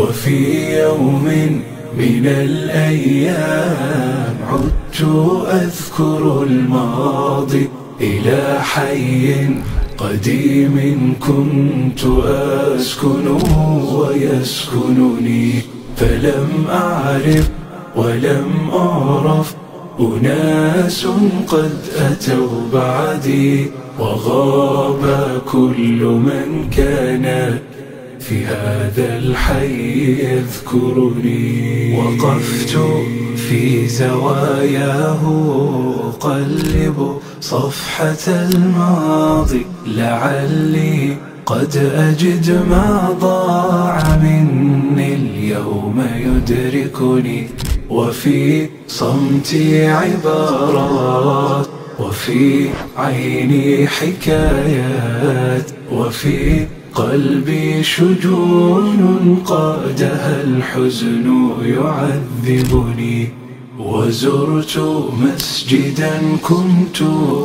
وفي يوم من الأيام عدت أذكر الماضي إلى حي قديم كنت أسكن ويسكنني، فلم أعرف ولم أعرف أناس قد أتوا بعدي، وغاب كل من كان في هذا الحي يذكرني. وقفت في زواياه أقلب صفحة الماضي لعلي قد أجد ما ضاع مني اليوم يدركني. وفي صمتي عبارات، وفي عيني حكايات، وفي قلبي شجون قادها الحزن يعذبني. وزرت مسجدا كنت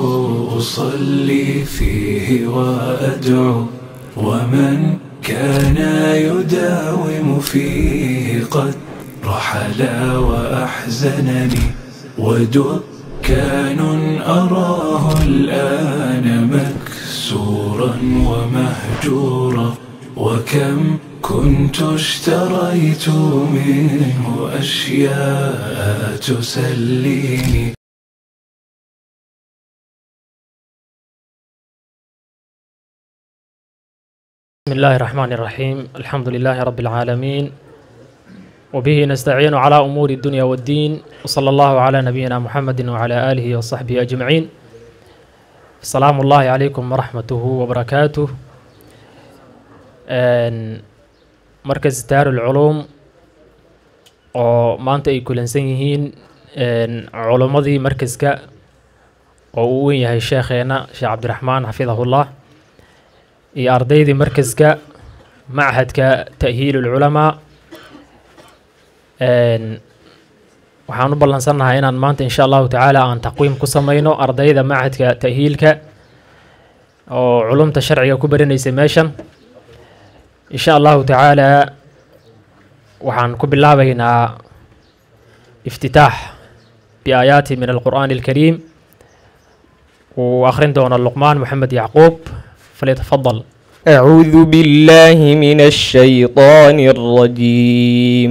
أصلي فيه وأدعو، ومن كان يداوم فيه قد رحل وأحزنني. ودكان أراه الآن مكسورا ومهجورا، وكم كنت اشتريت منه أشياء تسليني. بسم الله الرحمن الرحيم. الحمد لله رب العالمين، وبه نستعين على أمور الدنيا والدين، وصلى الله على نبينا محمد وعلى آله وصحبه أجمعين. السلام الله عليكم ورحمته وبركاته. مركز دار العلوم oo maanta ay kulansan yihiin culumadii markaska oo uu weyn yahay sheekheena Sheekh Cabdiraxmaan xafidahullah iyo ardaydii markaska machadka ta'hiilul culamaa. waxaan u ballansanahay inaan maanta insha allahu tacaala aan taqwiim ku samayno ardayda machadka ta'hiilka oo culumta sharciga ku baranaysa meeshan. insha allahu tacaala waxaan ku bilaabaynaa iftitaax biaayaati min alqur'aani alkariim. uu akhrin doona luqmaan maxamed yacquub, falyatafadal. أعوذ بالله من الشيطان الرجيم.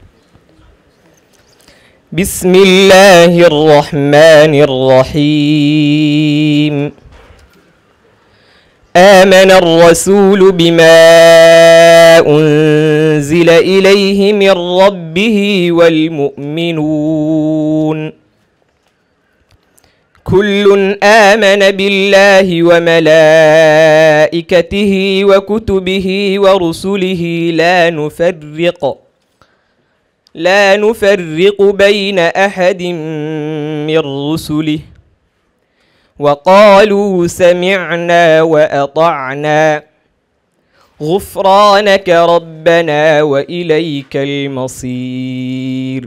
بسم الله الرحمن الرحيم. آمن الرسول بما أنزل إليه من ربه والمؤمنون كل آمن بالله وملائكته وكتبه ورسله لا نفرق بين أحد من رسله وقالوا سمعنا وأطعنا غفرانك ربنا وإليك المصير.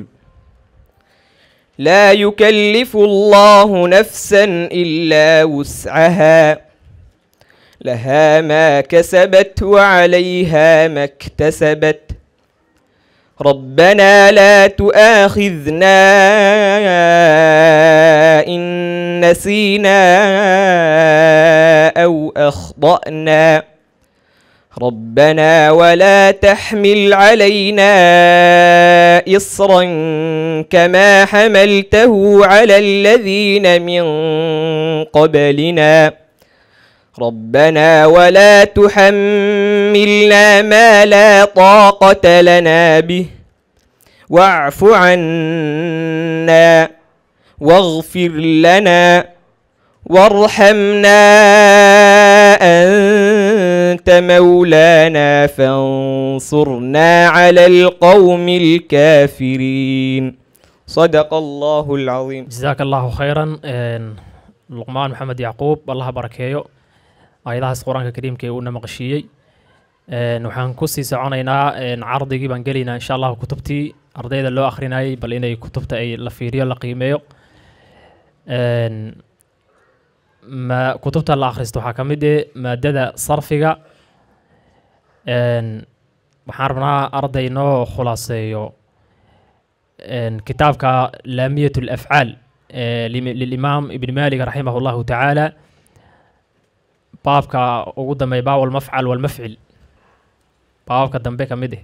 لا يكلف الله نفسا إلا وسعها، لها ما كسبت وعليها ما اكتسبت. ربنا لا تؤاخذنا إن نسينا أو أخطأنا. ربنا ولا تحمل علينا إصرا كما حملته على الذين من قبلنا. ربنا ولا تحملنا ما لا طاقة لنا به، واعف عنا واغفر لنا وارحمنا أنت مولانا فانصرنا على القوم الكافرين. صدق الله العظيم. جزاك الله خيرا luqmaan maxamed yacquub. allaha barakeeyo aayadahaas qur-aanka kariimka ee uuna maqashiiyey. waxaan kusii soconaynaa cardigii baan gelaynaa insha allahu kutubtii ardayda loo akhrinayay, bal inay kutubta ay la fiiriyo la qiimeeyo. kutubta la akhristo waxaa ka mid ah maadada sarfiga. waxaan rabnaa arday noo khulaaseeyo kitaabka laamiyatu alafcaal lilimaam ibn maalik raximah allahu tacaala baabka ugu dambeeya baab walmafcal walmafcil baabka dambe ka mid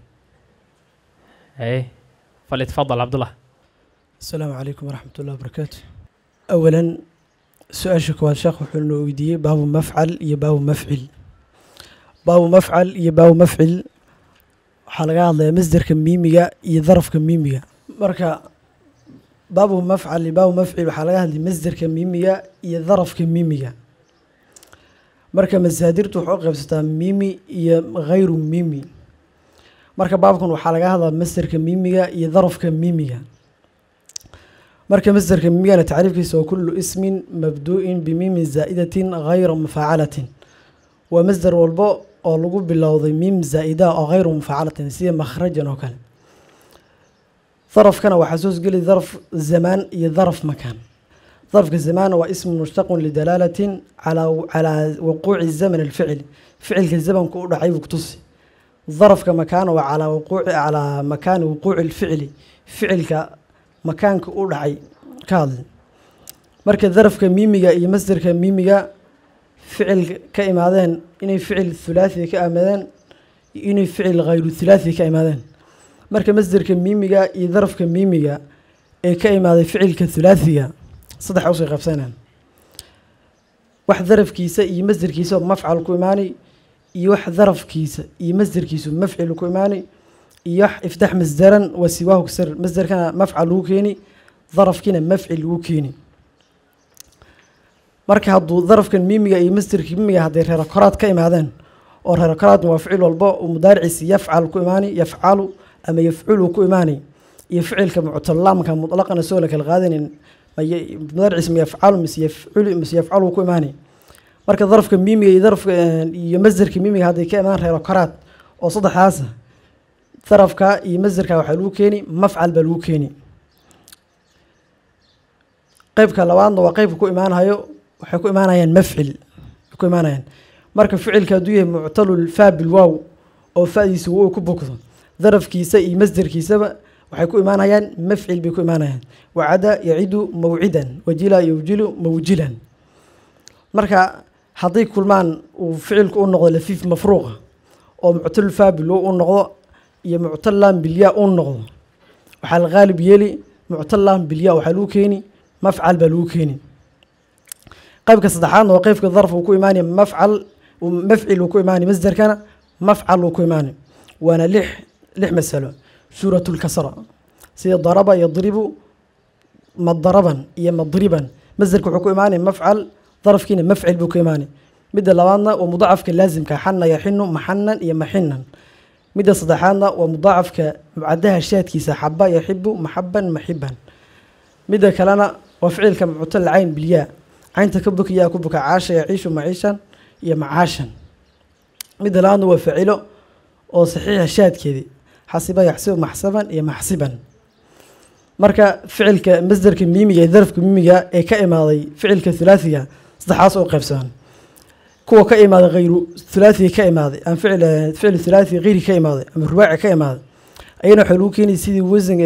فليتفضل عبد الله. السلام عليكم ورحمة الله وبركاته. أولا سؤال شكوى الشيخ وحلو ويدي باب مفعل يباب مفعل باب مفعل يباب مفعل حلقة هذا مصدر كميمية يظرف كميمية مركا باب مفعل يباب مفعل حلقة هذا مصدر كميمية يظرف كميمية مركا مصادر تحقق بستا ميمي غير ميمي مركا بابكم وحلقة هذا مصدر كميمية يظرف كميمية مركا مصدر كميمية تعريف كيس وكل اسم مبدوء بميم زائدة غير مفعلة ومصدر والباء أو لغوب باللوضي ميم زائدة أو غير مفعلة سي مخرجا وكان ظرف كان وحسوس قلي ظرف زمان يظرف مكان ظرف الزمان هو اسم مشتق لدلالة على وقوع الزمن الفعلي فعل الزمن كأول عيب كتصي ظرف كمكان وعلى على مكان وقوع الفعل فعل كمكان كأول عيب كاذب مركز ظرف كميمية يمصدر كميمية فعل كإمادين إني فعل ثلاثي كإمادين إني فعل غير ثلاثي كإمادين مركز مصدر كميمية يظرف كميمية كإمادين فعل كثلاثية صدح أوصي غفسانا واحد ظرف كيسة يمصدر كيسة مفعل كإماني يوح ظرف كيسة يمصدر كيسة مفعل كإماني يوح افتح مصدرا وسواه كسر مصدر كان مفعل وكيني ظرف كنا مفعل وكيني marka haduu darafkan miimiga iyo masdarka miimiga haday reer qaraad ka imaadeen oo reer qaraad waa ficil walba oo mudaaricis yafcal ku imaani yafcalu ama yafculu ku imaani iyo ficilka mu'talamka mutlaqan soo la kala qaadanin mudaaricis yafcalu mis yafcalu ku imaani marka darafka miimiga iyo darafka iyo masdarka miimiga haday ka imaan reer qaraad oo saddexaas darafka iyo masdarka waxa lagu keeni mafcal bal lagu keeni qaybka labaadna waa qaybka ku imaanayo waxay ku imaanayaan mafcil ku imaanayaan marka ficilka haduu yahay mu'talul fa bil waaw oo faadiisu uu ku bokdo darafkiisa iyo masdarkiisaba waxay ku imaanayaan mafcil bay ku imaanayaan wa'ada ya'idu maw'idan wajila yujilu mawjilan marka haday kulmaan uu ficilku u noqdo lafif mafruuqa oo mu'talul fa bil uu noqdo iyo mu'talan bil ya uu noqdo waxa la ghalib yeeli mu'talan bil ya waxa loo keeni مفعل بلوكيني قيبك صدحان وقيبك الظرف وكو إيماني مفعل ومفعل وكو إيماني مصدر كان مفعل وكو إيماني وانا لح مسألة سورة الكسرة سي ضرب يضرب مضربا يا مضربا مصدر كو إيماني مفعل ظرف كيني مفعل بكو إيماني مدى لوانا ومضاعف كلازم كحن يحن محنا يا محنا مدى صدحان ومضاعف كمعدها الشات كيسا حبا يحب محبا محبا مدى كلنا وفعل كمعتل العين بالياء عين تكبك يا كبك عاش يعيش معيشا يا معاشا مدى الآن هو فعله وصحيح الشاد كذي حسب يحسب محسبا يا محسبا مركا فعل كمصدر كميمية ظرف كميمية كإماضي فعل كثلاثية صدحاس وقفسان كو كإماضي غير ثلاثي كإماضي أم فعل ثلاثي غير كإماضي أم رباعي كإماضي أين حلوكين سيدي وزن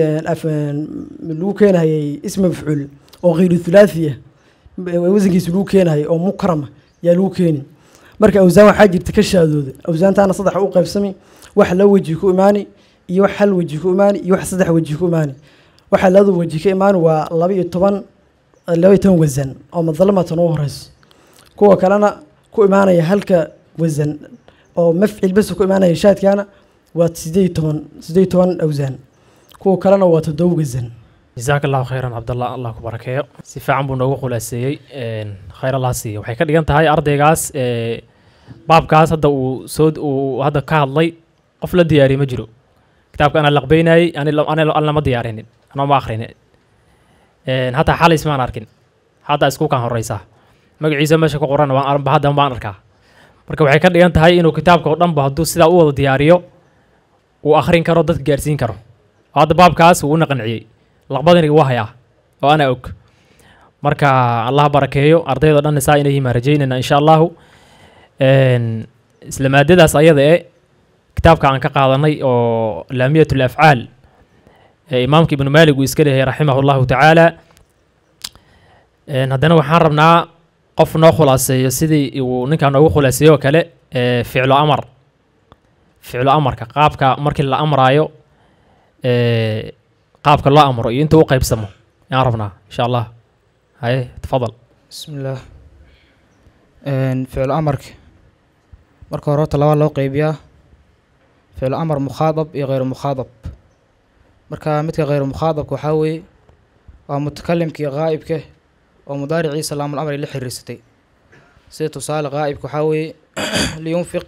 لوكين هي اسم مفعول أو غير ثلاثية وزن يسلوكين هي أو مكرمة يا لوكين مركا أوزان حاجة تكشى ذود أوزان تانا صدح أوقف سمي وحل وجهك إيماني يوحل وجهك إيماني يوحصدح وجهك إيماني وحل هذا وجهك إيمان والله بيتطبن اللي بيتون وزن أو مظلمة نوهرس كوا كلنا كو إيماني هلك وزن أو مفعل بس كو إيماني شات كان وتسديتون أوزان كو كلنا وتدوق الزن. جزاك الله خيرا عبد الله الله كبركيه سيف عم بنوق خلاصي خير الله سي waxay ka dhigan tahay ardaygaas baabkaas hadda uu soo hadda ka hadlay qof la diyaariyo ma jiro kitaabka ana laqbeynay ana ma diyaarinin ana ma akhrinay hatta xal ismaan arkin hadda isku kan horeysa magaciisa meesha ku qoran waan hadda baan arkaa marka waxay ka dhigan tahay inuu kitaabka oo dhan ba haduu sida u wada diyaariyo uu akhrin karo dad gaarsiin karo hadda baabkaas uu naqanciyay laqbadani waa haya oo ana og marka Allah barakeeyo ardayda dhan saa inay ma rajaynayna insha Allah isla maadadaas ayada kitaabka aan ka qaadanay oo laamiyatul afcaal imaamka ibnu maalig uu iska leeyahay raximahu llahu tacaala. haddana waxaan rabnaa qof noo khulaaseeyo sidii uu ninkaan noogu khulaaseeyo oo kale ficlu amar, ficlu amarka qaabka markii la amraayo qaabka loo amro iyo inta u qaybsamo yaan rabnaa insha allah. haye tafadal. بسم الله. فعل أمرك مركو روت الله لو قيبيا فعل أمر مخاطب إي غير مخاطب. مركا متك غير مخاطب كحاوي ومتكلم كي غائب كه ومضارعي سلام الأمر اللي حرستي سيتو صال غائب كحاوي لينفق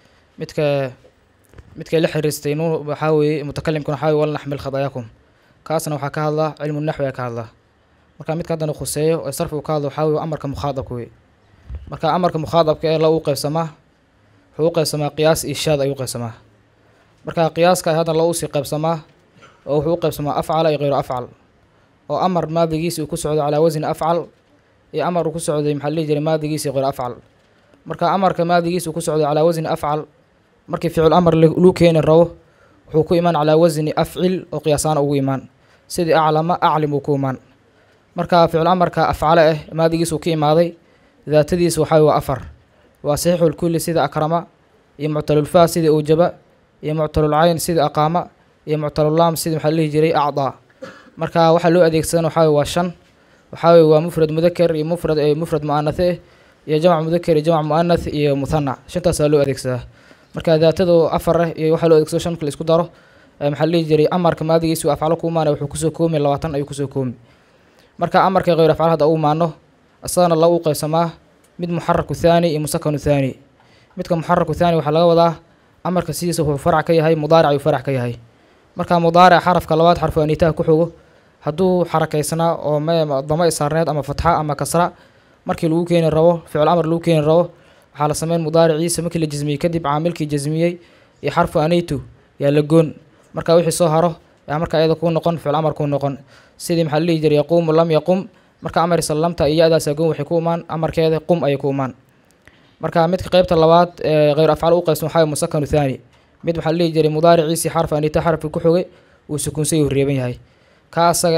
متك اللي حرستي نو بحاوي متكلم كن حاوي ولا نحمل خطاياكم كاسنا وحكى الله علم النحو يا كالله. marka mid ka dana khuseeyo oo sarfu ka hadlo waxa weeye amarka mukhadabka weey. marka amarka mukhadabka ee la u qaybsamaa wuxuu qaybsamaa qiyaas ishaad ayuu qaybsamaa. marka qiyaaska hada la u sii qaybsamaa oo wuxuu qaybsamaa afcal iyo ghayr afcal oo amar maadigiisa uu ku socdo ala wasan afcal iyo amar uu ku socdo maxalli jiray maadigiisa ghayr afcal. marka amarka maadigiisa uu ku socdo ala wasan afcal markii ficil amar loo keenay rabo wuxuu ku iman ala wasan afcil oo qiyaasana ugu iman sidii aclama aclimu ku iman. marka ficil amarka afcala maadigiisu ka imaaday daatadiisu waxa waa afar waa saxiixul kulli sida akrama iyo mu'talul fa sida ujaba iyo mu'talul ayn sida aqama iyo mu'talul lam sida waxa la jiray acda. marka waxa loo adeegsan waxa waa shan waxa waa mufrad mudhakkar iyo mufrad muannath iyo jamc mudhakkar iyo jamc muannath iyo muthanna shantaas loo adeegsadaa. marka daatadu afar iyo waxa loo adeegsado shan kale isku daro waxa la jiray amarka maadigiisu afcala ku imaanay wuxuu ku soo koomay 20 ayuu ku soo koomay. marka amarka ghayr afcal hada uu maano asana la u qaybsamaa mid muharrak thani iyo musakan thani. midka muharrak thani waxa laga wadaa amarka sidiisa wuxuu farac ka yahay mudaaric ayuu farac ka yahay. marka mudaaric xarafka labaad xarfu anita ku xogo haduu xarakaysana oo dama isaarneed ama fatxa ama kasra markii lagu keenay rabo ficil amar lagu keenay rabo waxa la sameeyay mudaariciisa markii la jazmiyay kadib caamilkii jazmiyay iyo xarfu anitu yaa la goon. marka wixii soo haro yaa marka ayada ku noqon ficil amar ku noqon sidii maxalli jiray yaquum lam yaqum marka amar sallamta iyada saagoon waxay ku imaan amarkeeda qum ay ku imaan. marka midka qaybta labaad ghayr afcal u qaybsan waxa musakan thani mid maxalli jiray mudaariciisi xarf anita xarf ku xogay uu sukuunsay uu reeban yahay ka asaga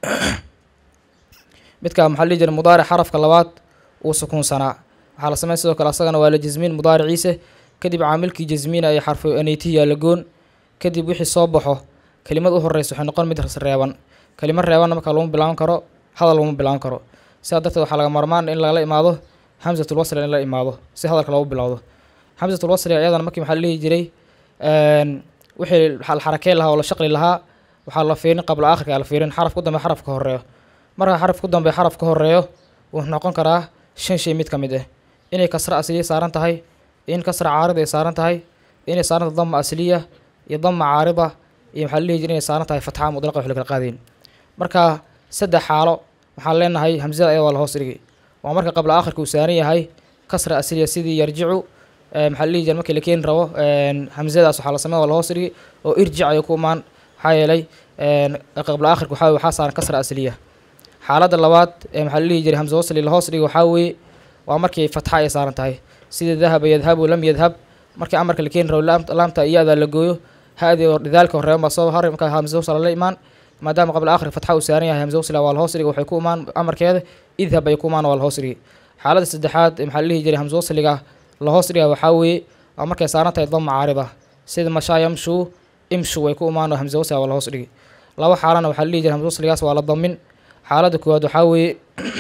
midka maxalli jiray mudaaric xarafka labaad uu sukuunsanaa waxa la sameeyay sidoo kale asagana waa la jazmin mudaariciisa kadib caamilkii jazmina ay xarf aniti yaa la goon kadib wixii soo baxo kalimad u horeyso waxay noqon mid reeban. kalimad reeban marka loo bilaaban karo hadal loo bilaaban karo sida dadka waxa laga marmaan in la imaado hamzatul wasl in la imaado si hadalka loo bilaawdo. hamzatul wasl ayadana markii waxa la jiray wixii hal xarakay lahaa oo la shaqli lahaa waxa la fiirin qabla aakhirka la fiirin xaraf ku dambe xaraf ka horeeyo. marka xaraf ku dambe xaraf ka horeeyo wuxuu noqon karaa shan shay mid kamid inay kasra asliya saaran tahay in kasra caarida ay saaran tahay inay saaran tahay dhamma asliya iyo dhamma caarida iyo waxa la jiray inay saaran tahay fatxa mudlaqa wax la kala qaadeen. marka saddex xaalo waxaan leenahay hamzada ayaa la hoos dhigay waa marka qabla aakhirka uu saaran yahay kasra asliya sidii yarjicu maxalli jar markii la keen rabo hamzadaas waxa la sameeyo la hoos dhigay oo irjic ay ku imaan xayelay qabla aakhirka waxa saaran kasra asliya. xaaladda labaad maxalli jar hamza wasli la hoos dhigay waxa weeye waa markii fatxa ay saaran tahay sidii dhahaba yadhabu lam yadhab markii amarka la keen rabo laamta iyada la gooyo haadi oo dhidaalka horeema soo haray marka hamza wasli la imaan maadaama qabla aakhir fatxa uu saaran yahay hamza wasla waa la hoos dhigay waxay ku imaan amarkeeda idhab ay ku imaan waa la hoos dhigay. xaaladda saddexaad maxalli jiray hamza wasliga la hoos dhigay waxa weeye waa markay saaran tahay dhamma caarida sida masha yamshu imshu way ku imaan hamza wasla waa la hoos dhigay. laba xaalana waxa la jiray hamza wasligaas waa la damin. xaaladda koowaad waxa weeye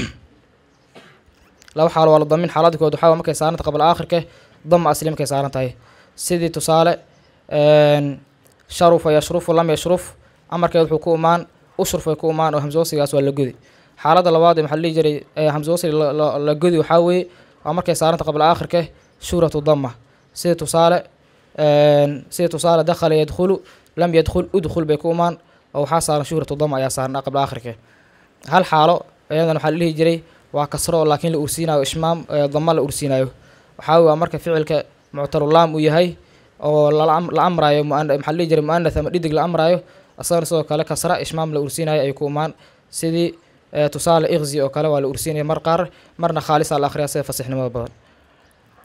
laba xaalo waa la damin. xaaladda koowaad waxa markay saaran tahay qabla aakhirka dhamma asli markay saaran tahay sidii tusaale sharufa yashrufu lam yashruf amarkeed wuxuu ku imaan ushruf ay ku imaan oo hamza wasligaas waa la gudi. xaaladda labaad ee maxalli jiray hamza wasli la gudi waxa weeye waa markay saaranta qabla aakhirka suuratu dhamma sida tusaale dakhala yadkhulu lam yadkhul udkhul bay ku imaan oo waxaa saaran suuratu dhamma ayaa saaran qabla aakhirka. hal xaalo ayadana waxaa la jiray waa kasro laakiin la ursiinayo ishmaam dhamma la ursiinayo waxa waa marka ficilka mu'talul lam uu yahay oo la amrayo maxalli jiray muannath ama dhidig la amrayo asagana sidoo kale kasra ishmaam la ursiinayo ay ku imaan sidii tusaale ighzi oo kale waa la ursiinaya mar qaar marna khaalisa la akhriya sida fasixnimada badan.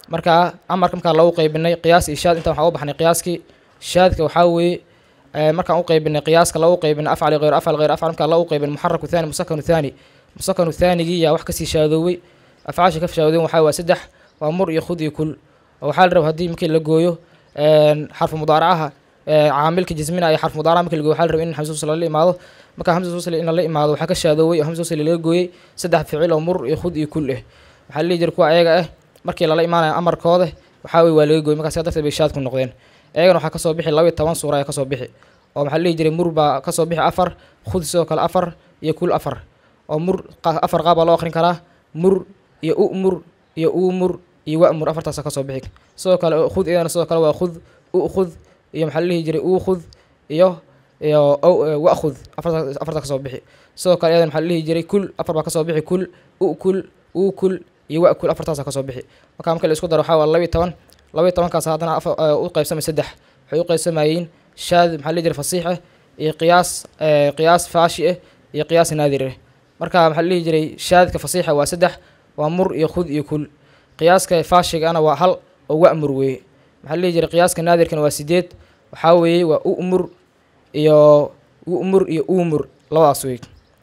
marka amarka markaa lagu qaybinay qiyaas iyo shaad inta waxaa u baxnay qiyaaskii shaadka waxaa weeye markaan u qaybinay qiyaaska lagu qaybinay afcal iyo ghayr afcal ghayr afcal markaa lagu qaybinay muxaraku thani musakanu thani musakanu thanigii yaa wax kasii shaadooway afcaasha ka shaadoween waxaa waa saddex waa mur iyo khud iyo kul oo waxaa la raba haddii markii la gooyo xarfu mudaaracaha caamilka jismina iyo xarfu mudaaraca markii la gooyo waxaa la raba in hamza wasl lala imaado marka hamza wasl in lala imaado waxaa ka shaadooway oo hamza wasl laga gooyey saddex ficil oo mur iyo khud iyo kul waxaa la dhihi jiray kuwa ayaga markii lala imaanayo amarkooda waxaa weye waa laga gooyey markaa sidaa darteed bay shaad ku noqdeen ayagana waxaa kasoo bixi 12 suura ayaa kasoo bixi oo maxaa la dhihi jiray mur baa kasoo bixi 4 khud sidoo kale 4 iyo kul 4 oo mur 4 qaab baa loo akhrin karaa mur iyo umur iyo umur iyo wa'mur afartaas kasoo bixi sidoo kale khud iyana sidoo kale waa khud khud iyo maxaa la dhihi jiray khud iyo wa'khud afartaas kasoo bixi sidoo kale iyana maxaa la dhihi jiray kul 4 baa kasoo bixi kul kul iyo wa'kul afartaas kasoo bixi marka la isku daro waxaa waa 12 kaas haddana u qaybsamay saddex waxay u qaybsamayeen shaad maxaa la dhihi jiray fasiix iyo qiyaas faashi iyo qiyaas naadir marka maxaa la dhihi jiray shaadka fasiixa waa saddex waa mur iyo khud iyo kul qiyaaska faashigana waa hal oo wa'mur weeye maxaa la dhihi jiray qiyaaska naadirkana waa 8 waxaa weeye waa umur iyo umur labadaas weeye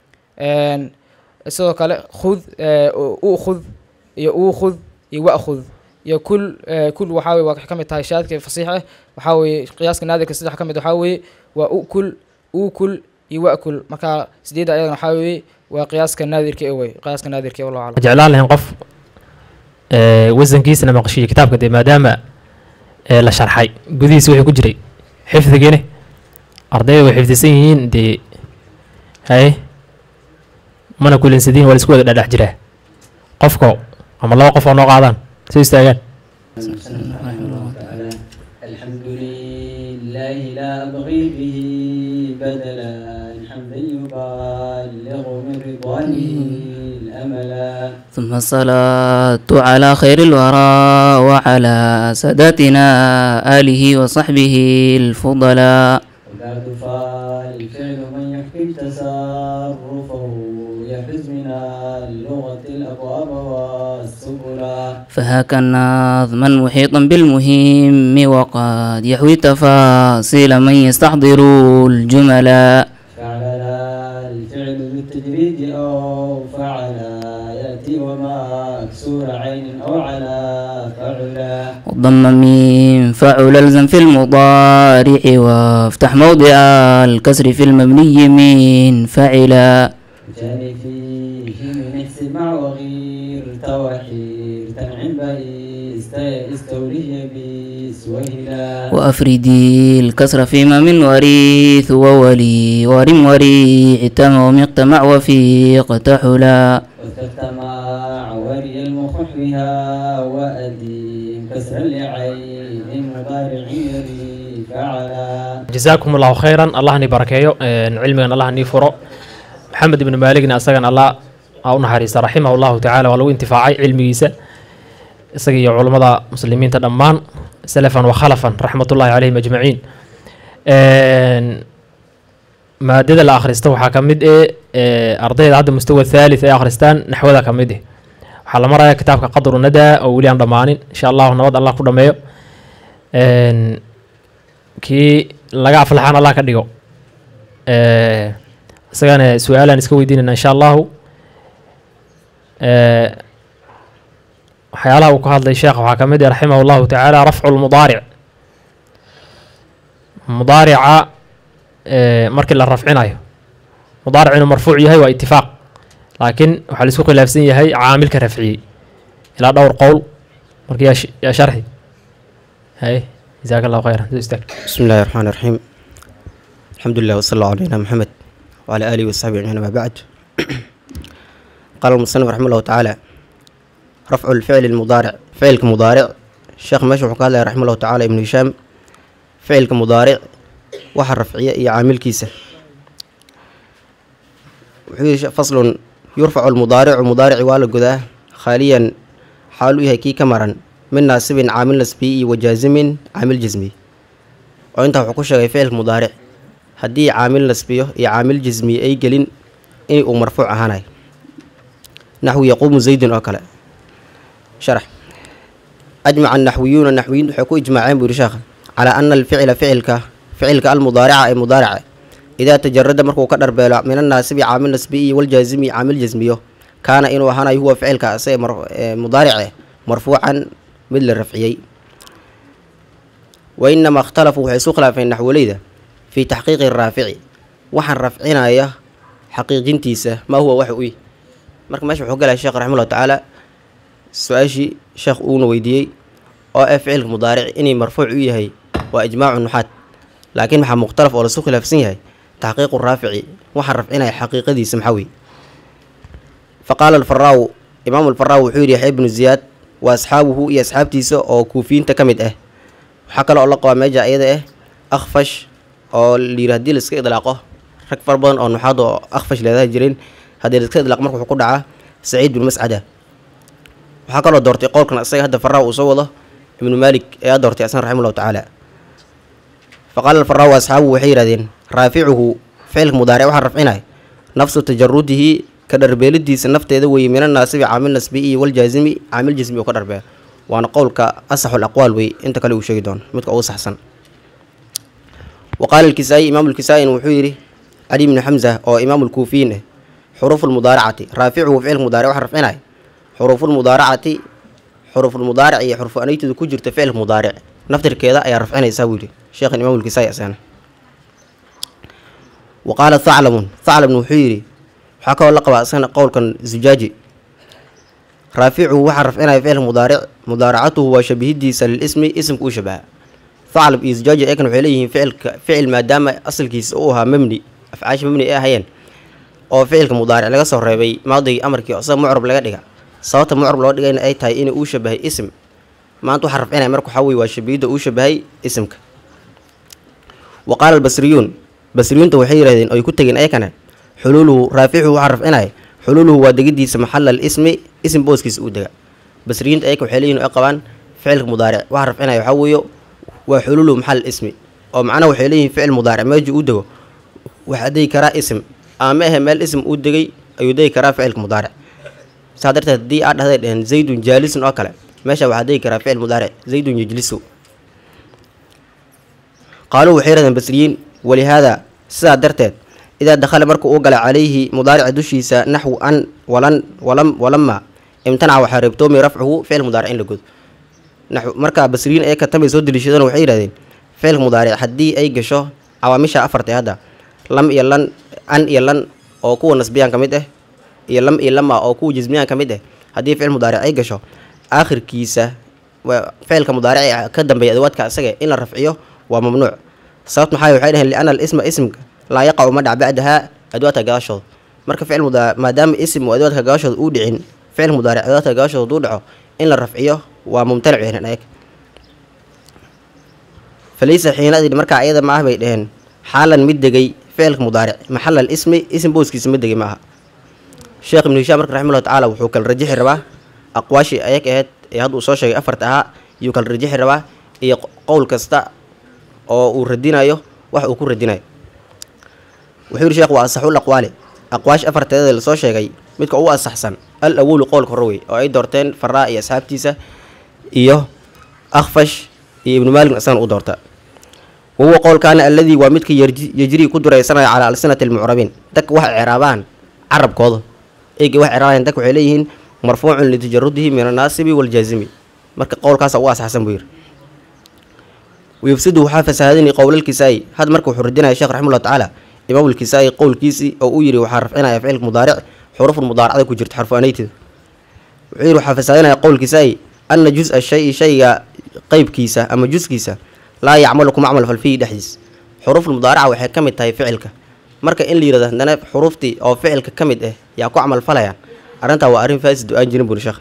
sidoo kale khud khud iyo khud iyo wa'khud iyo kul waxaa weeye waa ka mid tahay shaadka fasiixa waxaa weeye qiyaaska naadirka saddex ka mid waxaa weeye waa kul iyo wa'kul marka 8 ayadana waxaa weeye waa qiyaaska naadirka wey qiyaaska naadirka wallahu a'lam jeclaan lahayn qof wasankiisana maqashiyo kitaabka dee maadaama la sharxay gudihiisa wixii ku jiray xifdigiina ardayda way xifdisan yihiin dee haye mana kulinsadiin waa la isku wada dhadhex jiraa qofko ama laba qof oo noo qaadaan soo istaagaan الحمد لله لا أبغي به بدلا حمدا يبلغ من رضوانه الأملا ثم الصلاة على خير الورى وعلى ساداتنا آله وصحبه الفضلاء وبعد فالفعل من يحكي تصرفه يحرز من اللغة الأبواب والسبلا فهاك النظما محيطا بالمهم وقد يحوي تفاصيل من يستحضر الجملا فعل الفعل بالتجريد أو فعل يأتي ومكسور عين أو على فعلا وضم من فعل الزم في المضارع وافتح موضع الكسر في المبني من فعلا جاني فيه من احسب مع وغير توحير تنعم بئيس استولي بيس وهلا وأفردي الكسر فيما من وريث وولي ورم وريع تم ومقتمع وفيق تحلا وتجتمع وري المخحها وأديم كسر لعين مضارع يري فعلا جزاكم الله خيرا الله ني بركيو علمنا الله ني فرو محمد بن مالكنا اسغان الله او نحريس رحمه الله تعالى ولو انتفاعي علميسا اسغي علمada muslimiinta dhamaan salafan wa khalafan rahmatullahi alayhim ajma'in maadada la akhristo waxa kamid ardayda hadda mustawa thalith ay akhristaan naxwada kamid waxa la marayaa kitaabka qadru nada oo wali aan dhamaanin insha Allah nabad Allah ku dhameeyo ki laga aflaxan Allah ka dhigo isagana su'aalan iska weydiinayna insha Allah waxyaalaha uu ka hadlay sheekh waxaa ka mid ah raximahullahu tacaala rafcu lmudaaric mudaarica markii la rafcinayo mudaaric inuu marfuuc yahay waa itifaaq laakiin waxaa la isku khilaafsan yahay caamilka rafciyey ilaa dhowr qowl marka yaa sharxi hay jazaaka allahu khayran ustaag بسم الله الرحمن الرحيم الحمد لله وصلى الله على محمد وعلى آله وصحبه أجمعين ما بعد قال المصنف رحمه الله تعالى رفع الفعل المضارع فعل كمضارع الشيخ مشروع قال رحمه الله تعالى ابن هشام فعل كمضارع وحر رفعية عامل كيسة فصل يرفع المضارع ومضارع والقذاه خاليا حاله هيكي كمرا من ناسب عامل نسبي وجازم عامل جزمي وانت حقوش فعل مضارع هدي عامل نسبي عامل جزمي اي قلين اي ومرفوع هاناي نحو يقوم زيد أكلا شرح أجمع النحويون حكوا إجماعين برشاخ على أن الفعل فعلك المضارعة أي مضارعة إذا تجرد مركو قدر بلا من الناسب عامل نسبي والجازمي عامل جزميه كان إنه هنا هو فعلك أسي مضارعة مرفوعا مثل الرفعي. وإنما اختلفوا حيث خلاف النحو ليدا في تحقيق الرافع وحن رفعنا يا حقيقين تيسة ما هو وحوي مرك ماشي وحق له الشيخ رحمه الله تعالى سؤاشي شيخ أون ويدي أو فعل مضارع إني مرفوع هي وإجماع النحاة لكن محا مختلف ولا سوق لفسين تحقيق الرافع وحن رفعنا حقيقة دي سمحوي. فقال الفراو إمام الفراو حوري يحيى بن زياد وأصحابه يا أصحاب تيسة أو كوفين تكمد حكى له الله قوام جاء إذا أخفش أو اللي يردي لسك إطلاقه رك فربان أو نحاض أخفش لهذا الجرين هذا لسك إطلاق مركو حقود دعاه سعيد بن مسعدة. وحكى له دورتي قول كان أصيغ هذا فراو وصوله ابن مالك يا دورتي أسان رحمه الله تعالى. فقال الفراو وأصحابه وحيرة دين رافعه فعل مضارع وحرفعنا نفس تجرده كدر بيلدي سنفت يدوي من الناسب عامل نسبي والجازمي عامل جزمي وكدر به وأنا قولك أصح الأقوال وي أنت كلو شيدون متك أوس حسن. وقال الكسائي إمام الكسائي وحيري علي بن حمزة أو إمام الكوفيين حروف المضارعة رافعه فعل مضارع وحرفعنا حروف المضارع هي حروف أنيت كجر تفعل مضارع نفتر كذا أي رفعنا يساوي شيخ الإمام الكسائي أسانا. وقال ثعلب وحيري حكى الله قبا أسانا قول كان زجاجي رافعه وحرفعنا فعل مضارعته وشبيه ديس للاسم اسم كوشبه ثعلب إزجاجي أكن عليه فعل ما دام أصل كيس أوها مبني أفعاش مبني هين أو فعل كمضارع لقى صهربي ماضي أمرك أصلا معرب لقى دقا صوت معرب لقى دقا إن أي تاي إن أوشبه اسم ما أنتو حرفعنا مركو حوي وشبيه ده أوشبه اسمك. وقال البصريون توحيد هذين أو يكون تجين أي كان حلوله رافعه وحرفعنا حلوله ودقدي محل الاسم اسم بوسكيس أودجا بصريين أيك وحليين أقوان فعل مضارع وحرفعنا يحويه وحلوله محل الاسم أو معنا وحليين فعل مضارع ما يجي أودجا وحدي كرا اسم أما هم الاسم أودجي أيودي كرا فعل مضارع صادرت دي عاد هذا زيد جالس أكل ماشى وحدي كرا فعل مضارع زيد يجلس. قالوا وحيرة بصريين ولهذا صادرت إذا دخل مركو أوجل عليه مضارع دشيس نحو أن ولما امتنع وحاربتومي رفعه فعل مضارعين لجود نحو مركا بصريين أي كتم يسود لشيطان وحيرة دين فعل مضارع حدي أي جشة عوامشة أفرت هذا لم يلن أن يلن أو كو نسبيا كمده يلم يلما أو كو جزميا كمده هدي فعل مضارع أي جشة آخر كيسة وفعل كمضارع كدم بأدوات كأسجة إن الرفعيه وممنوع صوت محايو حينها لأن الاسم اسمك لا يقع مدع بعدها أدوات قاشض مركب فعل مضارع ما دام اسم وأدوات قاشض أودعين فعل مضارع أدوات قاشض أودعه إن الرفعيه وممتنع هناك فليس حينئذ مركع أيضا معه بيدهن حالا مدقي فعل مضارع محل الاسم اسم بوسكيس مدقي معها. الشيخ ابن هشام رحمه الله تعالى وحوك الرجح الرباه أقواشي أيك أهد يهدو صوشي أفرتها يوك الرجح الرباه هي قول كستا أو ردينايو وحو كو ردينايو وحير شيخ وأصحوا الأقوال أقواش أفرت هذا الصوت شيء متك هو أصحسن الأول قول كروي أو أي دورتين فراء أصحاب تيسة إيوه أخفش ابن مالك أصلا ودورته وهو قول كان الذي ومتك يجري قدر يسمع على ألسنة المعربين دك واحد عربان عرب كوضه إيجي واحد عربان دك عليهن مرفوع لتجرده من الناسب والجازمي مرك قول كاس أو أصحسن بير ويفسده حافظ هذين قول الكسائي هذا مركو حردنا يا شيخ رحمه الله تعالى إمام الكسائي قول كيسي أو يري وحرف أنا يفعل مضارع حروف المضارع ذاك وجرت حرف أنيته وعير حافظ هذين يقول الكسائي أن جزء الشيء شيء قيب كيسة أما جزء كيسة لا يعملكم عمل فالفي دحيس حروف المضارعة وحي كمد تاي فعلك مركا إن لي رده أنا حروفتي أو فعلك كمد ياكو عمل فلا يعني أرنتها وأرين فاسد أنجن بن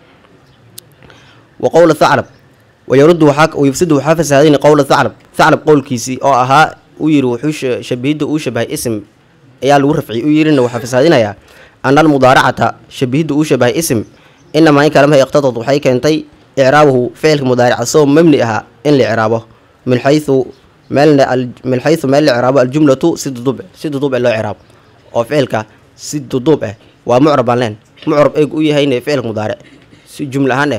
وقول الثعلب ويفسده حافظ هذين قول الثعلب قول كيسي أو أها ويرو حوش شبهيده وشبه اسم يال ورفعي ويرن وحافظ هذين يا أن المضارعة شبهيده وشبه اسم إنما هي كلامها يقتضى وحي كانتي إعرابه فعل مضارع صوم مملئها إن لإعرابه من حيث مال إعرابه الجملة ست ضبع لا إعراب أو فعلك ست ضبع ومعرب لين معرب إيه هين فعل مضارع جملة هنا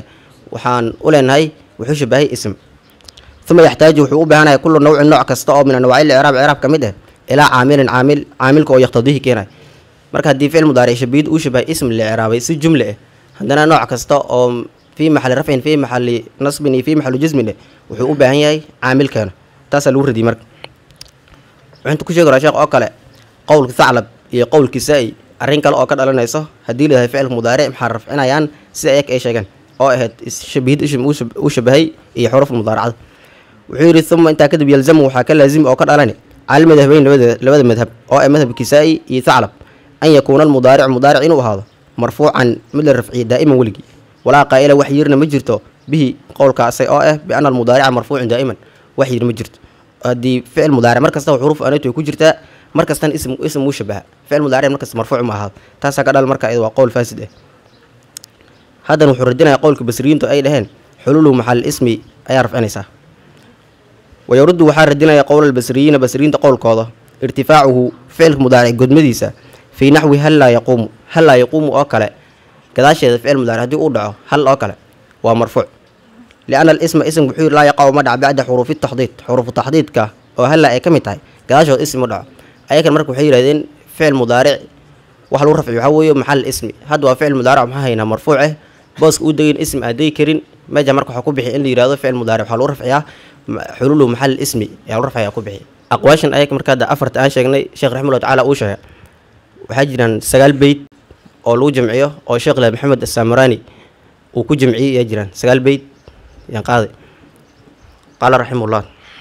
waxaan u leenahay wuxuu shabahay ism ثم يحتاج وحو بهنا كل نوع نوع كستا من انواع الاعراب اعراب كميده الى عامل كو يقتضيه كينا marka hadii ficil mudaaric shabiid uu shabahay ism li'iraabay si jumla ah hadana nooc kasta oo fi maxal raf'in fi maxal nasbin fi maxal jazmin wuxuu u baahan yahay caamil keena taas loo ridi marka waxaan ku sheegay sheekh oo kale qowlka thaclab iyo qowlka sa'i arrin kale oo ka dhalanayso hadii la yahay ficil mudaaric maxal rafcinayaan si ay sheegan oo ahayd shabiid ism uu shabahay iyo xuruf mudaaracada wuxuu yiri thumma inta kadib yalzamu waxa ka laazim oo ka dhalani علم مذهبين لبدا مذهب أو مذهب كسائي يثعلب أن يكون المضارع إنه هذا مرفوعا من الرفعي دائما ولقي ولا قائل وحيرنا مجرته به قول كاسي بأن المضارع مرفوع دائما وحير مجرت هذه فعل مضارع مركز له حروف أنته كجرتا مركز تان اسم مشبه فعل مضارع مركز مرفوع مع هذا تاسع كذا المركز إذا قول فاسد هذا نحردنا يقول كبسرين تو أي لهن حلوله محل اسمي أيعرف أنسه ويرد وحاردنا يقول البصريين تقول كذا ارتفاعه فعل مضارع قد مديسة في نحو هل لا يقوم أكل كذا شيء فعل مضارع هذه أودعه هل أكل ومرفوع لأن الاسم اسم بحير لا يقع مدع بعد حروف التحديد ك وهل لا كمتاي كذا شيء اسم مدع أي كلمة بحير هذين فعل مضارع وحلو رفع يحوي محل اسم هذا فعل مضارع هنا مرفوعه بس ودين اسم أدي كرين ما جا مركو حكو بحي اللي يراد فعل مضارع حلو رفعه حلوله محل اسمي يعني رفع يا كوبحي اقواشن ايك مركادا افرت aan sheegnay sheekh raximahullah taala uu sheegay waxa jiraan 9 bayt oo loo jamciyo oo sheekh Maxamed As-Samarani uu ku jamciyay jiraan 9 bayt yan qaaday qala rahimahullah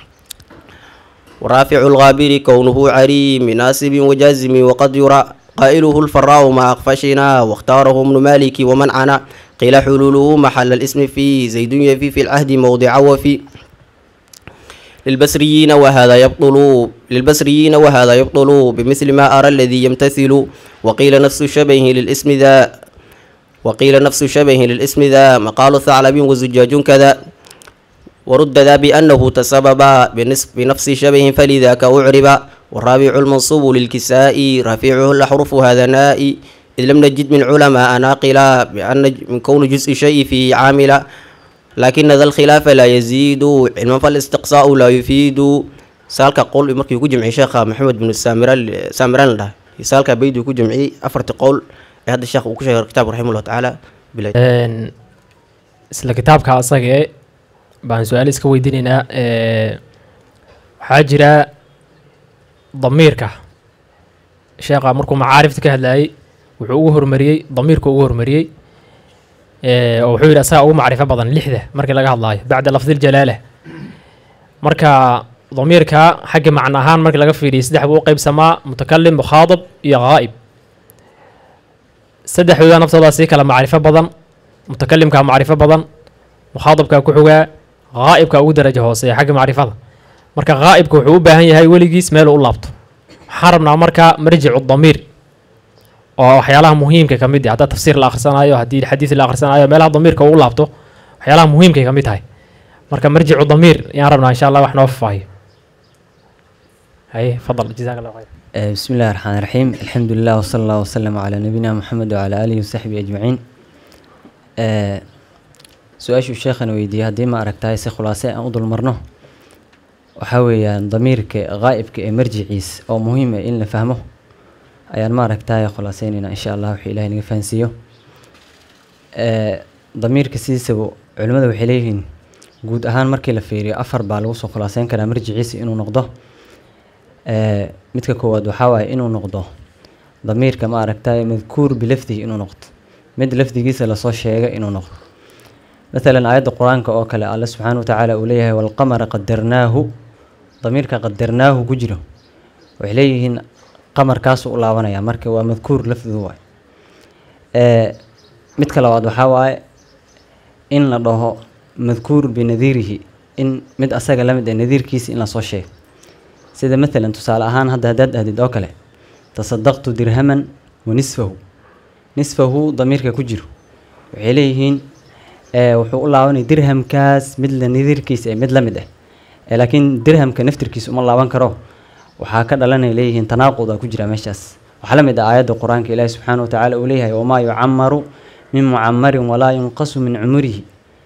ورافع الغابر كونه عريم ناسب وجازم وقد يرى قائله الفراء ما أقفشنا واختاره ابن مالك ومن عنا قيل حلوله محل الاسم في زيد في العهد موضع وفي للبصريين وهذا يبطل بمثل ما أرى الذي يمتثل وقيل نفس شبه للاسم ذا مقال ثعلب وزجاج كذا ورد ذا بأنه تسبب بنفس شبه فلذاك أعرب والرابع المنصوب للكساء رفيعه الأحرف هذا نائي إذ لم نجد من علماء ناقلا بأن من كون جزء شيء في عامل لكن ذا الخلاف لا يزيد علما فالاستقصاء لا يفيد سالك قول مركي يكون جمعي شيخ محمد بن سامران له سالك بيد يكون جمعي أفرت قول هذا الشيخ وكشف كتاب رحمه الله تعالى بلا isla kitaabka asaga baan su'aal iska weydiinayna waxaa jira damiirka sheekha markuu macaarifta ka hadlayay wuxuu ugu hormariyay damiirka ugu hormariyay وحول أساء أو معرفة بدن لحظة مركز لقاها الله بعد لفظ الجلالة مركز ضميرك حق معناها مركز لقى في يسدح قيب سماء متكلم مخاطب يا غائب سدح إذا نفس الله سيك لما معرفة بدن متكلم كمعرفة بدن مخاطب ككحوجة غائب كأو درجة هوسية حق معرفة مركز غائب كحوجة بهاي هاي ولقي اسمه اللابط حرمنا مركز مرجع الضمير oo waxyaalaha muhiimka ka mid ah hada tafsiir la akhrisanayo hadii xadiis la akhrisanayo meelaha damiirka uu laabto waxyaalaha muhiimka ka mid tahay marka marjicu damiir yaan rabnaa insha Allah wax noo faahiyo hay fadal jazakallahu khayr bismillahir rahmanir rahim alhamdulillah wa sallallahu wa sallam ala nabina muhammad wa ala alihi wa sahbihi ajma'in su'aashu sheekhana weydiiyay hadii ma aragtay si khulaasay aan u dul marno waxa weeyaan damiirka ghaibka ee marjiciis oo muhiim ah in la fahmo ayaan ma aragtay khulaasaynina insha Allah wixii Ilaahay naga fahansiyo damiirka sidiisaba culimadu waxay leeyihiin guud ahaan markii la fiiriyo afar baa lagu soo khulaasayn karaa marjiciisa inuu noqdo midka koowaad waxa waaye inuu noqdo damiirka ma aragtay madkuur bilafdihi inuu noqdo mid lafdigiisa la soo sheegay inuu noqdo مثلا آيات القرآن كأوكل الله سبحانه وتعالى أوليه والقمر قدرناه ضميرك قدرناه كجره وإليه قمر كاسو الله وانا يا مركب ومذكور لفظه هو مثل واحد وحواي إن الله مذكور بنذيره إن مد أساق لمد نذير كيس إن صو شيء سيدا مثلا تسأل أهان هذا أوكله تصدقت درهما ونصفه ضميرك كجره وإليه wuxuu u laabanay dirhamkaas mid la nidirkiisa ee mid la mid ah laakiin dirhamka naftirkiisa uma laaban karo waxa ka dhalanay leeyihiin tanaaqud ku jira meeshaas waxa la mid ah aayada quraanka Ilaahay subhanahu wa ta'ala uu leeyahay wama yu'ammaru min mu'ammarin wala yunqasu min umrihi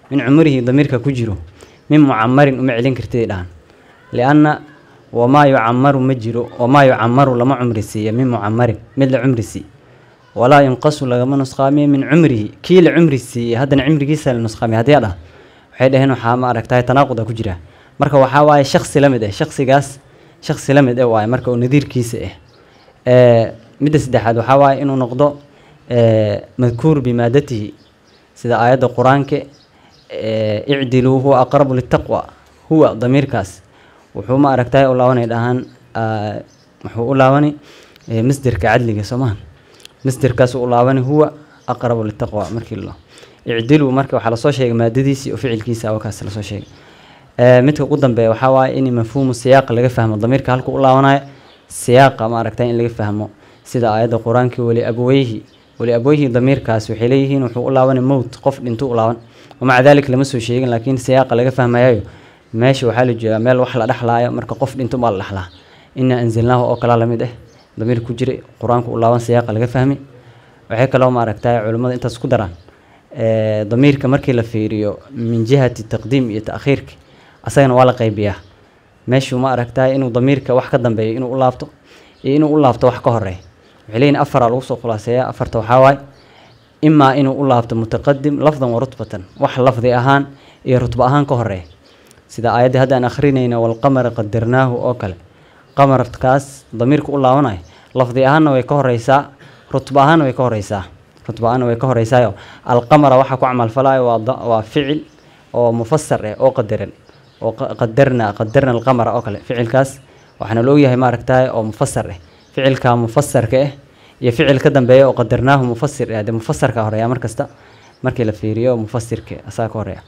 من عمره ضمير كجيرو من معمر ومعلن كرتي الآن لأن وما يعمر مجرو وما يعمر لما عمر سي من معمر مثل عمر سي ولا ينقص لما نسخامي من عمره كيل عمر سي هذا عمر جيسا النسخامي هذا يلا وحيد هنا حما أركتها تناقض كجرا مركا وحاواي شخص لمده شخص لمده واي مركا ونذير كيسه مدة سدحاد وحاواي إنه نقضه مذكور بمادته سيدا آيات القرآن اعدلوا هو أقرب للتقوى هو ضمير كاس وحوما أركتاي أولاواني الآن وحو أولاواني مصدر كعدل سمان مصدر كاس أولاواني هو أقرب للتقوى مركي الله اعدلوا مركي وحلا صو شيء مادديسي وفعل كيسا وكاس لصو شيء متى قدام بي وحاواي إني مفهوم السياق اللي فهم الضمير كهلكو أولاواني سياق ما أركتاي اللي فهمه سيدا آيات القرآن ولأبويه ضمير كاس وحليهن وحو أولاواني موت قف انتو أولاوان ومع ذلك لم يسوي شيء لكن سياق اللي فهم يايو ماشي وحال جمال وحلا دحلايا marka qof dhinto ma la dhaxlaa inna anzalnahu oo kala lamid ah damir ku jiray quraanku u laaban siyaaqa laga fahmi waxay kala ma aragtay culimada intaas ku daraan damirka markii la fiiriyo min jihati taqdiim iyo ta'khiirka asagana waa la qaybiyaa meeshu ma aragtay inuu damirka wax ka dambeeyo inuu u laabto iyo inuu u laabto wax ka horeeyo waxay leeyihiin afar lagu soo khulaaseeyaa afarta waxa waay imma inuu u laabto mutaqaddim lafdan wa rutbatan wax lafdi ahaan iyo rutba ahaan ka horeeyo sida aayadda hadda aan akhrinayna wal qamara qadarnaahu oo kale qamarkaas damiirku u laabanay lafdi ahaanna way ka horeysaa rutba ahaanna way ka horeysaa al qamara waxa ku amal falaayo waa ficil oo mufassar ah oo qadaran oo qadarna al qamara oo kale ficilkaas waxana loo yahay ma aragtay oo mufassar ah ficilka mufassarka ah iyo ficil ka dambeeyo oo qadarnaahu mufassir ah mufassarka horeeya markasta markii la fiiriyo mufassirka asaa ka horeeya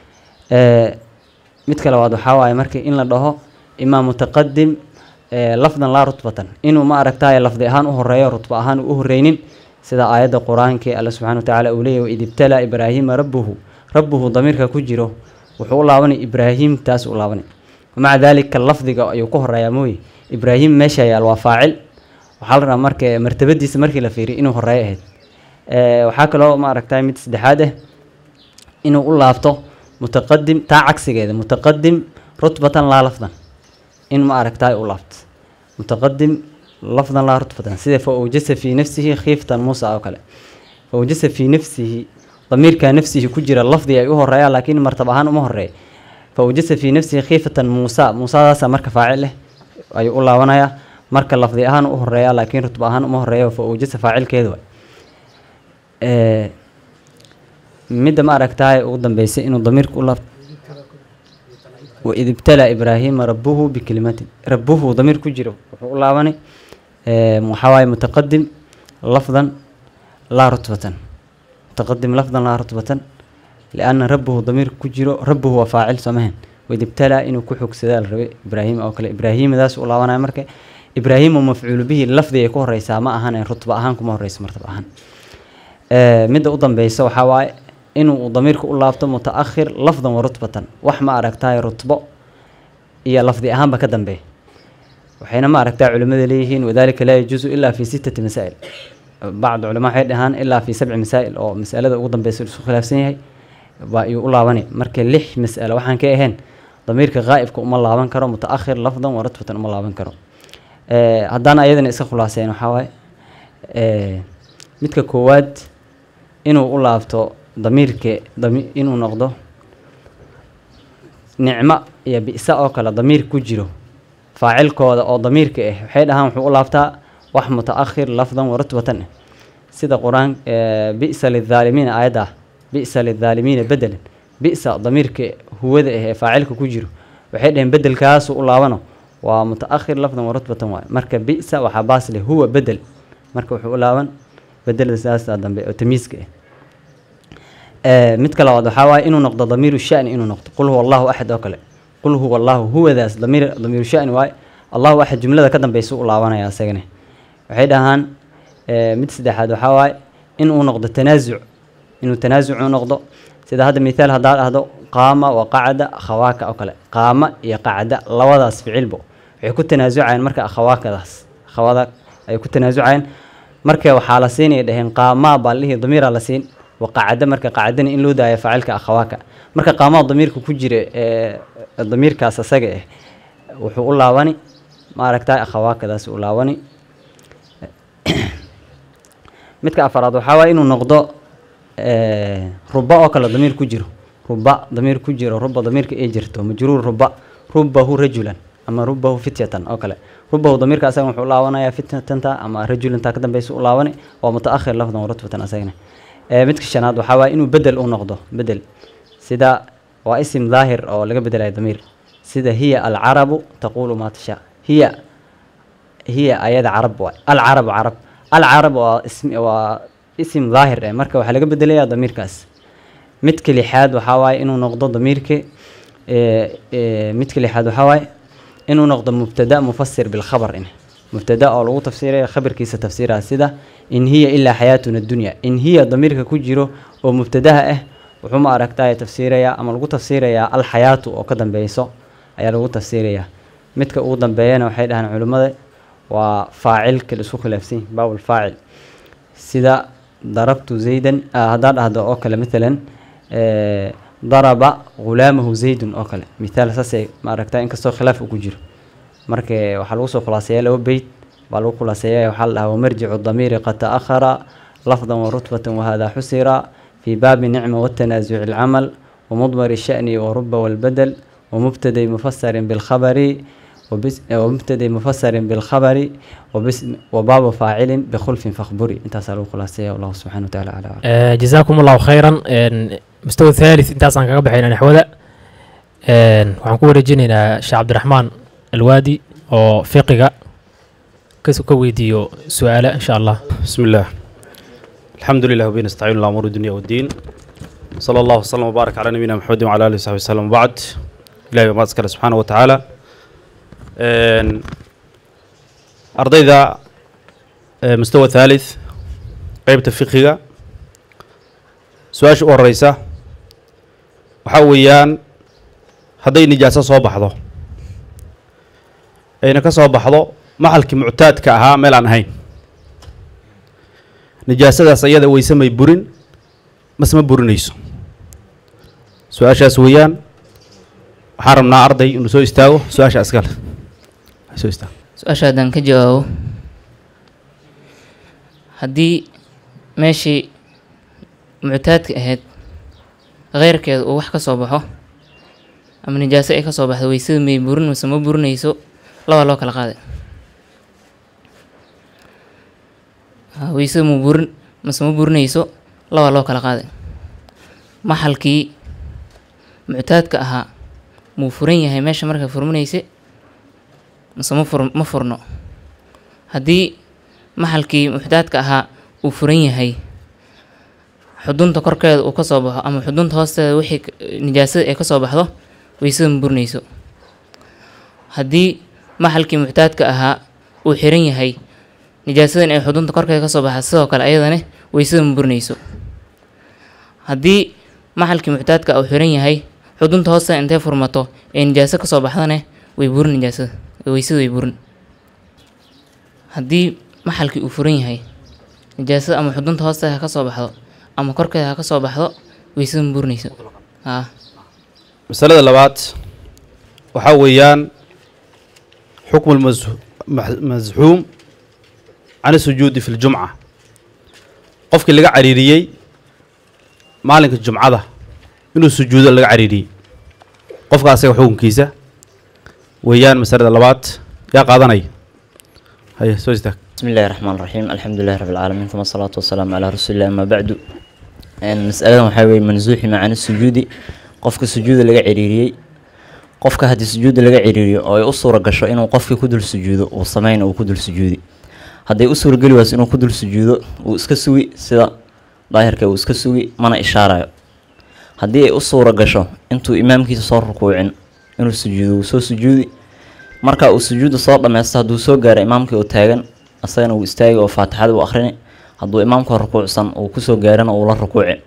mid kale waad waxa waay markii in la dhaho imaam mutaqaddim lafdan la rutbatan inuu ma aragtay lafdi ahaan u horeeyo rutba ahaan u horeynin sida aayada quraanka Allah subhanahu wa ta'ala uu leeyahay idibtala ibrahim rabbuhu damirka ku jiro wuxuu laabanay ibrahim taas u laabanay ومع ذلك اللفظiga ayuu ku horeeyaa mooy ibrahim meesha yaal waa faacil waxa la rabaa markii martabadiisa markii la fiiriyo inuu horeeyo ahayd waxa kale oo ma aragtay mid saddexaad ah inuu u laabto متقدم تا عكسيده متقدم رتبة لا لفظا إن ما أركتاي أولافت متقدم لفظا لا رتبة سيده فأوجس في نفسه خيفة موسى أو كلا فأوجس في نفسه ضمير كان نفسه كجر اللفظ يأيه الرأي لكن مرتبهان أمه الرأي فأوجس في نفسه خيفة موسى هذا مرك فاعله أي الله ونايا مرك اللفظ أهان أمه الرأي لكن رتبهان أمه الرأي فأوجس فاعل كذا مدة ما أركتاي وقدم بيسي إنه ضمير كل وإذ ابتلى إبراهيم ربه بكلمات ربه ضمير كجرو والله واني محاواي متقدم لفظا لا رتبة متقدم لفظا لا رتبة لأن ربه ضمير كجرو ربه هو فاعل سمهن وإذ ابتلى إنه كحك سدال إبراهيم أو كلا إبراهيم ذاس والله وانا مركه إبراهيم ومفعول به اللفظ يكون رئيسا ما أهان رتبة أهان كما رئيس مرتبة أهان مدة قدم بيسي وحاواي إنه ضميرك أقول لافته متأخر لفظا ورتبة وحما أركتاي رتبة هي لفظ أهم بكدم به وحينما أركتاي علماء ليهين وذلك لا يجوز إلا في 6 مسائل بعض علماء حيدهان إلا في 7 مسائل أو مسألة أقدم بيسير خلاف سنهي ويقول الله وني مركل لح مسألة وحن كيهن ضميرك غائب كأم الله بنكره متأخر لفظا ورتبة أم الله بنكره هدانا أيضا إسا خلاصين وحاوي متك كواد إنه أقول لافته ضميرك إنه نقضه نعمة يا بئس أو كلا ضمير كجرو فاعل كودا أو ضميرك حيدها وحول لافتا وح متأخر لفظا ورتبة سيد القرآن بئس للظالمين آياته بئس للظالمين بدلا بئس ضميرك هو ذا فاعلك كجرو وحيدهم بدل كاس وقلاونا ومتأخر لفظا ورتبة مركب بئس وحباس له هو بدل مركب وحولاون بدل الأساس هذا تمييزك متك لو حواي إنه نقد ضمير الشأن إنه نقد قل هو الله أحد أكله قل هو الله هو ذا ضمير الشأن واي الله واحد جملة كذا بيسوق الله وانا يا سجنه وحيد هان متسد أحد حواي إنه نقد تنازع إنه تنازع نقد سيدا هذا مثال هذا قام وقعد أخواك أكله قام يقعد لوضع في علبه يكون تنازع عين مركا أخواك داس أخواك يكون تنازع عين مركا وحالسين يدهن قام بالله ضمير على سين وقعد مركا قعدنا إن لو دايا فاعلك أخواك مركا قامات ضميرك كجري الضمير كاساسجة وحقول لعواني ما ركتاي أخواك ذا سؤال لعواني متك أفراد وحاول إنه نقضاء ربا أكل ضمير كجرو ربا ضمير كجرو ربا ضمير كأجرته مجرور ربا ربه رجلا أما ربه فتية أكل ربه ضمير كأسان وحول لعوانا يا فتنة تنتا أما رجل انتا كدن بيسؤول لعواني ومتأخر لفظا ورتبة أساينه متك الشناد وحاول إنه بدل أو نقضه بدل سيدا واسم ظاهر أو لقى بدل أي ضمير سيدا هي العرب تقول ما تشاء هي آيات عرب العرب عرب العرب واسم ظاهر مركب وحلقة بدلية ضمير كاس متكلي حاد وحواي إنه نقض ضميرك متكلي حاد وحواي إنه نقض مبتدأ مفسر بالخبر إنه مبتدأ أو لغو تفسيره خبر كيس تفسيرها سيدا إن هي إلا حياتنا الدنيا إن هي ضميرك كجيرو ومبتدأها وحما أركتها تفسيرها أما لغو تفسيرها الحياة أو كدن بيسو أي لغو تفسيرها متك أوضا بيانا وحيدها عن علماء وفاعل كالسوق الأفسي باو الفاعل سيدا ضربت زيدا هذا أوكل مثلا ضرب غلامه زيد أوكل مثال ساسي ما ركتا إنك سو خلاف وكجير مركي وحلوسو خلاصية لو بيت بالو خلاصية وحلها ومرجع الضمير قد تأخر لفظا ورتبة وهذا حسر في باب النعمة والتنازع العمل ومضمر الشأن ورب والبدل ومبتدئ مفسر بالخبر ومبتدئ مفسر بالخبر وباب فاعل بخلف فاخبري انت سألوا خلاصية والله سبحانه وتعالى على جزاكم الله خيرا مستوى الثالث انت اصلا كقبحينا نحوذا وحنكون رجينا شيخ عبد الرحمن الوادي او فقه كسو كويديو سؤاله ان شاء الله. بسم الله الحمد لله وبه نستعين على امور الدنيا والدين صلى الله وسلم وبارك على نبينا محمد وعلى اله وصحبه وسلم وبعد الى ما ذكر سبحانه وتعالى أرضيدا مستوى ثالث قيبة الفقهية سؤال الرئيسة وحويان هذي نجاسة صوب حظه أين كصوب حظه محل معتاد كأها ملان هين نجاسة سيدة ويسمى بورن ما اسمه بورنيسو سؤال شاسويان حرمنا أرضي إنه سو يستاو سؤال أسكال su-aasha haddaan ka jawaabo haddii meeshii muctaadka ahayd keyrkeeda uu wax ka soo baxo ama nijaaso ay ka soo baxdo weysada may burin mase ma burinayso labaa loo kala qaaday weysada ma burin mase ma burinayso labaa loo kala qaaday maxalkii muctaadka ahaa muu furan yahay meesha markay furmanaysa mase ma furno haddii maxalkii muxtaadka ahaa uu furan yahay xudunta korkeeda uu ka soo baxo ama xudunta hoosteeda wixii nijaasada ay ka soo baxdo weysada ma burinayso haddii maxalkii muxtaadka ahaa uu xiran yahay nijaasadan ay xudunta korkeeda ka soo baxda sidoo kale ayadana weysada ma burinayso haddii maxalkii muxtaadka uu xiran yahay xudunta hoosteeda intay furmato ee nijaaso ka soo baxdana way burin nijaasada weysada way burin haddii maxalkii uu furan yahay nijaasada ama xudunta hoosteeda ha ka soo baxdo ama korkeeda ha ka soo baxdo weysada ma burinayso مسألة اللبات وحويان حكم المزحوم عن السجود في الجمعة قفك اللي عريريي مالك الجمعة ده إنه السجود اللي عريري قفك أسيق حكم كيسة ويان مسألة اللبات يا قاضني هيا سويتك. بسم الله الرحمن الرحيم الحمد لله رب العالمين ثم الصلاة والسلام على رسول الله أما بعد المسألة وحوي منزوحي مع السجود qofka sujuuda laga ciriiriyay qofka hadii sujuuda laga ciriiriyo oo ay u suura gasho inuu qofkii ku dul sujuudo oo sameeyna uu ku dul sujuudi haday u suura gali waas inuu ku dul sujuudo uu iska sugi sida daahirka uu iska sugi mana ishaarayo hadii ay u suura gasho intuu imaamkiisa soo rukuucin inuu sujuudo uu soo sujuudi marka uu sujuudo soo dhameesto haduu soo gaaro imaamkii oo taagan asagana uu istaagay oo faatixada uu akhrinay haduu imaamku rukuucsan uu ku soo gaarana uu la rukuucin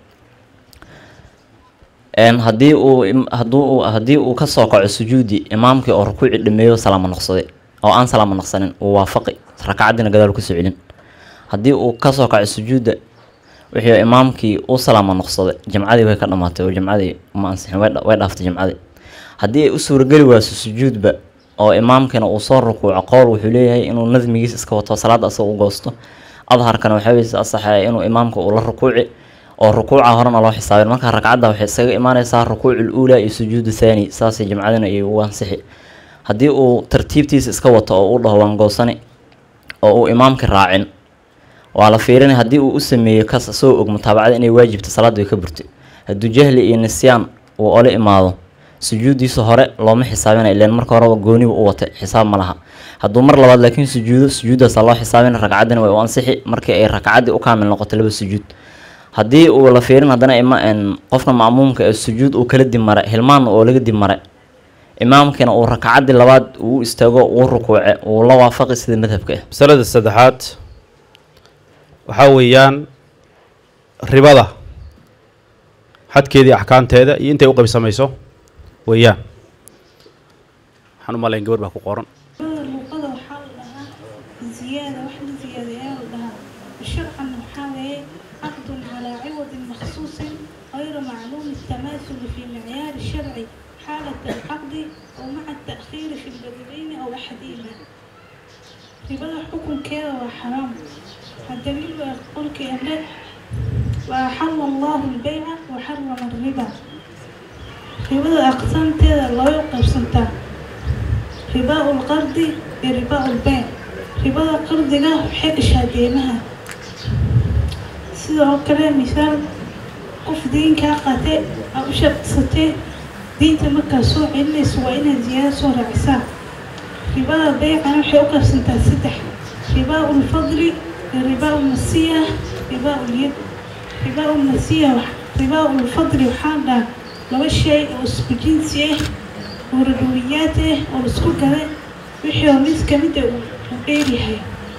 hadii uu ka soo kaco sujuudi imaamkii oo rukuuci dhameeyo salaam noqsaday oo aan salaam noqsanin uu waafaqi rakcadina gadaal ku soo celin hadii uu ka soo kaco sujuuda wixii imaamkii uu salaamo noqsaday jamcadii way ka dhamaatay oo jamcadii ma ansixin way dhaaftay jamcadii haddii ay u suurageli waaso sujuudba oo imaamkana uu soo rukuuco qowl wuxuu leeyahay inuu nadmigiis iska wato salaada asagoo u goosto adharkana waxaa weyse asaxaya inuu imaamka uu la rukuuci oo rukuuca horena loo xisaabin marka ragcadda waxay isaga imaanaysaa rukuucul uula iyo sujuudu thaani saasay jamcadina ay ugu ansixi haddii uu tartiibtiisa iska wato oo uu dhaho waan goosani oo uu imaamka raacin waa la fiirinay haddii uu u sameeyo kas soo og mutaabacada inay waajibto salaad way ka burtay hadduu jahli iyo nisyaan uu ola imaado sujuudiisa hore looma xisaabina ileen marka horeba gooniba u watay xisaab ma laha hadduu mar labaad laakiin sujuudaasa loo xisaabina ragcaddina way u ansixi markii ay ragcaddii u kaamil noqoto laba sujuud haddii uu la fiirin haddana qofka ma'muumka ee sujuud uu kala dib maray hilmaan oo laga dib maray imaamkina uu ragcaddii labaad uu istaago uu rukuuce uu la waafaqi sida madhabka ah masalada saddexaad waxaa weeyaan ribada xadkeedii axkaamteeda iyo intay u qaybsamayso weeyaan waxaan u malayn gabadh baa ku qoran luqada waxaa la dhahaa ziyaada wax la ziyaadayaa la dhahaa sharcan waxaa weeye caqdun calaa ciwadin makhsuusin غير معلوم التماثل في معيار الشرع حالة العقد أو مع التأخير في البدلين أو أحدهما ربا حكم كذا وحرام الدليل يقول كأنه وأحل الله البيع وحرم الربا ربا أقسام كذا لا يوقف سنتا ربا القرض بربا البيع ربا القرض له حق شادينها سيدا كلام مثال qof diinkaa qaatay aa u shardsatay diinta markaa soo celinayso waa inaad ziyaado soo raacisaa ribada baycana waxay u qabsantaa saddex ribaa ulfadli iyo ribaa ulnasiya ribaa ulyad ribaa ulnasiya ribaa ulfadli waxaa dhaha laba shay oo isku jinsi ah oo radowiyaad ah oo laisku gaday wixii oo mid ka mid a uu dheeryahay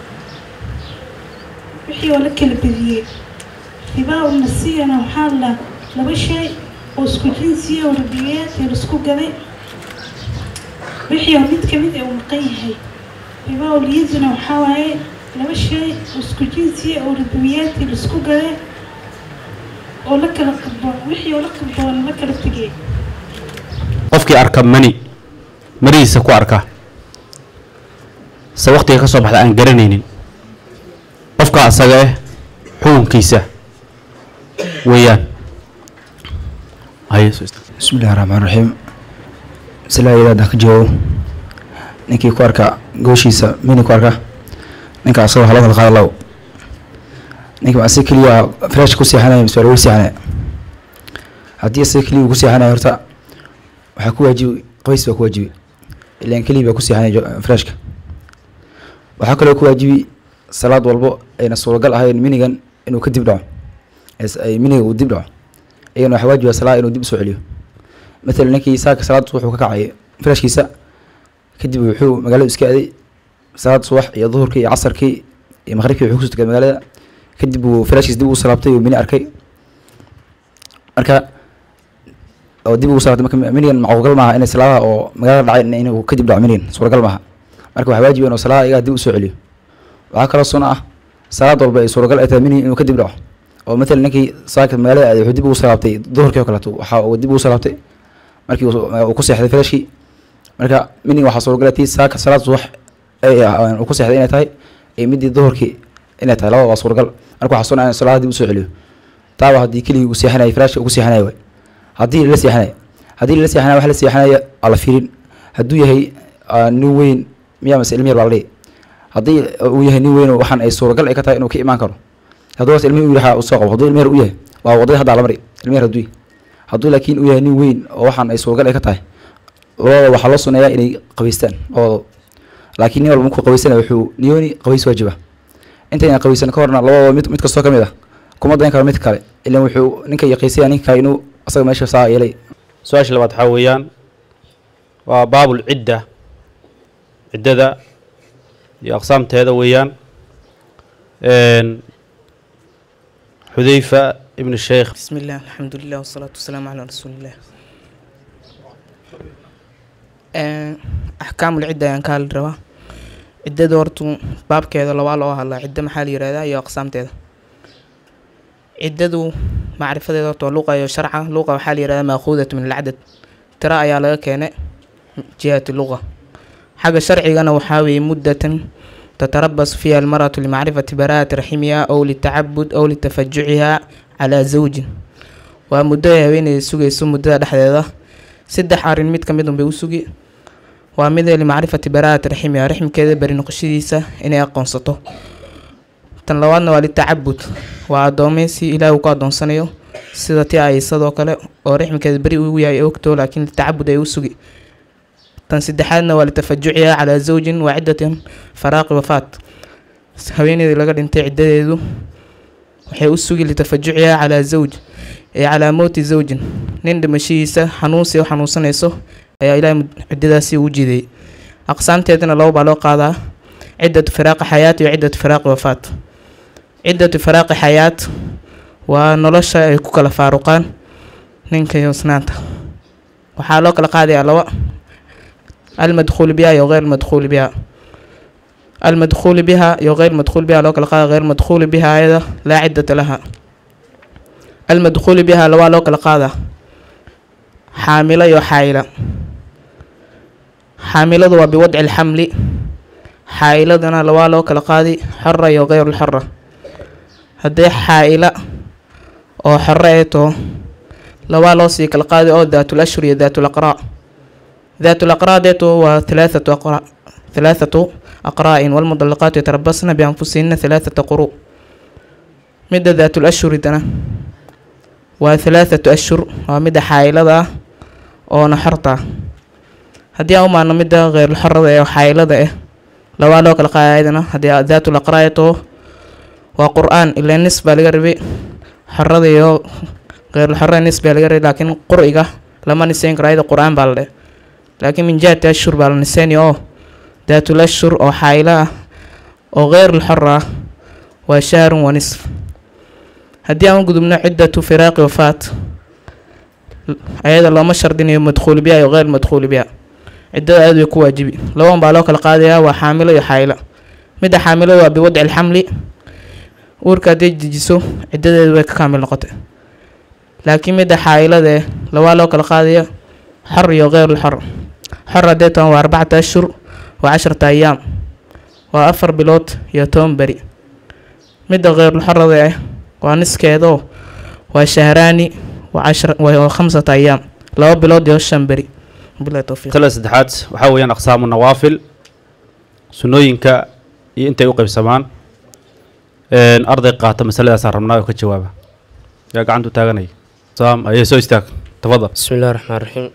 wixii oo la kala bediyey ribaa ulnasiyana waxaa la laba shay oo isku jinsiya oo radowiyaad ee laisku gaday wixii oo mid ka mid a uu maqan yahay ribaa ulyadina waxaa waaye laba shay oo isku jinsiya oo radowiyaad ee laisku gaday oo la kala qabdoon wixii oo la qabdoon la kala tegay qofkii arka manihiisa ku arka se waqtiga ka soo baxda aan garanaynin qofka asaga ah xukunkiisa weeyaan بسم الله الرحمن الرحيم سلا إذا جواب نكي كواركا جوشيسا ميني كواركا نكا أصور هلا الخير لو نكي أسيكلي فلاش كوسي حنا مسؤول وسي حنا هدي أسيكلي وكوسي حنا يرتا وحكوا جيو قيس بكوا جيو اللي أنكلي بكوسي حنا فلاشك وحكوا لو كوا جيو صلاة والبو أي نصور قال هاي ميني كان إنه كدب دعوة أي ميني ودب دعوة أيضا حواجب صلاة إنه دب سعليه مثلا نكي ساك صلاة صبح وكعي فلاش كيسا كدب وحو مقالة إسكادي صلاة صبح يا ظهر كي عصر كي يا مغرب كي وحوسة كمقالة كدب وفلاش يدب صلاتي ومن أركي أركا أو دب صلاة منين مع قلب معها إن صلاة أو مقالة عين إنه كدب دع منين صور قلب معها أركا حواجب إنه صلاة يا دب سعليه وهكذا الصنعة صلاة ضربة صور قلب أثامني إنه كدب دع oo مثلا ninkii saaka magaalada wuxuu dib ugu salaabtay duhurkii oo kale waxa uu dib ugu salaabtay markii uu ku seexday flaashkii marka mini waxa soo galatay saaka salaad subax uu ku seexday inay tahay midii duhurkii inay tahay laba suuragal marka waxa soo salaad dib u soo celiyo taawa hadii kaliya uu seexanay flaashka uu seexanay way hadii la seexanay waxa la seexanay ala fiirin haduu yahay nin weyn miyaa mas'il miyar baa hadii uu yahay nin weyn waxaan ay suuragal ay ka tahay inuu ka iimaan karo هذا المهم يروح الساق وهذا المهم وياه ووضعه هذا على مري المهم هدوي هدول لكن وياه ني وين وحن أي سوق عليك تاه وحلصنا يا إني قويستان أو لكن نيول ممكن قويستان وحو نيوني قويس واجبه أنت يا قويستان كورنا الله مت كسر كم ده كم ضاين كرمت كله إلا وحو نك يقيس يعني كأنه أصلا ما يشوف ساعة يلي سؤال اللي بتحويان وباب العدة عدة يا أقسام هذا ويان حذيفة ابن الشيخ بسم الله الحمد لله والصلاة والسلام على رسول الله أحكام العدة يعني كان الروا عدة دورتو باب كذا لو الله هلا عدة محل يرادا يا أقسام كذا ciddadu macrifadeeda horta waa luqa iyo sharca. luqa waxaa la yihahdaa maaquudatu min alcadad, tira ayaa laga keenay jihati luqa. xagga sharcigana waxaa weeye muddatan tatarabasu fiiha almaratu limacrifati baraa'ati raximiha aw litacabud aw litafajuciha calaa zawjin. waa muddo ay haweeneyda sugayso. muddada dhexdeeda 3 arrin mid ka mid un bay u sugi. waa mid limacrifati baraa'ati raximiha, raximkeeda beri noqoshadiisa inay aqoonsato. tan labaadna waa litacabud, waa addoomaysi ilaahi uu ku addoonsanayo sida tii aysadoo kale oo raximkeeda beri ugu yahay ogto laakiin litacabud ay u sugi. tan saddexaadna waa litafajuciha calaa zawjin waa ciddatan faraaqi wafaat, haweeneydii laga dhintay ciddadeedu waxay u sugi litafajuciha calaa zawj ee calaa mowti zawjin, nin dhimashihiisa xanuunsi u xanuunsanayso ayaa ilaahay ciddadaasi ugu jiiday. aqsaamteedana 2 baa loo qaadaa, ciddatu firaaqi xayaat iyo ciddatu firaaqi wafaat. ciddatu firaaqi xayaat waa nolosha ay ku kala faaruqaan ninka iyo isnaanta. waxaa loo kala qaadayaa 2: المدخول بها أو غير المدخول بها. المدخول بها أو غير المدخول بها لو كلا غير المدخول بها هذا لا عدة لها. المدخول بها لو كلا قاعدة حاملة يو حائلة. حاملة وبوضع الحمل، حائلة دنا لو كلا قاعدة حرة يو غير الحرة. هذه حائلة أو حريته لو سيك القاعدة أو ذات الأشهر ذات الأقراء. ذات الأقراء ديتو ثلاثة أقراء والمطلقات يتربصن بأنفسهن 3 قروء. مدة ذات الأشهر دنا و3 أشهر ومدة حائلة أو نحرتها. هدي أو معنا مدة غير الحرة أو حائلة لو لوك القاعدة هدي ذات الأقراء وقرآن إلا النسبة لغربي حرة غير الحرة نسبة لغربي لكن قرئة لما نسين قراءة القرآن بالله. لكن من جهة الأشهر بالنساني ذات الأشهر أو حائلة أو غير الحرة وشهر ونصف. هدي أن قدمنا عدة فراق وفاة أيضا لو ما شردين مدخول بها أو غير مدخول بها عدة هذا يكون واجبي. لو أن بالوك القاضية وحاملة يحائلة مدى حاملة بوضع الحمل وركا دي جيسو عدة هذا كامل نقطة. لكن مدى حائلة ده لو بالوك القاضية حر وغير الحر. حر ديتهم 4 أشهر و10 أيام و4 بلوت يتوم بري. مدى غير الحر ده ونص كيدو وشهران و5 أيام 2 بلوت يوشن بري. بالله توفيق. 3 وحاويان أقسام النوافل سنوينك انت يوقف سمان أرضي قاطة مسألة سارمنا وكجوابها يا عنده تاغني سام أي سويستاك تفضل. بسم الله الرحمن الرحيم.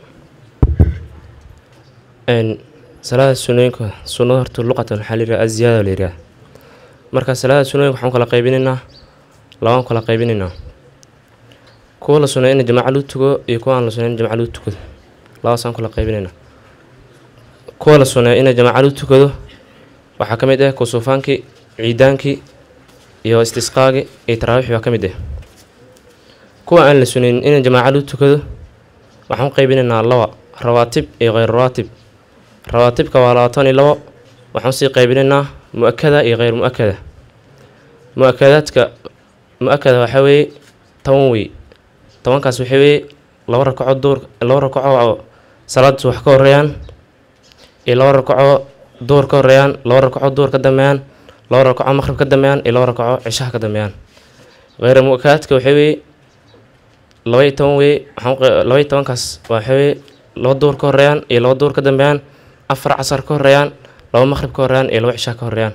salaada sunnooyinka sunnada horta luqatan waxaa la yidhaha aziyaada la yidhaha. marka salaada sunnooyinka waxaan kala qaybinaynaa 2 kala qaybinaynaa. kuwa la sunneeyo in jamaaca lagu tuko iyo kuwa aan la sunneeyo in jamaaca lagu tukado 2 kala qaybinaynaa. kuwa la sunneeyo in jamaaca lagu tukado waxaa ka mid ah kusuufaankii, ciidaankii iyo istisqaagii iyo taraawiixii baa ka mid ah. kuwa aan la sunneeyin in jamaaca lagu tukado waxaan qaybinaynaa 2: rawaatib iyo غير rawaatib. rawaatibka waa 22 waxaan sii qaybinaynaa mu'akada iyo غير mu'akada. mu'akadaadka mu'akada waxa weeye 10 wey. 10kaas waxa weeye 2 rakaco duur 2 rakaco salaad subax ka horeeyaan iyo 2 rakaco duur ka horeeyaan 2 rakaco duur ka dambeeyaan 2 rakaco maghrib ka dambeeyaan iyo 2 rakaco cishaha ka dambeeyaan. غير mu'akadaadka waxa weeye 12 wey. waxaan 12kaas waxa weeye 2 duur ka horeeyaan iyo 2 duur ka dambeeyaan 4 casar ka horeeyaan 2 maghrib ka horeeyaan iyo 2 cisha ka horeeyaan.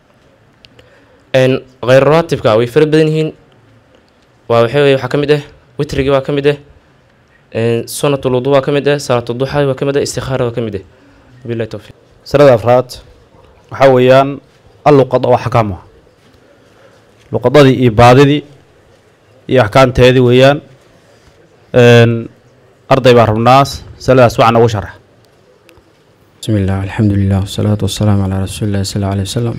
غير rawaatibka way fara badan yihiin. waxa weeye waxa ka mid ah witrigi waa ka mid ah sunnatul wudu waa ka mid ah salaatu duha waa ka mid ah istikhaara waa ka mid ah. billahi tawfiq. سنة أفراد وحويان اللقطة وحكامها لقطة دي إبادة دي يحكام تهدي ويان أرضي بحر الناس سلا سوعنا وشرح. بسم الله الحمد لله والصلاة والسلام على رسول الله صلى الله عليه وسلم.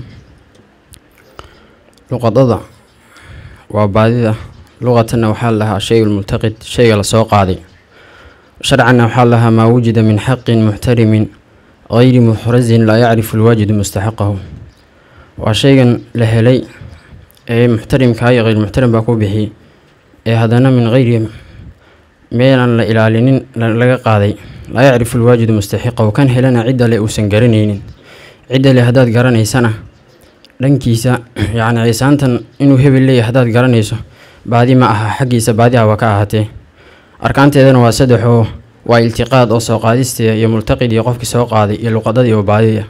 لقطة وبعدها لغة وحال لها شيء الملتقط شيء لسوق عادي شرعا وحال لها ما وجد من حق محترم غير محرز لا يعرف الواجد مستحقه وشيئا لهلي محترم كاي غير محترم باكو به ee haddana min hayri meel aan la ilaalinin laga qaaday laa yacrifu lwaajidu mustaxiqahu kan helana cidda le uusan garanaynin cidda le haddaad garanaysana dhankiisa yacni ciisaantan inuu hebel leeyahay haddaad garanayso baadi ma aha xaggiisa baadiha waa ka ahaatee arkaanteedana waa saddexoo waa iltiqaad oo soo qaadisteeda iyo multaqid iyo qofkii soo qaaday iyo luqadadii oo baadiya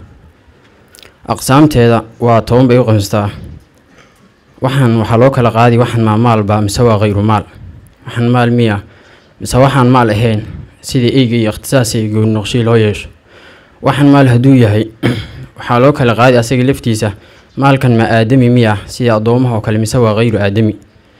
aqsaamteeda waa 10 bay u qaybsataa waxaan waxaa loo kala qaadi waxaan maa maalba mise waa hayru maal waxaan maal miya mise waxaan maal ahayn sidii eyga iyo ikhtisaasiga gooni noqshii loo yeesho waxaan maal hadduu yahay waxaa loo kala qaadi asaga laftiisa maalkan ma aadami miya sida addoomaha oo kale mise waa hayru aadami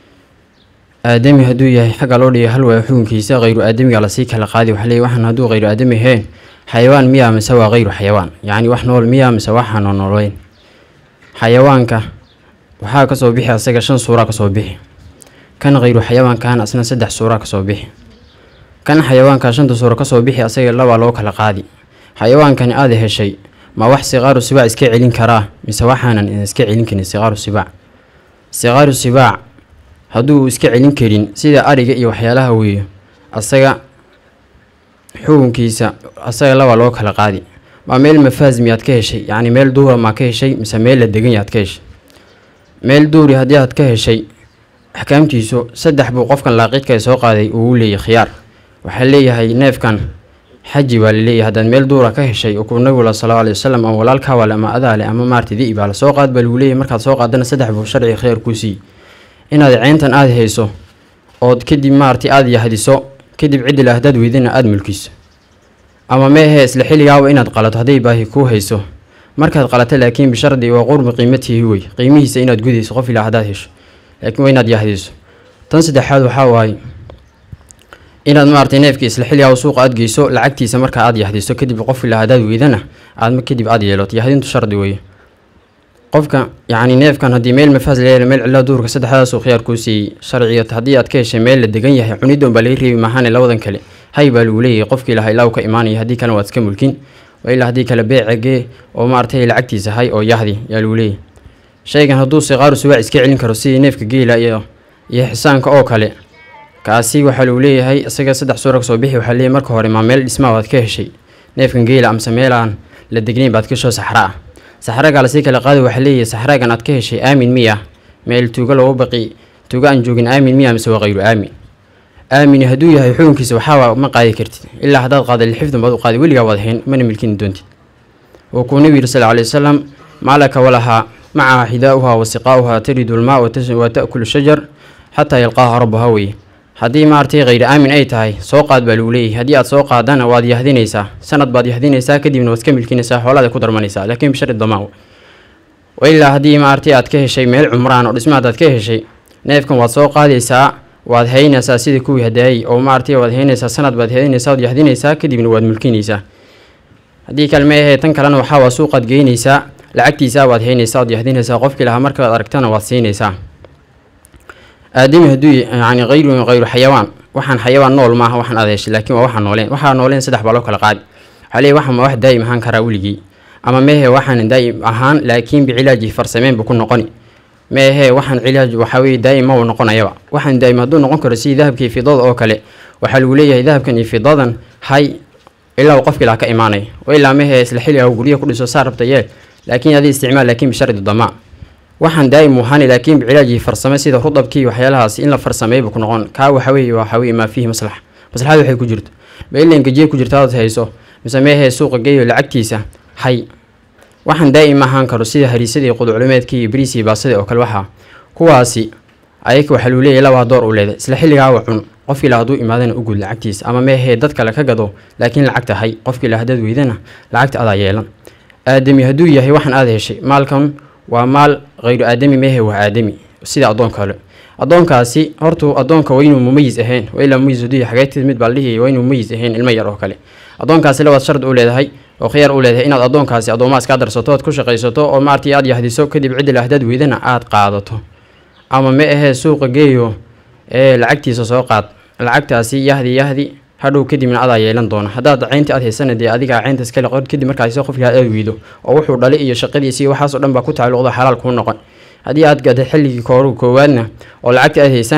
aadami hadduu yahay xagga loo dhigay hal waa xukunkiisa hayru aadamiga lasii kala qaadi waxa leeyahay waxaan hadduu hayru aadami ahayn xayawaan miya mise waa hayru xayawaan yacni wax nool miya mise waxaan oo noolayn xayawaanka waxaa kasoo bixi asaga 5 suura kasoo bixi kan hayru xayawaankan asna 3 suura kasoo bixi kan xayawaanka 5 suura kasoo bixi asaga laba loo kala qaadi xayawaankani aad heshay ma wax siqaaru sibaac iska celin karaa mise waxaanan iska celin karin siqaaru sibaac hadduu iska celin karin sida ariga iyo waxyaalaha weeyo asaga xukunkiisa asaga laba loo kala qaadi ma meel mafaaz miyaad ka heshay yacni meel duura ma ka heshay mise meel la degan yaad ka heshay meel duuri haddii aad ka heshay axkaamtiisu 3 buu qofkan laaqidka soo qaaday uu leeyahay khiyaar waxaa leeyahay neefkan xaji baa leeyahay haddaad meel duura ka heshay oo ku nabiga sallallahu alayhi wasallam ama walaalka wala ama adaale ama maartidii baa la soo qaad baa lagu leeyahay markaad soo qaadana 3 buu sharci khiyaar ku sii inaad ceyntan aad hayso ood kadib maarti aad yahdiso kadib cid la hadad weydina aad mulkiso ama meehe isla xilligaaba inaad qalato haday baahi ku hayso markaad qalato laakiin bishardi waa qurb qiimatihi way qiimihiisa inaad gudayso qof ila hadad hesho laakiin waa inaad yahdiso tan saddexaad waxa waay inaad maartay neefki isla xilligaaba suuqa aad geyso lacagtiisa marka aad yahdiso kadib qof ila hadad weydana aad kadib aad yeelato yahdintu shardi way qofka yacni neefkan haddii meel mafaas leeyahay meel cilaa duurka saddexdaas uu khiyaar ku siiyey sharciga haddii aad ka heshay meel la degan yahay cunidoon baa laga reebi maahane labadan kale hay baa lagu leeyahay qofkii lahaa ilaa uu ka imaanaya haddii kale waad iska mulkin waa ilaa haddii kale beecegee oo maartay lacagtiisa hay oo yahdi yaa lagu leeyahay shaygan hadduu siqaaru suwaac iska celin karo sidii neefka geela iyo xisaanka oo kale kaasi waxaa lagu leeyahay isaga 3 suura kasoo bixi waxaa leeyahay marka hore ma meel dhismaa waad ka heshay neefkan geela amse meelaan la degnayn baad ka soo saxraa saxraga la sii kala qaadi waxa leeyahay saxragan aad ka heshay aamin miya meel tuuga loo baqi tuuga aan joogin aamin miya mise waa hayru aamin hadduu yahay xukunkiisa waxaa ma qaadi kartid ilaa haddaad qaaday xifdan baad u qaadi weligaa waad hayn mana milkin doontid oo ku nabi sallallahu alayhi wasallam maalaka walaha maca hidaauha wa siqaauha taridu almaa wa ta'kulu shajar xataa yalqaaha rabbuha way haddii maartay hayr aamin ay tahay soo qaad baa lagu leeyahay haddii aad soo qaadana waad yahdinaysaa sanad baad yahdinaysaa kadibna waad ka milkinaysaa xoolaada ku darmanaysaa laakiin bishari damaa ilaa haddii maartay aad ka heshay meel cumraan oo dhismaad aad ka heshay neefkan waad soo qaadaysaa waad haynaysaa sidii kuwii hadaayay oo maartay waad haynaysaa sanad baad haynaysaa waad yahdinaysaa kadibna waad mulkinaysaa haddii kale ma ahee tan kalena waxaa waa suuqaad geynaysaa lacagtiisa waad haynaysaa waad yahdinaysaa qofkii lahaa markaad aragtana waad siinaysaa aadami hadduu yacni hayru xayawaan waxaan xayawaan nool maaha waxaan aad heshay laakiin waa waxaan nooleen 3 baa loo kala qaadi waxaa leeyahay waxaan ma wax daa'im ahaan karaa weligii ama meehe waxaan daa'im ahaan laakiin bicilaaji farsameen buu ku noqoni meehe waxaan cilaaj waxa weeye daa'im ma uu noqonayaba waxaan daa'im hadduu noqon karo sidii dahabka iyo fidada oo kale waxaa lagu leeyahay dahabkan iyo fidadan hay ilaa qofkii la ka imaanay oo ilaa meehe isla xilliga guriga ku dhiso saar rabta yeel laakiin adii isticmaal laakiin bishardi damaa waxaan daa'im waxaan laakiin bicilaaji farsamo sida rudabkii waxyaalahaas in la farsameeyo ku noqon ka waxa weeye ma fihi maslaxa waxay ku jirto beeleen gajiye ku jirta aad hayso misameehe suuqa geeyo lacagtiisa hay waxaan daa'im ahaan karo sida hariisadii quduclumeedkii iyo bariisii baasadii oo kale waxa kuwaasi ayaka waxa lagu leeyahay laba door u leedahay isla xilligaa waa cun qofkii la haduu imaadana u gud lacagtiisa ama meehe dad kale ka gado laakiin lacagta hay qofkii la hadad weydana lacagta adaa yeelan aadami hadduu yahay waxaan aad heshay maalkan waa maal hayru aadami meehe waa aadami sida adoon kale adoonkaasi hortu adoonka waa inuu mumayis ahayn waa ilaa mumayis hadduu yahay xageetid mid baa lihi waa inuu mumayis ahayn ilmo yar oo kale adoonkaasi labaad shard u leedahay oo khiyaar u leedahay inaad adoonkaasi adoomaas ka darsato ood ku shaqaysato oo maartii aad yahdiso kadib ciddi la hadad weydana aad qaadato ama ma ahee suuqa geeyo lacagtiisa soo qaad lacagtaasi yahdi hadhow kadibna adaa yeelan doona haddaad caynta aad haysana dee adiga caynta iskale qor kadib markaasi qofkii aad weydo oo wuxuu dhalay iyo shaqadiisii waxaasoo dhan baa ku tacalluqda xalaal kuu noqon haddii aad gaday xilligii koowaadna oo lacagta aad haysana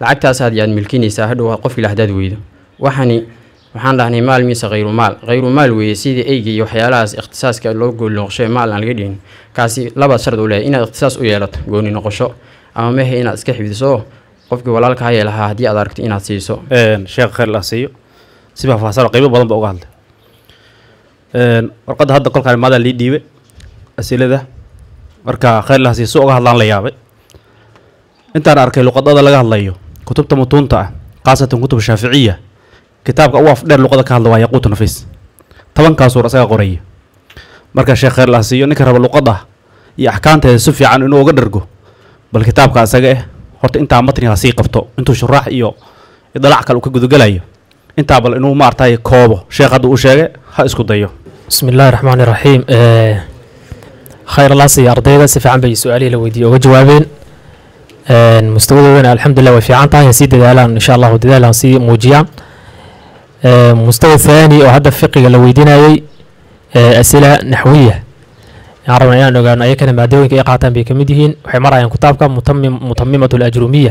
lacagtaas aad milkinaysaa hadhow qofkii la hadaad weydo waxaan dhahnay maal mise khayru maal weeye sidii eyga iyo waxyaalahaas ikhtisaaska loo gooni noqosho maal aan laga dhigin kaasi laba shard u leeyahay inaad ikhtisaas u yeelato gooni noqosho ama mehe inaad iska xifdiso qofkii walaalka haya lahaa haddii aad aragto inaad siiso sheekh khayr la siiyo si faahfaahsan qaybo badan ba uga hadlay warqadda hadda kolkaan maada lii dhiibay asilada marka khayr la siiyo uga hadlaan la yaabay intaan arkay luqadada laga hadlayo kutubta mutuunta ah qaasatan kutub shaaficiya kitaabka ugu afdheer luqada ka hadla waa yaquut nafis 10 ka suura asaga qoraya marka sheekh khayr la siiyo ninka raba luqada iyo ahkaanteeda si fiican inuu uga dhargo bal kitaabka asaga horta inta matniga sii qabto intuu sharax iyo idalac kale uu ka gudugalayo inta bal inuu maartay koobo sheekh hadda uu sheegay ha isku dayo bismillaahir rahmaanir rahiim khayr la siiyo ardayda si fiican bay su'aalaha la weydiiyay uga jawaabeen مستوى الحمد لله وفي عن طاهي سيد دالان إن شاء الله ودالان سي موجيا مستوى الثاني وهدف فقه لو يدينا أسئلة نحوية يعرفنا يعني أن أي كلمة مادوية يقعتان بكمدهين وحمارة يعني كتابك متممة الأجرومية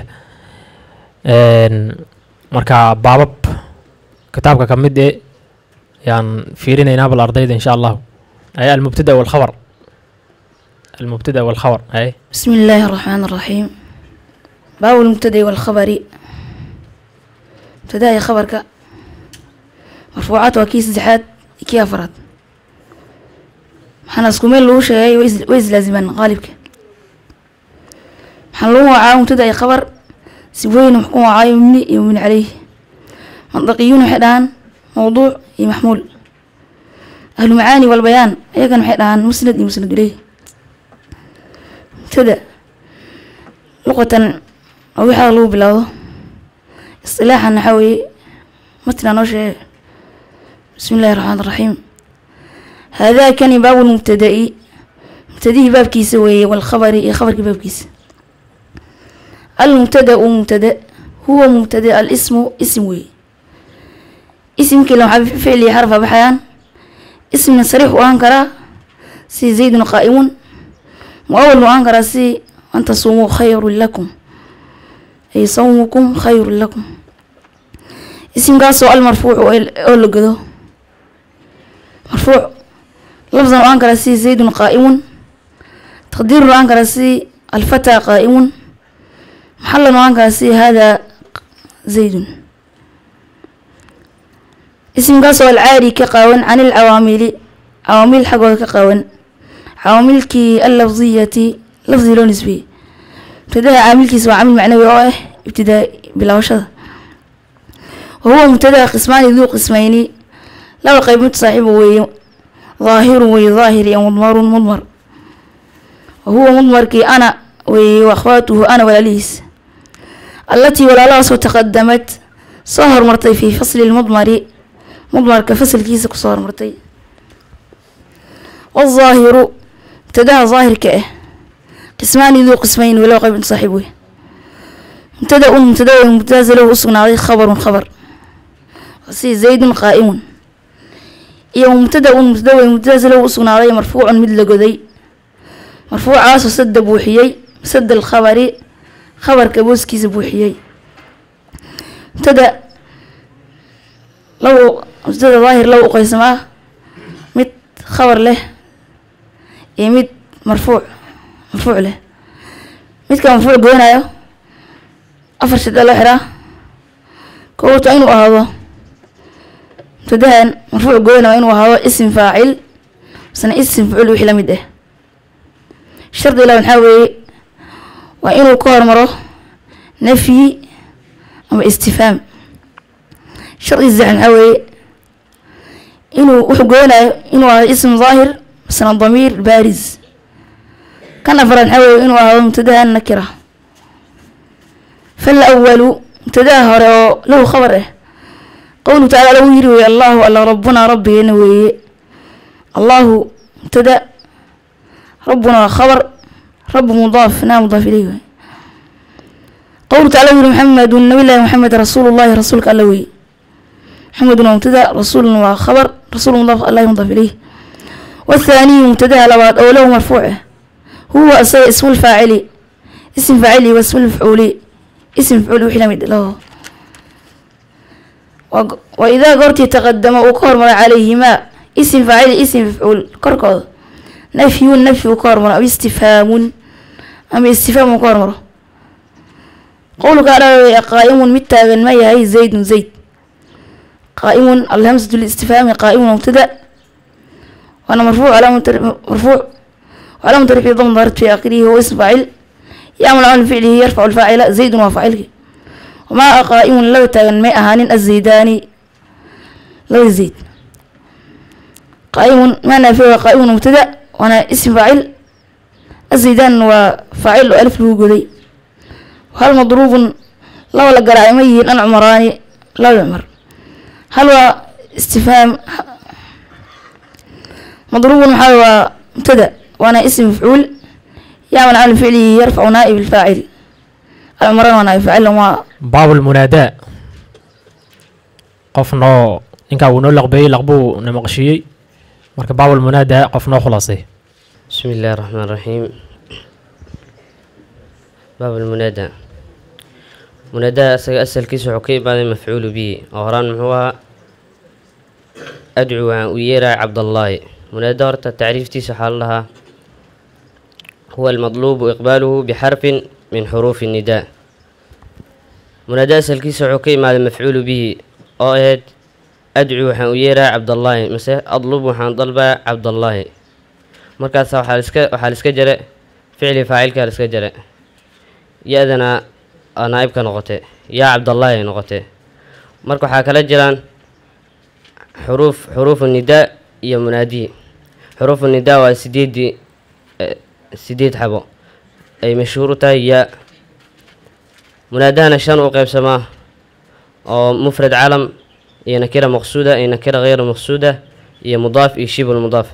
مركا بابب كتابك كمد يعني فيرين ينابل الأرضية إن شاء الله أي المبتدأ والخبر أي بسم الله الرحمن الرحيم باب المبتدأ والخبر ابتداء خبرك مرفوعات وكيس زحات كي أفراد حنسكمل له شيء ويز لازما غالبك حنلوه عام مبتدأ خبر سبوين محكوم عايم مني يومين عليه منطقيون حدان موضوع محمول أهل المعاني والبيان أي كان حدان مسند إليه مبتدأ لغة أو يحاولوا بلاده اصطلاحا نحوي متنا نوشي بسم الله الرحمن الرحيم هذا كان باب المبتدئ مبتدئ باب كيس والخبر خبر باب كيس المبتدأ مبتدأ هو مبتدأ الاسم اسم اسم كلمة فعل حرف بحيان اسم صريح وأنكر سي زيد قائم وأول وأنكر سي أن تصوموا خير لكم أي صومكم خير لكم اسم قاسو المرفوع أو لقدو مرفوع لفظا وأنكر سي زيد قائم تقدير وأنكر سي الفتى قائم محلا وأنكر سي هذا زيد اسم قاسو العاري كقاون عن العوامل عوامل حقوق كقاون عوامل كي اللفظية لفظي لون نسبي ابتداء عامل كيس وعامل معنوي أو ابتداء بلا وشذ وهو مبتدأ قسمان ذو قسمين لو قيمت صاحبه ظاهر وظاهر مضمر وهو مضمر كي أنا وأخواته أنا والأليس التي ولا لاس تقدمت صهر مرتي في فصل مضمر كفصل كيس صهر مرتي والظاهر ابتداء ظاهر كأه قسمان ذو قسمين ولو قيمت صاحبه مبتدأ ممتاز له أصغن عليه خبر سي زيد قائم يوم مبتدأ ممتاز له أصغن عليه مرفوع مثل قدي مرفوع عاص سد بوحيي سد الخبر خبر كبوس كيس بوحيي مبتدأ لو مبتدأ ظاهر لو قيسماه مت خبر له يمد مرفوع له مت كان مرفوع قوينايو أفرشد الله حرا كوت عين وهذا تدهن مرفوع قوينا عين وهذا اسم فاعل سنة اسم فعل وحلا مده الشرط لو نحاول وعين وكار مرة نفي أما استفهام الشرط الزعل نحاول إنه وحقونا إنه اسم ظاهر سنة ضمير بارز كان فرا نحاول إنه هذا متدهن نكره فالأول متداهر له خبره قوله تعالى لو يروي الله ألا ربنا ربي ينوي الله مبتدأ ربنا خبر رب مضاف مضاف إليه قوله تعالى محمد النبي الله محمد رسول الله رسولك ألوي محمد مبتدأ رسول وخبر رسول مضاف الله مضاف إليه والثاني مبتدأ لبعض أو له مرفوعه هو اسم الفاعل اسم فاعلي واسم المفعول اسم مفعول وحي لمد له وإذا قرتي تقدم وكورمر عليهما اسم فاعل اسم مفعول كركض نفي وكورمر أو استفهام أم استفهام وكورمر قولك على قائم متى ما هي زيد قائم الهمزة الاستفهام قائم مبتدأ وأنا مرفوع علامة رفعه ضم ظهرت في آخره هو اسم فاعل يعمل عمل فعله يرفع الفاعل زيد وفاعله وما قائم لو تاغن ما أهان الزيداني لو زيد قائم ما نافع قائم مبتدأ وأنا اسم فاعل الزيدان وفاعل ألف الوجودي وهل مضروب لو لقى رعيمي أن عمراني لا يعمر هل هو استفهام مضروب هو مبتدأ وأنا اسم مفعول يعمل عمل فعله يرفع نائب الفاعل العمران ونائب الفاعل وما باب المناداء قفنا إنك أبو نلق به لقبو نمقشي مركب باب المناداء قفنا خلاصي. بسم الله الرحمن الرحيم. باب المنادى. منادى أسأل كيس عقي بعد مفعول به أهران هو أدعو ويرى عبد الله. منادى ورت التعريف تيسح لها هو المطلوب إقباله بحرف من حروف النداء. منادى أسأل كيس عقي بعد مفعول به أهد أدعو ويرى عبد الله مثلا أطلب وحن طلب عبد الله مركز وحالسك جرى فعل فاعل كالسك جرى يأذن نائب كنقطة يا عبد الله نقطة مركو حاكلا جران حروف النداء يا منادي حروف النداء وسديد حبو أي مشهورة يا منادانا شان وقيب سماه أو مفرد علم هي نكرة مقصودة هي نكرة غير مقصودة هي مضاف هي شبه المضاف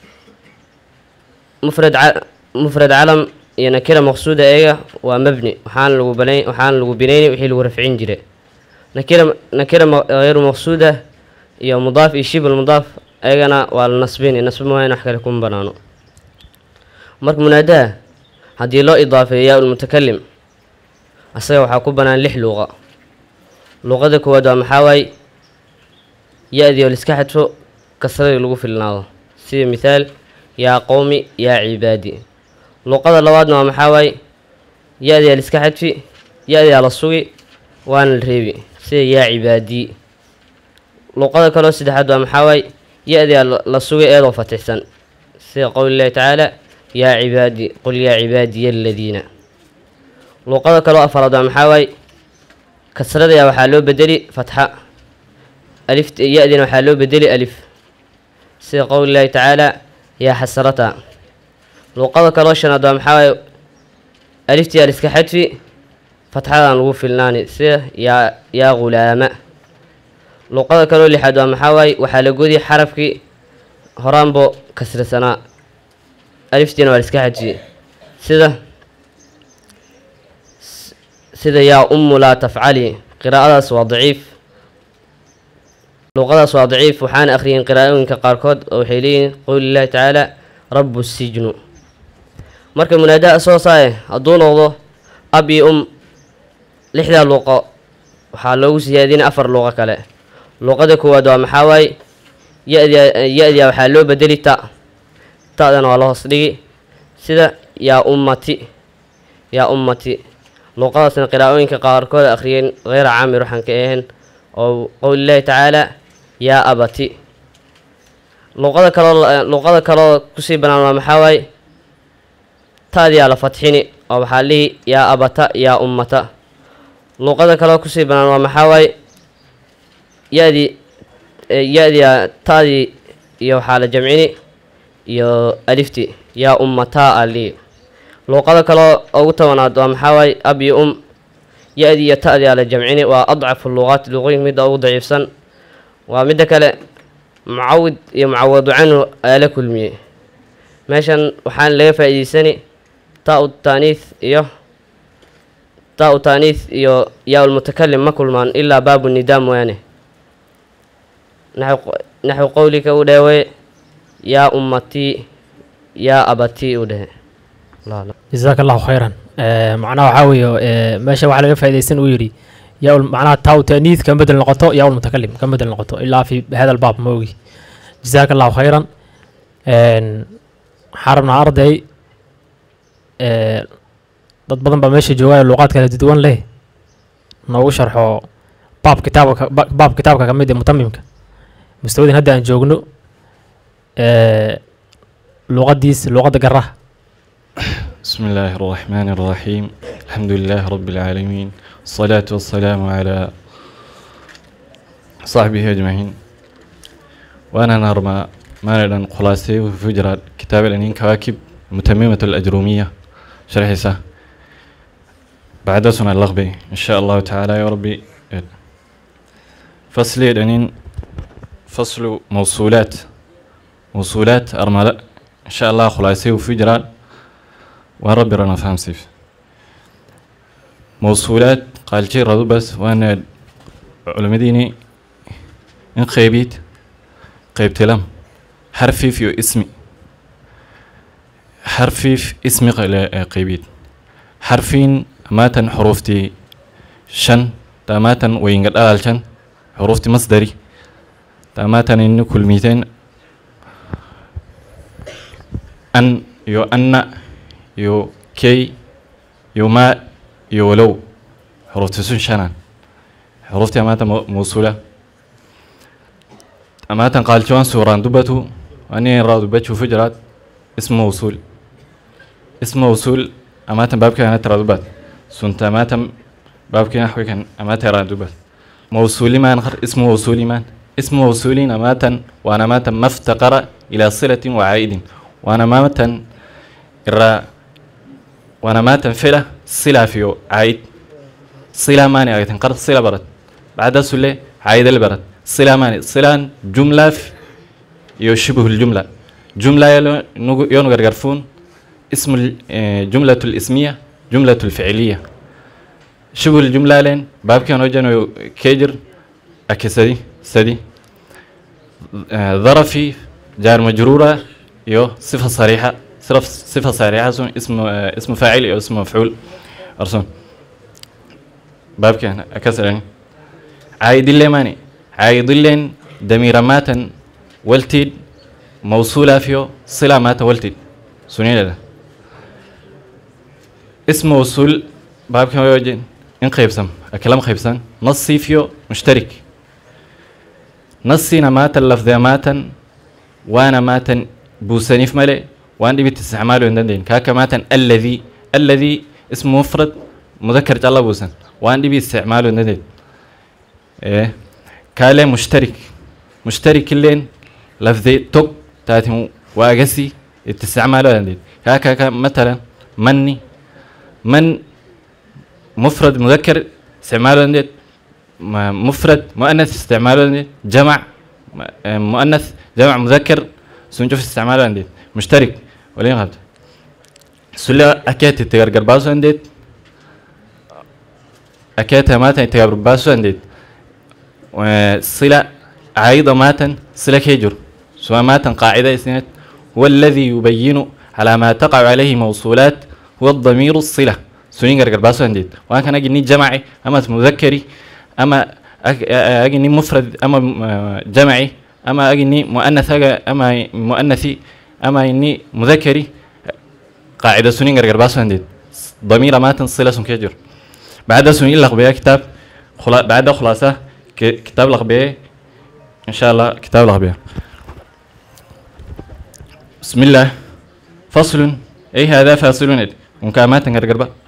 مفرد علم هي نكرة مقصودة ايه ومبني وحان لغو بنيني وحي لغو رفعين جري نكرة غير مقصودة هي مضاف هي شبه المضاف ايغنا والنصبين النصب ما ينحكى لكم بنانو مرك مناداه هدي لو إضافة يا المتكلم أصيح وحاكو بنان لح لغة كواد ومحاوي يأذي والإسكاحة فوق كسر لغو في الناظر سي مثال يا قومي يا عبادي لغة اللوادنا ومحاوي يأذي والإسكاحة في يأذي على السوق وان الريبي سي يا عبادي لغة كلو سيدحاد ومحاوي يأذي على السوق ايضا فتحسن سي قول الله تعالى يا عبادي قل يا عبادي الذين لغة كلو أفراد ومحاوي كسر يا وحالو بدري فتحة ألف يأذن وحالو بدلي ألف سي قول الله تعالى يا حسرتا لقد كروشنا دوام حاوي ألف تي ألف كحتفي فتحة نغوف الناني سي يا غلام لقد كرو لحد دوام حاوي وحالقودي حرفكي هرامبو كسر سنة ألف تي ألف كحتفي سيدا يا لا تفعلي قراءة سوا ضعيف لغة سوا ضعيف وحان أخرين قراءة كقاركود أو حيلين قول الله تعالى رب السجن مركب مناداء أسوصاي أدون الله أبي لحدا لغة وحالو سيادين أفر لغة كلا لغة كوا دوا محاوي يأذي وحالو بدلي تاء دانا والله صديقي سيدا يا أمتي لغة سنة قراءة كقاركود أخرين غير عامر وحان كأهن أو قول الله تعالى يا أبتي لغة كلا كسي بنان محاوي تادي على فتحيني أو بحالي يا أبتا يا أمتا لغة كلا كسي بنان محاوي يأدي تادي يو حال جمعيني يو ألفتي يا أمتا ألي لغة كلا أوتونا محاوي أبي يأدي يتأدي على جمعيني وأضعف اللغات لغوي مدى أو ضعيف سن ومدى كلا معود عنه آلة كل مية ماشان وحان لغا فايدي سني تاء التانيث يا المتكلم ما كل من إلا باب النداء موانه نحو قولك وداوي يا أمتي يا أبتي وده لا جزاك الله خيرا معناها waxaa weeye meesha waxaa laga faa'iidaysan uu yidhi yaa macnaha taw taaniid ka bedel noqoto yaa mutakallim ka bedel noqoto ilaa fi hada albaab ma ogi jazaaka allahu khayran xarabna arday dad badan baa meesha joogayo luuqaad kala duwan leh noogu sharxo baab kitaabka ka mid ah mutamimka mustawadin hadda aan joogno luuqadda garaha بسم الله الرحمن الرحيم الحمد لله رب العالمين الصلاة والسلام على صحبه أجمعين وأنا نرمى ما لدن خلاصي وفجر كتاب الأنين كواكب متممة الأجرومية شرح سه بعد سنة اللغبي إن شاء الله تعالى يا ربي فصل الأنين فصل موصولات أرملة إن شاء الله خلاصي وفجر وربي رانا فهم سيف موصولات قال شيء رضو بس وانا علماء ديني ان قيبت لم حرفي في اسمي قيبيت حرفين ماتن حروفتي شن تاماتن وينقل شن حروفتي مصدري تاماتن إنه كل 200 أن يو أن يو كي يو ما يو لو حروف تسون شنان حروف أماتا موصولة أماتا قال شوان سوران دبتو أني را دبتشو فجرات اسم موصول أماتا بابك أنا ترى دبت سنت أماتا بابك نحوي كان أماتا را دبت موصولي ما نخر اسم موصولي أماتا وأنا أماتا ما افتقر إلى صلة وعائد وأنا أماتا وانا ما تنفله صلة فيه عايد صلة ماني تنقرض صلة برد بعد سلة عايد البرد صلة ماني صلة جملة يشبه الجملة جملة يونغر غرفون اسم الجملة الاسمية جملة الفعلية شبه الجملة لين باب كان وجنو كيجر أكسدي سدي ظرفي جار مجرورة يو صفة صريحة صفة صريحة اسم فاعل أو اسم مفعول أرسون باب كان أكسر يعني عايد اللي ماني عايد اللين دمير ماتا ولتيد موصولة فيه صلة ماتا ولتيد سنين هذا اسم موصول باب كان يوجد إن خيبسم الكلام خيبسم نصي فيه مشترك نصي ماتا اللفظ ماتا وانا ماتا بوسانيف ملئ وأنا بيت استعماله عندنا كاكا ماتن الذي اسم مفرد مذكر الله بوسن وأنا بيت استعماله عندنا إيه كاله مشترك اللين لفظي توك تاتهم واجسي استعماله عندنا كاكا مثلا من مفرد مذكر استعماله عندنا مفرد مؤنث استعماله عندنا جمع مؤنث جمع مذكر سنشوف استعماله عندنا مشترك ولين غاد سلا أكيد تغير باسو عندك أكيد ماتن تغير باسو عندك وصلة عايضة ماتن صلة كيجر سواء ماتن قاعدة إسناد هو الذي يبين على ما تقع عليه موصولات هو الضمير الصلة سنين غير باسو عندك وأنا كان أجني جمعي أما مذكري أما أجني مفرد أما جمعي أما أجني مؤنث أما مؤنثي أما إني مذكري قاعدة سنين غير باسو عندي ضمير ماتن صلة كيجر بعد سنين لغبية كتاب بعد خلاصة كتاب لغبية إن شاء الله كتاب لغبية بسم الله فصل أي هذا فاصل مكامات غير با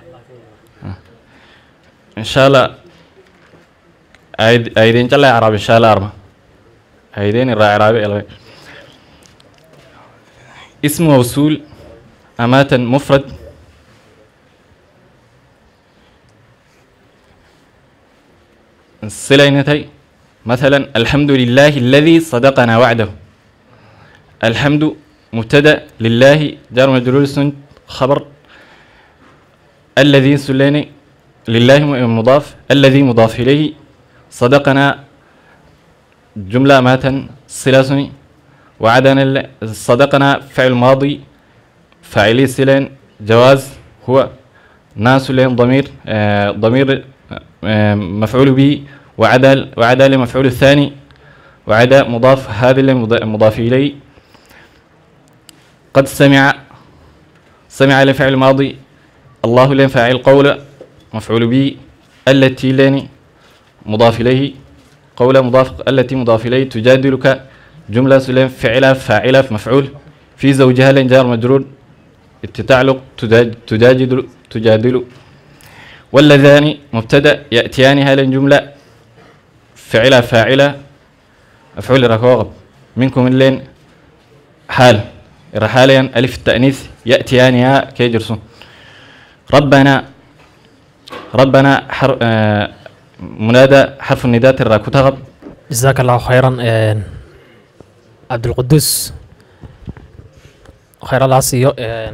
إن شاء الله أيدين إن شاء الله عربي إن شاء الله أربعة أيدين العربي اسم موصول أماتا مفرد الصلة مثلا الحمد لله الذي صدقنا وعده الحمد مبتدأ لله جار مجرور خبر الذي سليني لله مضاف الذي مضاف إليه صدقنا جملة ماتا صلة وعدنا صدقنا فعل ماضي فاعلي سلين جواز هو ناس لين ضمير ضمير مفعول به، وعدا لمفعول الثاني، وعدا مضاف، هذا اللي مضاف إليه. قد سمع لفعل ماضي، الله لين فاعل قول مفعول به، التي لين مضاف إليه، قول مضاف، التي مضاف إليه. تجادلك جملة لين فاعلة مفعول، في زوجها لين جار مجرور، التتعلق تجادل. واللذان مبتدأ، يأتيانها لين جملة فاعلة مفعول ركوغب، منكم اللين حال الرحالين ألف التأنيث، يأتيانها كيجرسون. ربنا منادى حرف النداء الراكوتغب. جزاك الله خيرا عبد القدوس، خير الله siiyo.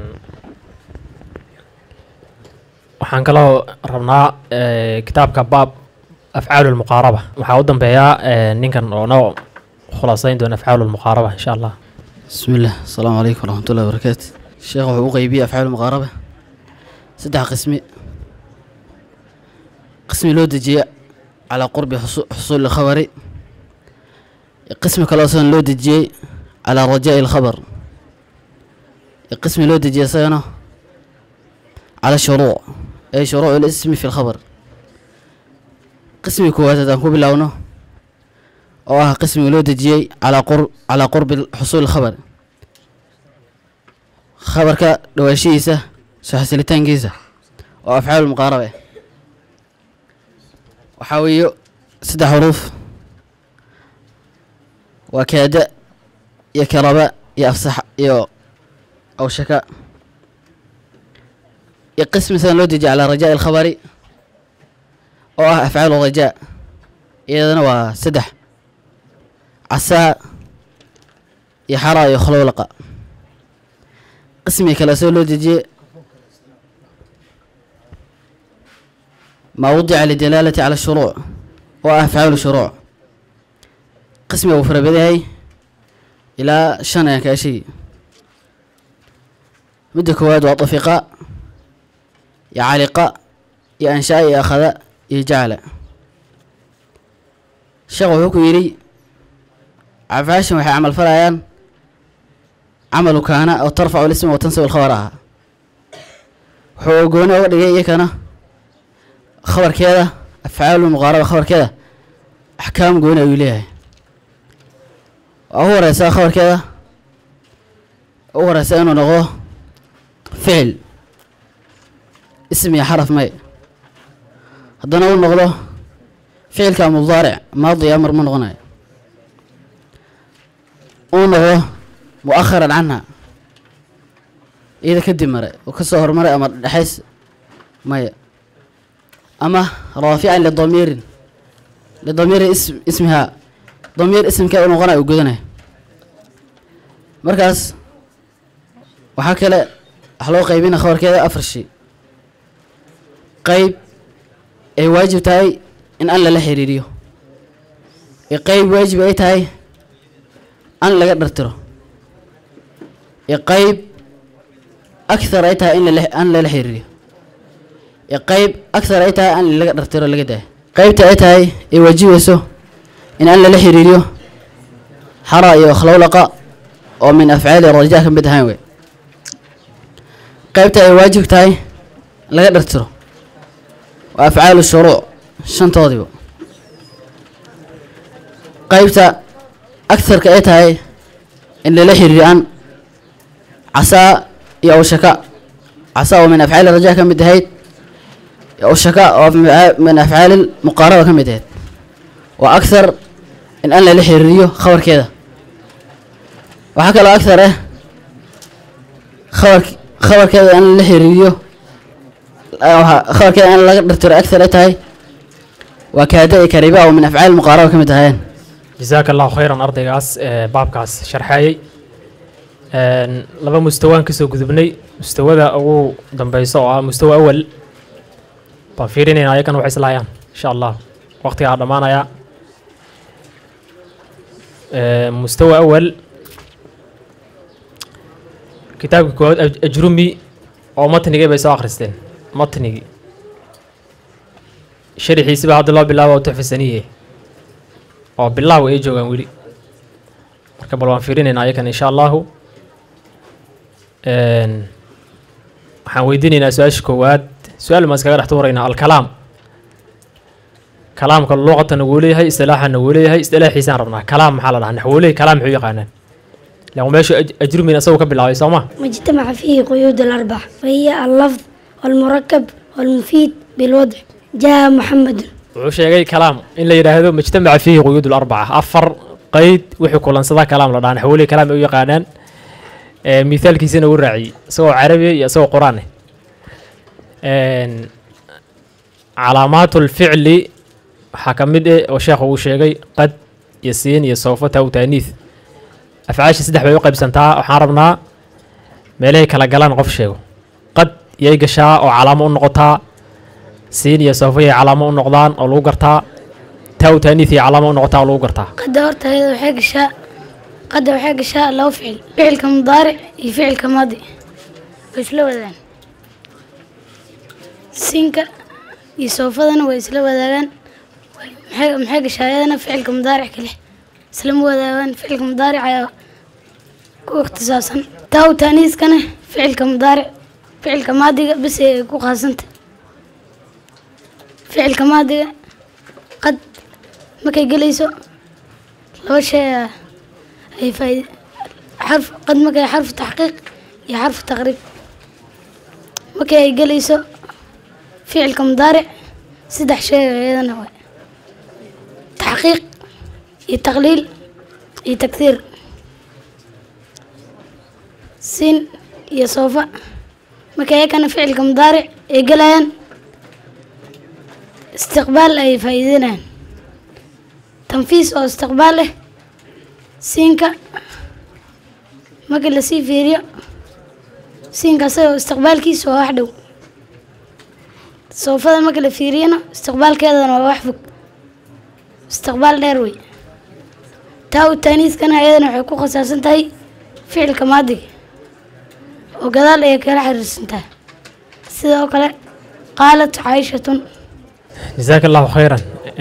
waxaan kaloo rabnaa kitaabka baab afcaal almuqaaraba, waxaa u dambeeyaa ninkan oo noo khulaasayn doona afcaal almuqaaraba insha allah. بسم الله، السلام عليكم ورحمة الله وبركاته. الشيخ وحو قيبي أفعال المقاربة سدح قسمي. قسمي لو دجي على قرب حصول الخبر، قسم كلاصون لو دجي على رجاء الخبر، قسم لو دجي صيانة على شروع، أي شروع الاسم في الخبر. قسمي كواتة تنكو بلاونه، أو قسم لو دجي على قرب حصول الخبر، خبرك دواشيسة سحسلتان جيسة. وأفعال المقاربة وحاوي 6 حروف، وكاد يكرب يفصح أو شكاء. يقسم مثلا لو تجي على رجاء الخبر، أو أفعال الرجاء إذا هو 6 عسى يحرى يخلولق. قسمي كلا لو تجي ما وضع للدلالة على الشروع وأفعال الشروع. قسمي وفر بدهي إلى شنع كاشي، مدك واد وطفقاء، يا علقاء، يا أنشاء، يا أخذ، يا جعل. شغل كويري عفاش وحي عمل فرايان، عمل كان أو ترفع الاسم وتنسب الخبرها. حقوقنا ودقيقة كان خبر كذا، أفعال المقاربة خبر كذا، أحكام قونا إليها. أهو رأسا خبر كذا، أهو رأسا إنه نغوه فعل اسم يا حرف ماء. هذا نقول نغوه فعل كمضارع ماضي أمر من غناء، ونغوه مؤخرا عنها إذا كدي مرة وكسر مرة أمر حيث ماء. أما رافعا للضمير اسمها، ضمير اسم كائن غنى وجودنا مركز. وحكى حلو قيبين خبر كذا أفرشي قيب أي واجب تاي إن أن لا حريريو، قيب واجب أي تاي أن لا قدر ترى، قيب أكثر أي تاي أن لا حريريو، قيب أكثر أي تاي أن لا قدر ترى لقده. قيب تاي تاي يواجب يسو إن أن لا حريريو حرائي وخلولقة ومن أفعال الرجاء كم بدهاوي. قيب تاي واجب تاي لا قدر ترى، وأفعال الشروع شنطاضيو. قيبتا أكثر كأيتها إن لا حريان عسى أو شكاء، عسى ومن أفعال الرجاء كم بدهيت، أو شكاء من أفعال المقاربة كم بدهيت. وأكثر إن أنا لا حريو خبر كذا، وحكى له أكثر خبر كذا أنا لا حريو، خبر كذا أنا لا قدرت أكثر أيتها وكادئ كريبا ومن أفعال المقاربة كم بدهين. جزاك الله خيرا أرضيgaas baabkaas sharxayay. laba mustawaan ka soo gudubnay, mustawada ugu dambayso oo ah mustawa awal baan fiirinayna ayakan waxay islaayaan insha Allah waqtiga dhamaanaya. مستوى أول كتاب كود أجرمي أو متن جاي بيسوا آخرستين matnigii sharaxiisi baa hadda loo bilaabo oo tuxfasaniye oo bilaaw ay joogaan weli marka bal waan fiirinaynaa ayakan insha allahu waxaan weydiinaynaa su-aasha koowaad su-aal maan iskaga dhex tuuraynaa alkalaam kalaamka luqatan wuu leeyahay istilaaxana wuu leeyahay istilaaxiisaan rabnaa kalaam maxaa la dhahaa naxwoley kalaam muxuu yaqaanaan لو ماشي أجرمين أسوي قبل الله يسمع مجتمع فيه قيود الأربع وهي اللفظ والمركب والمفيد بالوضع جاء محمد وش جاي كلام إن اللي هذا مجتمع فيه قيود الأربعة أفر قيد وحكوا لنا كلام لنا حولي كلام أي قانون مثال كيسنا والرعي سواء عربي يا سواء قرآني علامات الفعل حكمت وشيخ وشيء قد يسين يسوف أو تأنيث أفعاش سدح بيوقع بسنتها وحاربنا ملك على جلان قفشه قد يجشاء أو علامة النقطة سين يسوفي علامة النقطان أو لوجرتها تو تانيثي علامة النقطة أو لوجرتها قد دورت هذا حاجة شاء قد حاجة شاء لو فعل فعل كمضارع يفعل كماضي ويسلو ذان سينك يسوف ذان ويسلو ذان محاجة شاء هذا فعل كمضارع كله سلم وذان فعل كمضارع كو اختصاصا تاو تانيث كان فعل كمضارع فعل كماضي بس كو خاصنت فعل كماضي قد ما كيجليسو لو شيء اي فايدة حرف قد ما كي حرف تحقيق يا حرف تقريب ما كيجليسو فعل كمضارع سدح شيء ايضا هو تحقيق التقليل التكثير سين يصوفا مكايا كان فعل كمضارع يقلان استقبال أي فايدين تنفيذ أو استقباله سينكا مكلا سي فيريو سينكا سيو استقبال كيس وحده صوفا مكلا فيرينا استقبال كذا وحفك استقبال ديروي تاو التانيث كان أيضا حقوق أساسا تاي فعل كماضي وقال لي كلا حرسنتها سيدا وكلا قالت عائشة جزاك الله خيرا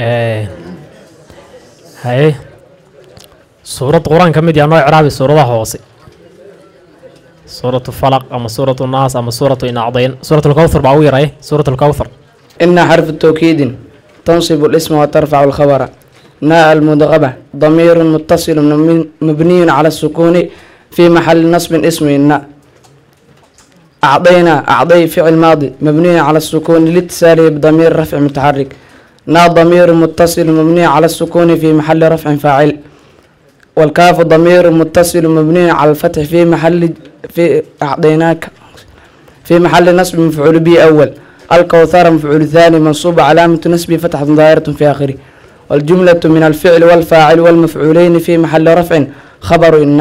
هاي سورة القرآن كمية نوع عربي سورة هوسي سورة الفلق أما سورة الناس أما سورة إن أعضين سورة الكوثر بعويرة إيه سورة الكوثر إن حرف التوكيد تنصب الاسم وترفع الخبر ناء المدغبة ضمير متصل مبني على السكون في محل نصب اسم الناء أعطينا أعطي فعل ماضي مبني على السكون لاتصاله بضمير رفع متحرك ناء ضمير متصل مبني على السكون في محل رفع فاعل والكاف ضمير متصل مبني على الفتح في أعطيناك في محل نصب مفعول به أول الكوثر مفعول ثاني منصوب علامة نسبه فتحة ظاهرة في آخره والجملة من الفعل والفاعل والمفعولين في محل رفع خبر إن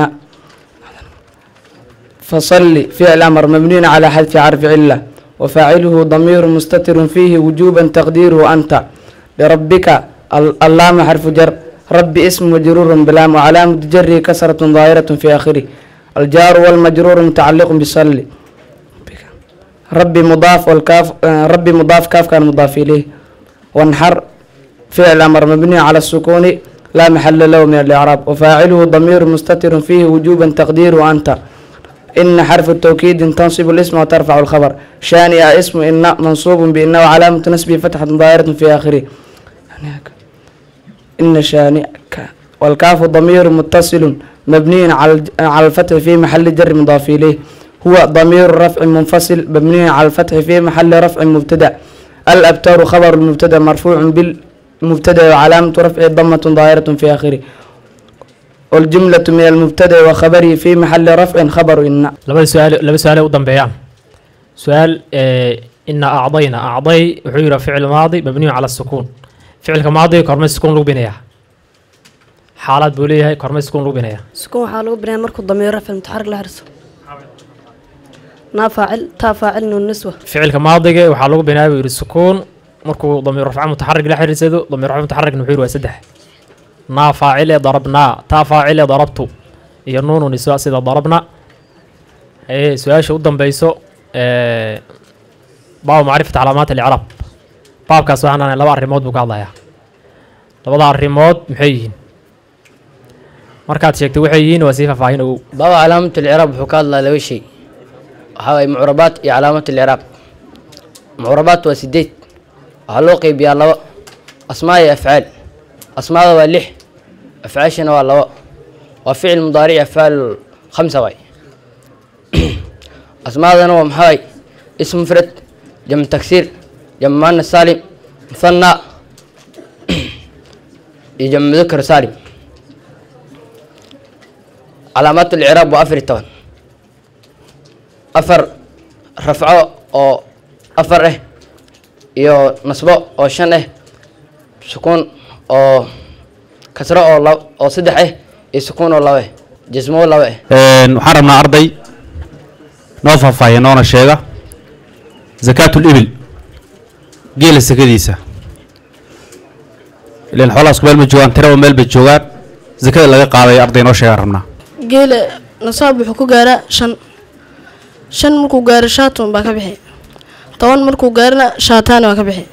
فصل فعل أمر مبني على حذف حرف علة وفاعله ضمير مستتر فيه وجوبا تقديره أنت لربك اللام حرف جر رب اسم مجرور بلام وعلامة جره كسرة ظاهرة في آخره الجار والمجرور متعلق بصل ربي مضاف والكاف ربي مضاف كاف كان مضاف إليه وانحر فعل أمر مبني على السكون لا محل له من الإعراب وفاعله ضمير مستتر فيه وجوبا تقديره أنت إن حرف التوكيد تنصب الاسم وترفع الخبر شانئ اسم إن منصوب بإن وعلامة نسبه فتحة ظاهرة في آخره إن شانئك والكاف ضمير متصل مبني على الفتح في محل جر مضاف إليه هو ضمير رفع منفصل مبني على الفتح في محل رفع مبتدأ الأبتر خبر المبتدأ مرفوع بالمبتدأ وعلامة رفع ضمة ظاهرة في آخره والجملة من المبتدأ وخبره في محل رفع خبر إن لما سؤال قدام بيان سؤال إن أعضينا أعضي وحير فعل ماضي مبني على السكون فعل كماضي كرمي السكون لو بنيها حالات بوليها كرمي السكون لو بنيها سكون حالو بنيها مركو الضمير رفع المتحرك لهرسو نافعل تافاعل نون نسوة فعل كماضي وحالو بنيها السكون مركو ضمير رفع متحرك لحرسدو ضمير رفع متحرك نحير وسدح نا فاعل ضربنا تا فاعل ضربتو هي النون ونساء سيدا ضربنا ايه سؤال شو قدام بيسو baabu macrifata calaamaat alicraab baabkaas waxaan nahay laba arrimood buu ka hadlayaa labada arrimood maxay yihiin markaad sheegtay waxay yihiin waa sii faahfaahin ogow بابا علامة الإعراب حكاد الله لو شيء هاي معربات يا علامة الإعراب معربات وسديت هلوقي بيا الله أسماء أفعال أسماء واللح أفعاشنا والله وفعل مضارع أفعال 5 واي أسماء ذا محاي اسم مفرد جمع تكسير جمع مؤنث سالم مثنى يجمع مذكر سالم علامات الإعراب وأفر التون أفر رفعه أو أفره يو نصبه أو شنه سكون أو كسره أو صدحه يسكون أو لوه جسمه لوه waxaan rabnaa arday noo faahfaahiya noona sheega zakaatul ibil geela sakadiisa ileen xoolahaas ku meel ma joogaan tiraba meel bay joogaan zakada laga qaaday arday noo sheegaan rabnaa geela nasaab wuxuu ku gaaraa 5 markuu gaaro 5 baa ka bixi 10 markuu gaarana 5 waa ka bixi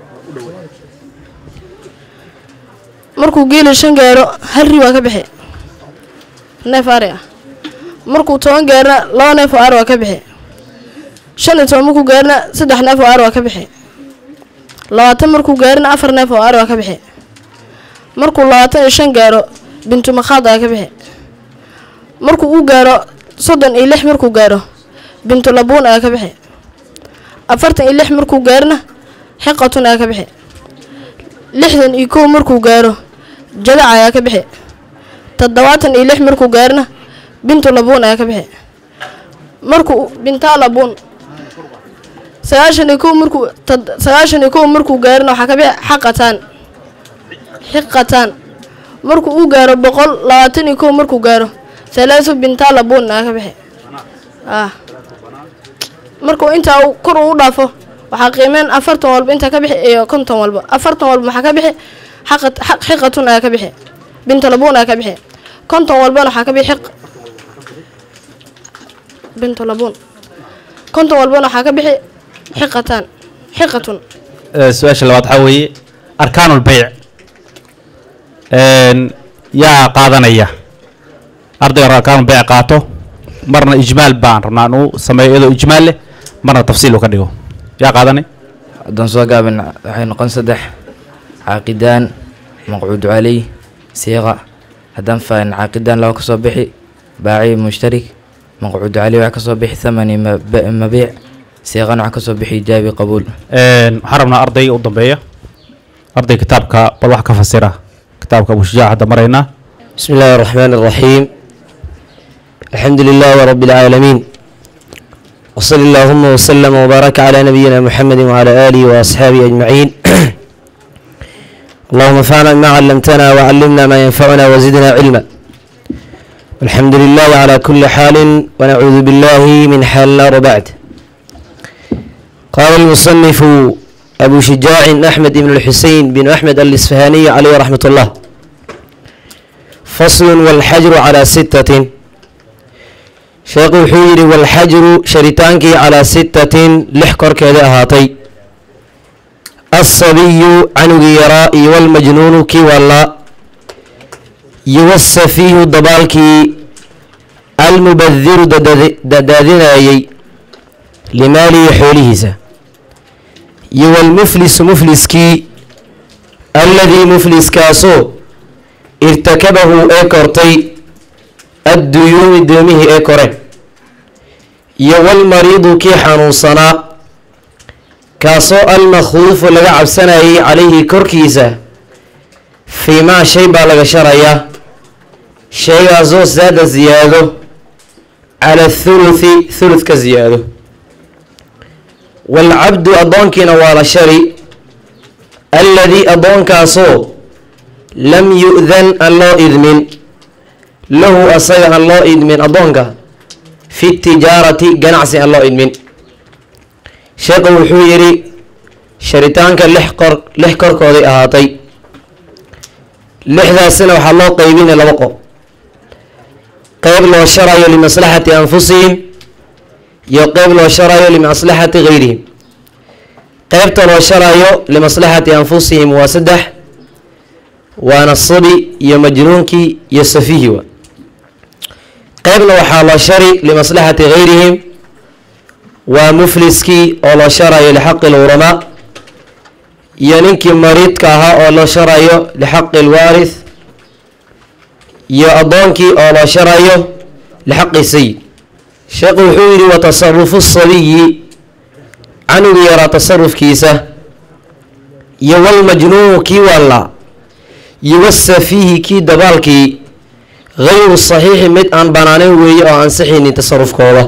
markuu geela 5 gaaro hal ri waa ka bixi neef ari ah markuu 10 gaarana 2 neef oo ari waa ka bixi 15 markuu gaarana 3 neef oo ari waa ka bixi 20 markuu gaarana 4 neef oo ari waa ka bixi markuu 25 gaaro bintu makhaad waa ka bixi markuu uu gaaro 36 markuu gaaro bintu labuun ayaa ka bixi 46 markuu gaarna xiqatun ayaa ka bixi 61 markuu gaaro jadac ayaa ka bixi 76 markuu gaarna bintu labuun ayaa ka bixi markuu binta labuun 91 markuu gaarna waxaa ka bixi xiqatan markuu uu gaaro 121 markuu gaaro ثلاث بنتا لبون أكبه مركو أنت أو كرو ضافه وحقيمين أفرتم والبنت كبه إيه كنتم والب أفرتم والب محكبه حقة أكبه بنت لبون أكبه كنتم والبنا حكبه بنت لبون كنتم والبنا حكبه حقة السؤال اللي واضحة وهي أركان البيع يا قاضنية أرضي أركان البيع قاطو مرنا إجمال بان رنانو سمي إذا إجمال له مرنا تفصيل وكديو يا قاضني دون سواء قابل حين قنصدح عاقدان مقعود عليه صيغة هدان فان عاقدان لو كصبحي باعي مشترك مقعود عليه وكصبحي ثمني مبيع صيغة وكصبحي جابي قبول حرمنا أرضي وضبية أرضي كتابك بالله كفسره كتابك أبو شجاع هذا مرينا بسم الله الرحمن الرحيم الحمد لله رب العالمين وصلى اللهم وسلم وبارك على نبينا محمد وعلى آله وأصحابه أجمعين اللهم انفعنا بما علمتنا وعلمنا ما ينفعنا وزدنا علما الحمد لله على كل حال ونعوذ بالله من حال النار بعد قال المصنف أبو شجاع أحمد بن الحسين بن أحمد الإصفهاني عليه رحمة الله فصل والحجر على 6 شيخ الحجر والحجر شريطانك على 6 لحكر كذا هاتي الصبي عنق يراء والمجنون كي ولا يوصى فيه الضبالك المبذر ددادناي لمالي حوليهزا يو المفلس مفلسكي الذي مفلس كاسو ارتكبه اكرتي الديون دومه اكره يو المريض كي حنوصنا كاسو المخوف لغا عبسناي عليه كركيسة فيما شيء بالغ شرعيا شيء ازو زاد زياده على ثلث كزياده والعبد أضونك نوال شري الذي أضونك أصو لم يؤذن الله إذمن له أصيغ الله إذمن أضونك في التجارة جنعس الله إذمن شيخ الحويري شريطانك لحكر كودي أهاتي لحظة سنة وحالله قيبين لبقو قيب له الشرع لمصلحة أنفسهم يقيب له الشرع لمصلحة غيرهم qaybta loo sharayo limaslaxati anfusihim waa saddex waana sabi iyo majnuunkii iyo safihi wa qaybna waxaa loo shari limaslaxati gayrihim waa mufliskii oo loo sharayo lixaqi lwuramaa iyo ninkii mariidka ahaa oo loo sharayo lixaqi lwaarith iyo addoonkii oo loo sharayo lixaqi sayid sheekhu wuxuu yidhi wa tasarufu sabiyi canugu yaraa tasarufkiisa iyo walmajnuunu kii walla iyo wasafiihi kii dabaalkii gayru saxiixi mid aan banaanayn weeye oo ansixaynin tasarufkooda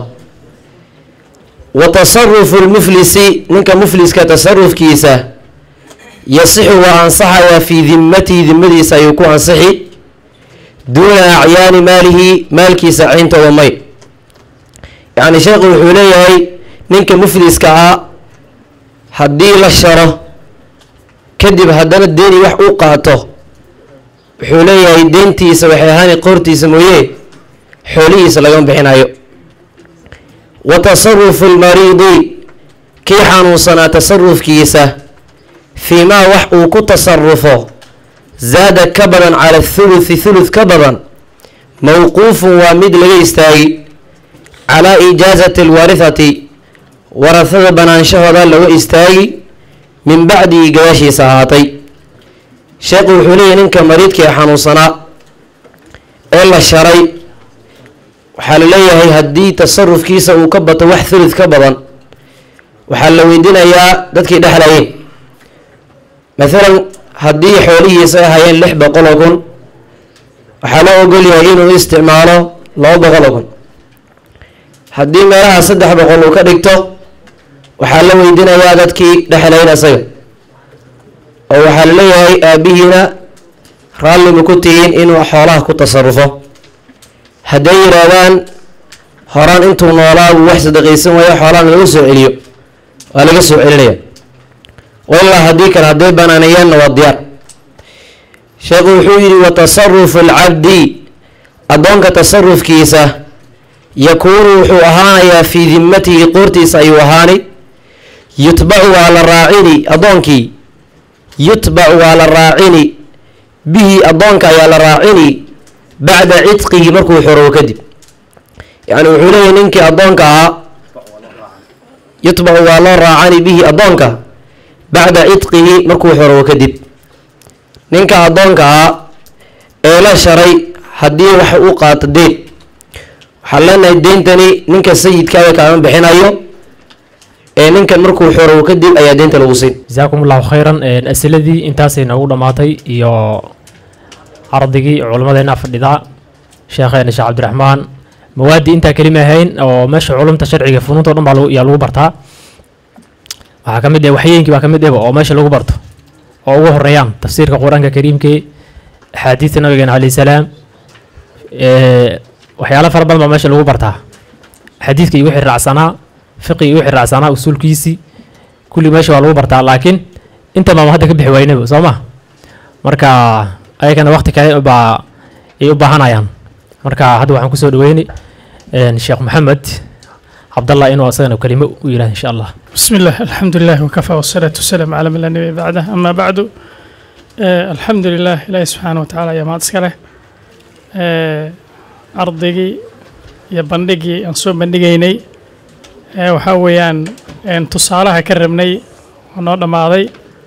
wa tasarufu lmuflisi ninka mufliska tasarufkiisa yasixu waa ansaxayaa fii dimmatihi dimmadiisa ayuu ku ansixi duuna acyaani maalihi maalkiisa cayntooda may yacni sheekhu wuxuu leeyahay ninka mufliska ah haddii la sharo kadib haddana deeni wax u qaato wuxuu leeyahay deentiisa waxay ahaani qoortiisa mooye xoolihiisa lagama bixinayo wa tasarufu lmariidi kii xanuunsanaa tasarufkiisa fii maa wax uu ku tasarufo zaada ka badan cala thuluthi thuluth ka badan mawquufun waa mid laga istaagi calaa ijaazati alwaarithati warahada banaanshahooda laga istaagi min bacdihi gadaashiisa ahaatay sheekhu wuxuu leeyahy ninka mariidkii xanuunsanaa ee la sharay waxaa la leeyahay haddii tasarufkiisa uu ka bato wax thuluth ka badan waxaa la weydiinayaa dadkii dhexlayeen maalan haddii xoolihiisa ahayeen 600 kun waxaa loo ogolyahay inuu isticmaalo 200 kun haddii meelaha 300 uu ka dhigto waxaa la weydiinayaa dadkii dhexlayn isaga oo waxaa la leeyahay aabihiina raalli ma ku tihiin inuu xoolaha ku tasarufo hadday yidhaahdaan horaan intuu noolaa uu wax sadaqaysan waayo xoolahan lagu soo celiyo waa laga soo celinaya wallah haddii kale hadday banaaneeyaanna waa diyaar sheekhu wuxuu yidhi wa tasarufu alcabdi addoonka tasarufkiisa yakuunu wuxuu ahaanayaa fii dimmatihi qoortiisa ayuu ahaani yutbacu waa la raacini addoonkii yutbacu waa la raacini bihi addoonka ayaa la raacini bacda cidqihi markuu xorowo kadib yacni wuxuu leeyahay ninkii addoonka ahaa yutbacu waa loo raacani bihi addoonka bacda cidqihi markuu xorowo kadib ninka addoonka ahaa ee la sharay haddii wax u qaato deen waxaan leenahay deyntani ninka sayidkaaga kaama bixinayo ee ninkan markuu xorowo kadib ayaa deynta lagu siin jasaakum allahu khayran asiladii intaasay noogu dhammaatay iyo ardaygii culimmadeena fadhida sheekheena sheekh cabdiraxmaan mawaadii intaa kelima ahayn oo meesha culumta sharciga funuunta o dhan baa yaa lagu bartaa waxaa ka mid ah waxyeenkii baa ka mid ahba oo meesha lagu barto oo ugu horeeyaan tafsiirka qur-aanka kariimkii axaadiista nabigeena calayhi salaam waxyaalo fara badan baa meesha lagu bartaa xadiidka iyo wixii raacsanaa fiqi iyo wixii raacsanaa usuulkiisii kulli meesha waa lagu bartaa laakiin inta maama hadda ka bixi waynaba soo ma marka ayagana waqti kale baa ay u baahanayaan marka hadda waxaan kusoo dhaweynay sheekh maxamed cabdallah inuu asagana kelimo u yidhahdo insha allah بسم الله الحمد لله وكفى والصلاة والسلام على من لا نبي بعده أما بعد الحمد لله إلهي سبحانه وتعالى يا مادسكله أرضي يا بندقي أنصوب بندقيني وحاويان أن تصالها كرمني ونوض ماضي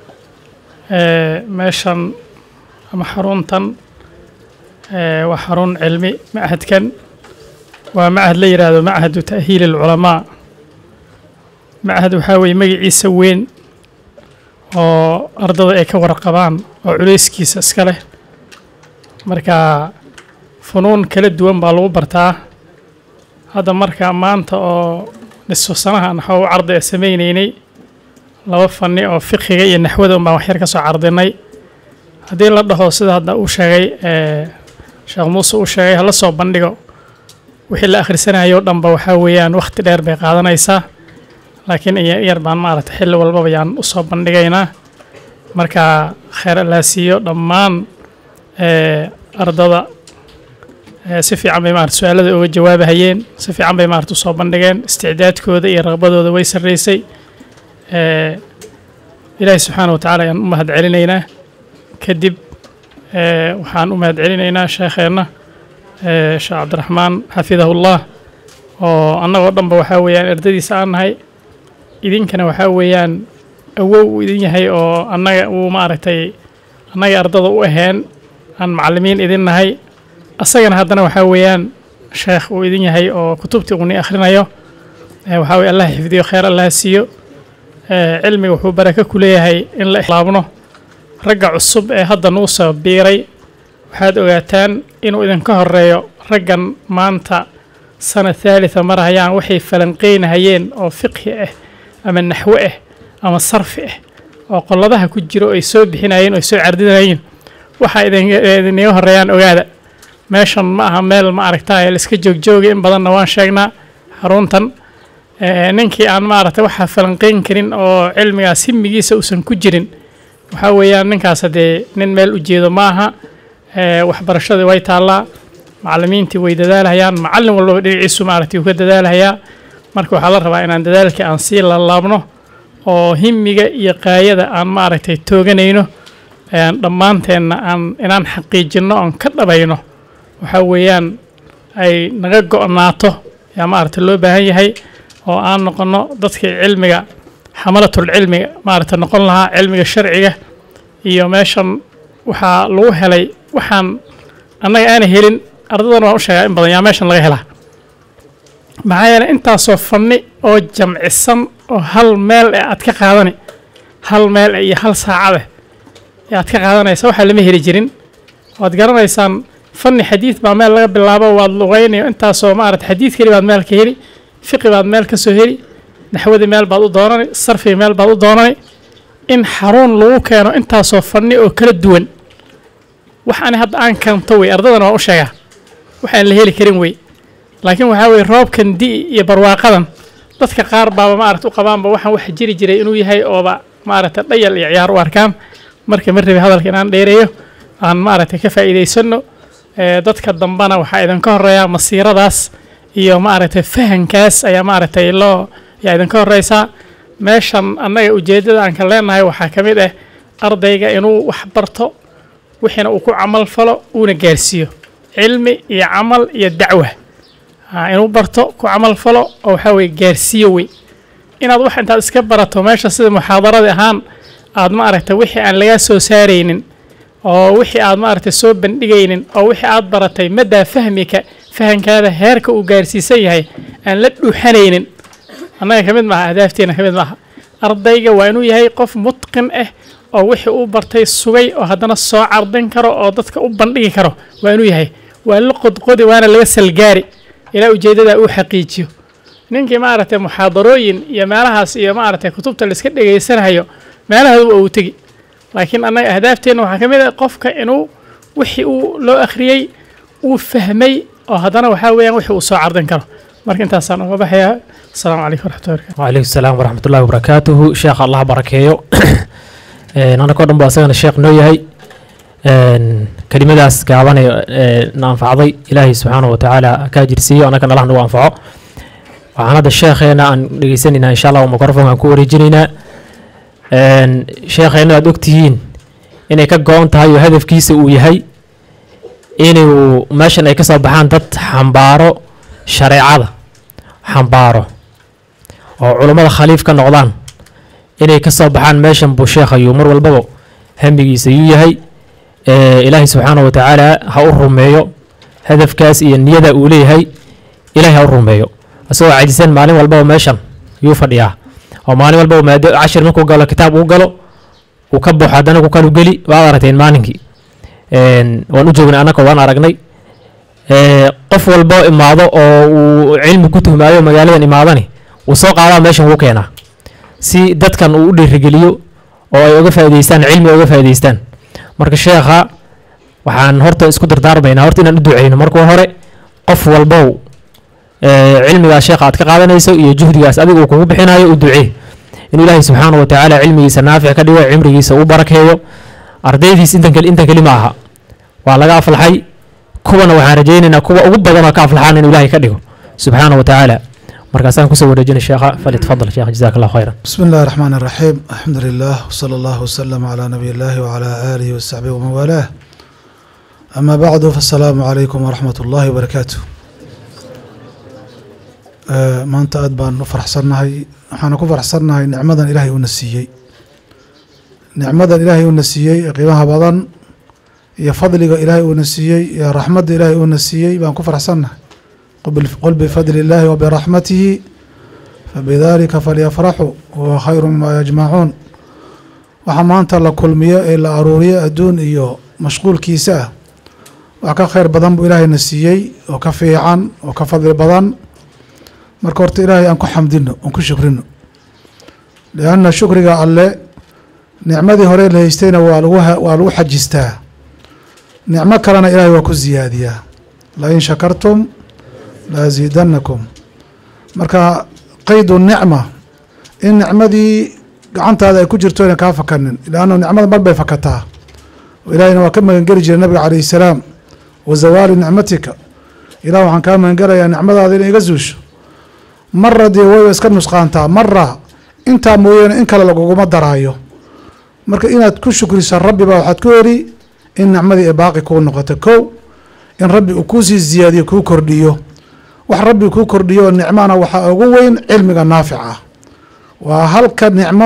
ماشان محرونتن وحرون علمي معهد كان ومعهد ليراد معهد تأهيل العلماء معهد وحاوي مجلس وين oo ardada ay ka warqabaan oo culeyskiisa iska leh marka funuun kala duwan baa lagu bartaa hadda marka maanta oo nisfu sanaha naxwo arday ay sameeynaynay laba fanni oo fiqiga iyo naxwada baan wax yar ka soo cardinay haddii la dhaho sida hadda uu sheegay sheekh muuse uu sheegay hala soo bandhigo wixii la akhrisanayo dhanba waxaa weeyaan waqti dheer bay qaadanaysaa laakiin yar baan maaragtay xilli walbaba yaan u soo bandhigaynaa marka khayr allaa siiyo dhammaan ardada si fiican bay maarata su-aalada uga jawaabahayeen si fiican bay maarata usoo bandhigeen isticdaadkooda iyo raqbadooda way sarreysay ilaahay subxaana watacaala ayaan u mahad celinaynaa kadib waxaan u mahad celinaynaa sheekheenna sheekh cabdiraxmaan xafidahullah oo annagoo dhanba waxaa weeyaan ardadiisa aan nahay idinkana waxaa weeyaan awow uu idin yahay oo annaga uu maaragtay annaga ardada u aheen aan macallimiin idin nahay asagana haddana waxaa weeyaan sheekh uu idin yahay oo kutubtii uuni akhrinayo waxaa weye allah xifdiyo khayr allah siiyo cilmiga wuxuu barako ku leeyahay in la laabno ragga cusub ee hadda nuu soo biiray waxaad ogaataan inuu idinka horeeyo raggan maanta sana thaalita marahayaan waxay falanqeynahayeen oo fiqhi ah ama naxwo ah ama sarfi ah oo qoladaha ku jiro ay soo bixinayeen oo ay soo cardinayeen waxaa idinaga horeeyaan ogaada meeshan ma aha meel ma aragtaa la iska joogjoogay in badanna waan sheegnaa xaruntan ninkii aan maaragtay waxaa falanqeyn karin oo cilmigaas himigiisa uusan ku jirin waxaa weeyaan ninkaas haddee nin meel ujeedo ma aha waxbarashadii way taallaa macallimiintii way dadaalhayaan macallin walbaba dhinaciisu maaragtay uu ka dadaalahayaa marka waxaa la rabaa inaan dadaalkii aan sii laalaabno oo himiga iyo qaayada aan maaragtay tooganayno dhammaanteenna inaan xaqiijinno oon ka dhabayno waxaa weeyaan ay naga go'naato yaa maaragtay loo baahan yahay oo aan noqono dadkii cilmiga xamalatul cilmiga maaragtay noqon lahaa cilmiga sharciga iyo meeshan waxaa lagu helay waxaan annaga aana helin ardadan waan u sheegaa in badan yaa meeshan laga helaa maxaa yeelay intaasoo fanni oo jamcisan oo hal meel ee aad ka qaadani hal meel iyo hal saacade ee aad ka qaadanaysa waxaa lama heli jirin waad garanaysaan fanni xadiid baa meel laga bilaabo waad lugaynayo intaasoo maaragtay xadiid keli baad meel ka heli fiqi baad meel ka soo heli naxwadii meel baad u doonani sarfii meel baad u doonani in xarun lagu keeno intaasoo fanni oo kala duwan waxaani hadda aan kanto wey ardadana waan u sheegaa waxaan la heli karin wey laakiin waxaa weye roobkan di'i iyo barwaaqadan dadka qaar baaba maaragta u qabaanba waxaan wax jiri jiray inuu yahay ooba maaragtay dhayal iyo ciyaar u arkaan marka ma rabi hadalka inaan dheereeyo aan maaragtay ka faa'iidaysanno dadka dambana waxaa idinka horeeyaa masiiradaas iyo maaragtay fahankaas ayaa maaragtay yaa idinka horeysaa meeshan annaga ujeeddada aan ka leenahay waxaa ka mid ah ardayga inuu wax barto wixiina uu ku camal falo uuna gaarsiiyo cilmi iyo camal iyo dacwa inuu barto ku camal falo oo waxaa weye gaarsiiyo wey inaad wax intaad iska barato meesha sida muxaadaradii ahaan aad maaragtay wixii aan lagaa soo saaraynin oo wixii aad maaragtay soo bandhigaynin oo wixii aad baratay madaa fahmika fahankaada heerka uu gaarsiisan yahay aan la dhuuxanaynin annaga ka mid maaha ahdaafteena ka mid maaha ardayga waa inuu yahay qof mutqin ah oo wixii uu bartay sugay oo haddana soo cardin karo oo dadka u bandhigi karo waa inuu yahay waa la qodqodi waana laga salgaari ilaa ujeeddada uu xaqiijiyo ninkii maaragtay muxaadarooyin iyo meelahaas iyo maaragtay kutubta la iska dhegaysanayo meelahaduba uu tegi laakiin annaga ahdaafteena waxaa ka mid ah qofka inuu wixii uu loo akhriyey uu fahmay oo haddana waxaa weeyaan wixii uu soo cardin karo marka intaasaan uga baxayaa asalaamu calaykum waraxmatullahi wabarakatu وعليكم السلام ورحمة الله وبركاته شيخ الله بركيه أنا كنت بأسأل الشيخ نويهي كلمة داس كعباني ننفعضي إلهي سبحانه وتعالى كاجرسيه وأنا كان الله نو أنفعه وعن هذا الشيخ هنا أن لجسننا إن شاء الله ومكرفون أنكو رجلنا شيخ هنا دكتين إني كجون تهاي هدف كيس ويهي إني وماشي إني كسب بحان ضد حنبارو شريعة حنبارو oo culimada khaliifka noqdaan inay ka soo baxaan meeshan buu sheekh ayuu mar walbaba hamigiisa yuu yahay ilaahay subxaanahu wa tacaala ha u rumeeyo hadafkaas iyo niyada uu leeyahay ilaahay ha u rumeeyo asagoo cajisan maalin walbaba meeshan yuu fadhiyaa oo maalin walbaba maado cashir markuu galo kitaab uu galo uu ka baxo haddana ku kalu geli waad aragteen maalinkii waan u joognay annaka waan aragnay qof walbo imaado oo uu cilmi ku tuhmaayo magaaladan imaadani wuu soo qaadaa meeshan wuu keenaa si dadkan uu u dhiirigeliyo oo ay uga faa'iidaystaan cilmi uga faa'iidaystaan marka sheekha waxaan horta isku dardaarmaynaa horta inaan u duceyno marka hore qof walbow cilmigaas sheekha aad ka qaadanayso iyo juhdigaas adiga uu kugu bixinayo u ducee inuu ilaahay subxaanahu wa tacaala cilmigiisa naafic ka dhigo cimrigiisa u barakeeyo ardaydiis intan keli ma aha waa laga aflaxay kuwana waxaan rajaynaynaa kuwa ugu badan oo ka aflaxaan inuu ilaahay ka dhigo subxaanahu wa tacaala markaasaan kusoo wareejinay sheekha falyatafadal sheekh jazaak allahu khayran بسم الله الرحمن الرحيم الحمد لله وصلى الله وسلم على نبي الله وعلى آله وصحبه ومن والاه أما بعد فالسلام عليكم ورحمة الله وبركاته ما أنت أدبان نفرح صرناهي حنا كفرح صرناهي نعمة إلهي ونسيي نعمة إلهي ونسيي قيمها بضن يا فضل إلهي ونسيي يا رحمة إلهي ونسيي بان كفرح صرناهي قل بفضل الله وبرحمته فبذلك فليفرحوا هو خير ما يجمعون وحمانت الله كل مياه إلا أرورية أدون إيو مشغول كيساه وكا خير بدن بو إلهي نسيي وكفي عن وكفضل بدن مركورت إلهي أنكو حمدينه أنكو شكرينه لأن الشكر قال الله نعمة هوري اللي يستينا والوحة حجستها نعمة كلنا إلهي وكو زيادية لئن شكرتم لازيدنكم مركا قيد النعمة إن نعمدي قعنت هذا يكون جرتوين كافة كنن لأنه نعمة مربى فكتها وإلهينا وكما ينقرج النبي عليه السلام وزوال نعمتك إله عن كما ينقرج يا نعمة هذه يقزوش مرة دي وهو يسكن نسقانتها مرة انت موين إنك لقوم الدرايو مركا إنا تكون شكري سر ربي بقى وحتكوري إن نعمدي باقي كون نقطكو إن ربي أكوزي الزيادة كو كرديو wax rabbi ku kordhiyo nicmana waxa ugu weyn cilmiga naafica waa halka nicmo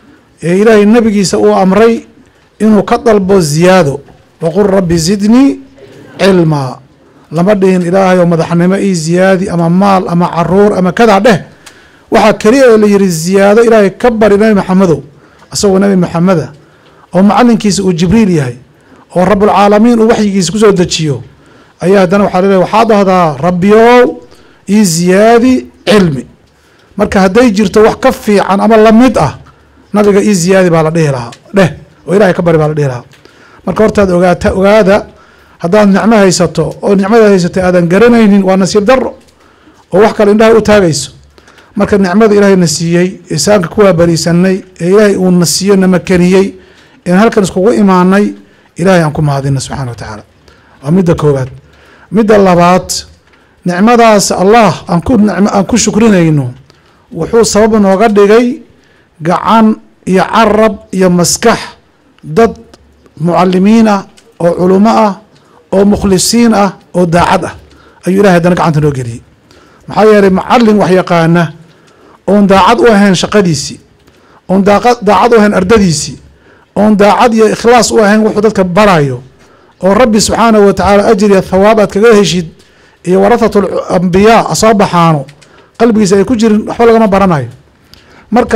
ee ilaahay nabigiisa uu amray inuu ka dalbo ziyaado waqul rabbi zidni cilma lama dhihin ilaahay oo madaxnimo ii ziyaadi ama maal ama caruur ama kada dheh waxa kaliya la yiri ziyaado ilaahay ka bari nabi maxamedow asagoo nabi maxameda oo macalinkiisa uu jibriil yahay oo rabbul caalamiin uu waxyigiisa ku soo dajiyo ayaa hadana waxa leeyahay waxaad ahdaa rabbiyow ii ziyaadi cilmi marka hadday jirto wax ka fiican ama lamid ah nabiga ii ziyaadi baa la dhihi lahaa dheh oo ilaahay ka bari baa la dhihi lahaa marka hortaad ogaada haddaad nicmo haysato oo nicmada haysatay aadan garanaynin waa nasiib daro oo wax kale indhaha u taagayso marka nicmada ilaahay na siiyey isaanka kuwaa bariisanay ee ilaahay uu na siiyo na makaniyey in halkan iskugu imaanay ilaahay aan ku mahadina subxaana wa tacaala waa midda koowaad midda labaad nicmadaas allah aan ku shukrinayno wuxuu sabab nooga dhigay gacan iyo carab iyo maskax dad mucalimiin ah oo culumo ah oo mukhlisiin ah oo daacad ah ayuu ilahay haddana gacanta noo geliyey maxaa yeelay macalin wax yaqaana oon daacad u ahayn shaqadiisii oon daacad u ahayn ardadiisii oon daacad iyo ikhlaas u ahayn wuxuu dadka barayo oo rabbi subxaanahu wa tacaala ajir iyo thawaab aad kaga heshid iyo warathatu ambiyaa asoo baxaano qalbigiisa ay ku jirin waxba lagama baranayo marka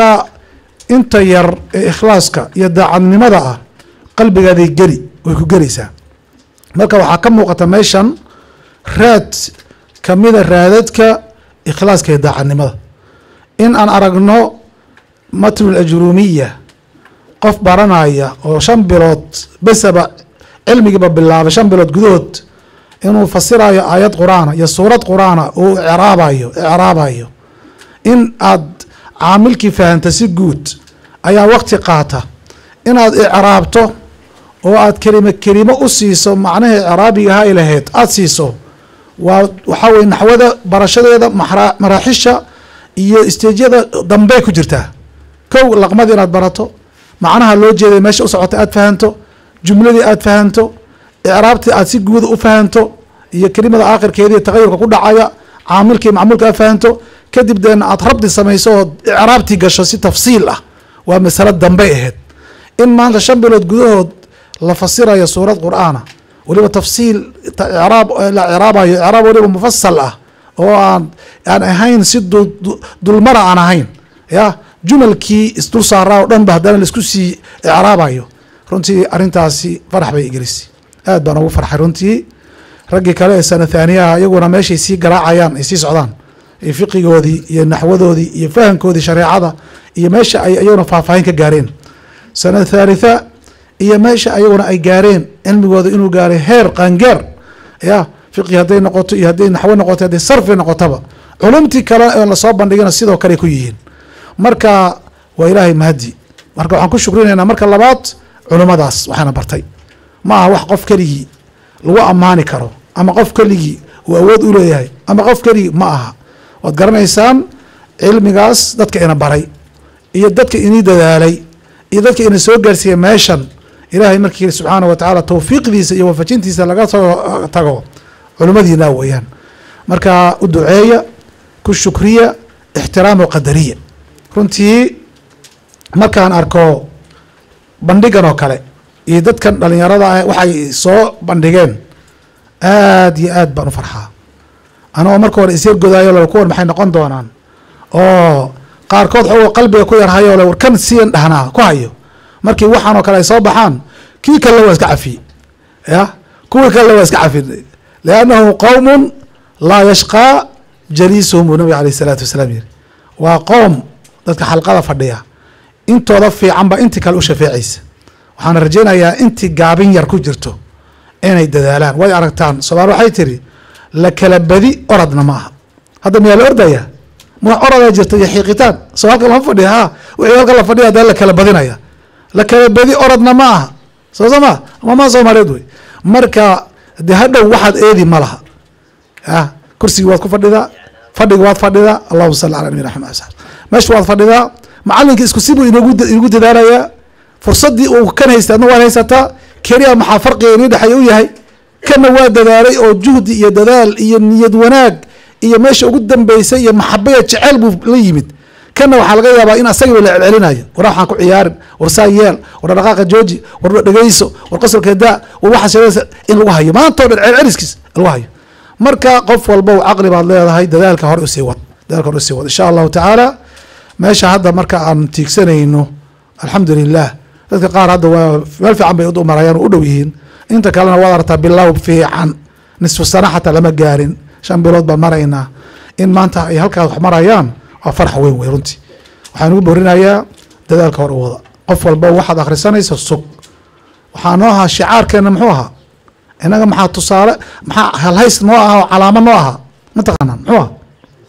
inta yar ee ikhlaaska iyo daacadnimada ah qalbigaaday geli way ku gelaysaa marka waxaa ka muuqata meeshan raad kamida raadadka ikhlaaska iyo daacadnimada in aan aragno matnu ajrumiya qof baranaya oo 5 bilood besaba cilmigiiba bilaaba 5 bilood gudood inuu fasirayo aayad quraana iyo suurad quraana uu icraabayo in aad caamilkii fahanta si guud ayaa waqti qaata inaad icraabto oo aad kelimo u siiso macnaha icraabiga ha ilaheed aad siiso waxaa weye naxwada barashadeeda maraaxisha iyo isteejyada dambe ku jirtaa kow laqmad inaad barato macnaha loo jeeday meesha u socota aad fahanto jumladii aad fahanto icraabtii aad si guuda u fahanto iyo kelimada aakhirkeedii tagayurka ku dhacaya caamilkii macmuulka aad fahanto kadib deena aad rabdi samayso oo icraabtii gasho si tafsiil ah waa masalo dambe ahayd in maanta 5 bilood gudahood la fasirayo suurad qur'aana waliba tafsiil la icraabayo icraab waliba mufassal ah oo aan ahayn si dulmara aan ahayn ya jumalkii isdul saaraa oo dhan ba haddana laisku sii icraabayo runtii arrintaasi farax bay igelisay aad baan ugu farxay runtii raggii kale ee sana thaaniyaha iyaguna meeshay sii garaacayaan ay sii socdaan fiqigoodii iyo naxwadoodii iyo fahankoodii shareecada iyo meesha ay iyaguna faahfaahin ka gaareen sana thalitha iyo meesha ayaguna ay gaareen cilmigooda inuu gaaray heer qaangeer ya fiqi hadday noqoto iyo hadday naxwo noqoto hadday sarfi noqotaba culumtii kale ee lasoo bandhigana sidoo kale ku yihiin marka waa ilaahay mahadi marka waxaan ku shukrinaynaa marka labaad culumadaas waxaana bartay ma aha wax qof keligii lagu ammaani karo ama qof keligii uu awood u leeyahay ama qof keligii ma aha waad garanaysaan cilmigaas dadka ina baray iyo dadka inii dadaalay iyo dadka ina soo gaarsiiyey meeshan ilaahay markii yiri subxaana wa tacaala tawfiiqdiisa iyo waafajintiisa laga soo tago culimmadiina weeyaan marka u duceeya ku shukriya ixtiraam oo qadariya runtii markaan arko bandhigan oo kale iyo dadkan dhalinyarada ah waxay soo bandhigeen aad iyo aad baan u farxaa anagoo marka hore isyar godaayo le kuwan maxay noqon doonaan oo qaarkood xoogo qalbiga ku yarhayo le war kan siyan dhahnaa ku hayo markii waxaan oo kale ay soo baxaan kii kale waa iska cafiye ya kuwii kale waa iska cafin liannahu qowmun laa yashqaa jaliisuhum buu nabiga alayh isalaatu wasalaam yiri waa qowm dadka xalqada fadhiya intooda fiican ba intii kale u shafeecaysa waxaana rajaynayaa intii gaabin yar ku jirto inay dadaalaan way aragtaan soomaali waxay tiri la kala badi oradna ma aha hadda miyaa la ordaya ma oradaa jirta iyo xiiqitaan soo halkan lama fadhiya ha wixii halkan la fadhiya hadda la kala badinaya la kala badi oradna ma aha soo sama mamaa soomaaliyeed wey marka de hadhow waxaad eedi ma laha ya kursigii waad ku fadhidaa fadhigi waad fadhidaa allahuma salli ala nabiyina maxamed sal meesha waad fadhidaa macalinkii isku si buu inagu dadaalayaa fursaddii uu kan haysta adna waad haysataa keliya maxaa farqiga inii dhexeeya u yahay kana waa dadaalay oo juhdi iyo dadaal iyo niyad wanaag iyo meesha ugu dambeysay iyo maxabaya jecel buu la yimid kana waxaa laga yaabaa in asagiiba la celcelinayo war waxaan ku ciyaarin war saa yeel war dhaqaaqa jooji war dhegeyso war qasalka daa war waxaa sheegaysa in lagu hayo maanta oo dhan celceliskiis lagu hayo marka qof walba u caqli baad leedahay dadaalka hore usii wad dadaalka hore usii wad insha allahu tacaala meesha hadda marka aan tiigsanayno alxamdulilah dadka qaar hadda waa meel fiican bay u marayaan oo u dhow yihiin inta kalena waad aragtaa bilow fiican nisfu sana xataa lama gaarin 5 bilood baan maraynaa in maanta ay halkaas wax marayaan waa farx weyn wey runtii waxaan ugu borinayaa dadaalka hore u wada qof walba waxaad akhrisanayso sug waxaa noo ahaa shicaarkeena muxuu ahaa inaga maxaa tusaale maxaa halhays noo aha oo calaamo noo aha mataqaanaa muxuu ahaa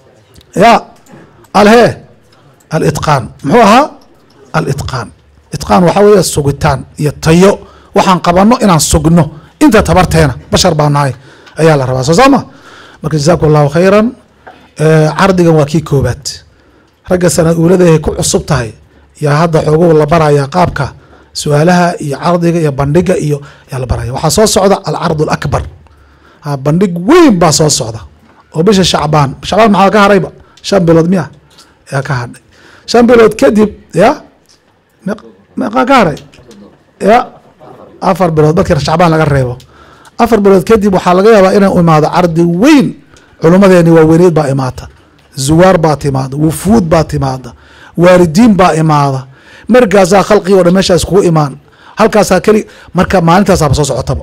ya alhee alitqaan muxuu ahaa alitqaan itqaan waxaa weeye sugitaan iyo tayo waxaan qabano inaan sugno inta tabarteena bashar baa nahay ayaa la rabaa soo saama marka jazaakum allahu khayran cardigan waa kii koobaad ragga sanad uuladahay ku cusub tahay yaa hadda xoogow la baraya qaabka su-aalaha iyo cardiga iyo bandhiga iyo yaa la baraya waxaa soo socda alcard alakbar bandhig weyn baa soo socda oo bisha shacbaan maxaa ka harayba 5 bilood miya yaa ka hadhay 5 bilood kadib ya meeqaa ka haray ya 4 bilood markii shacbaan laga reebo 4 bilood kadib waxaa laga yaabaa inay imaado cardi weyn culummadeeni waaweyneed baa imaata zuwaar baa timaada wufuud baa timaada waalidiin baa imaada markaasaa khalqii o dhan meeshaas kugu imaan halkaasaa keli marka maalintaasaaba soo socotaba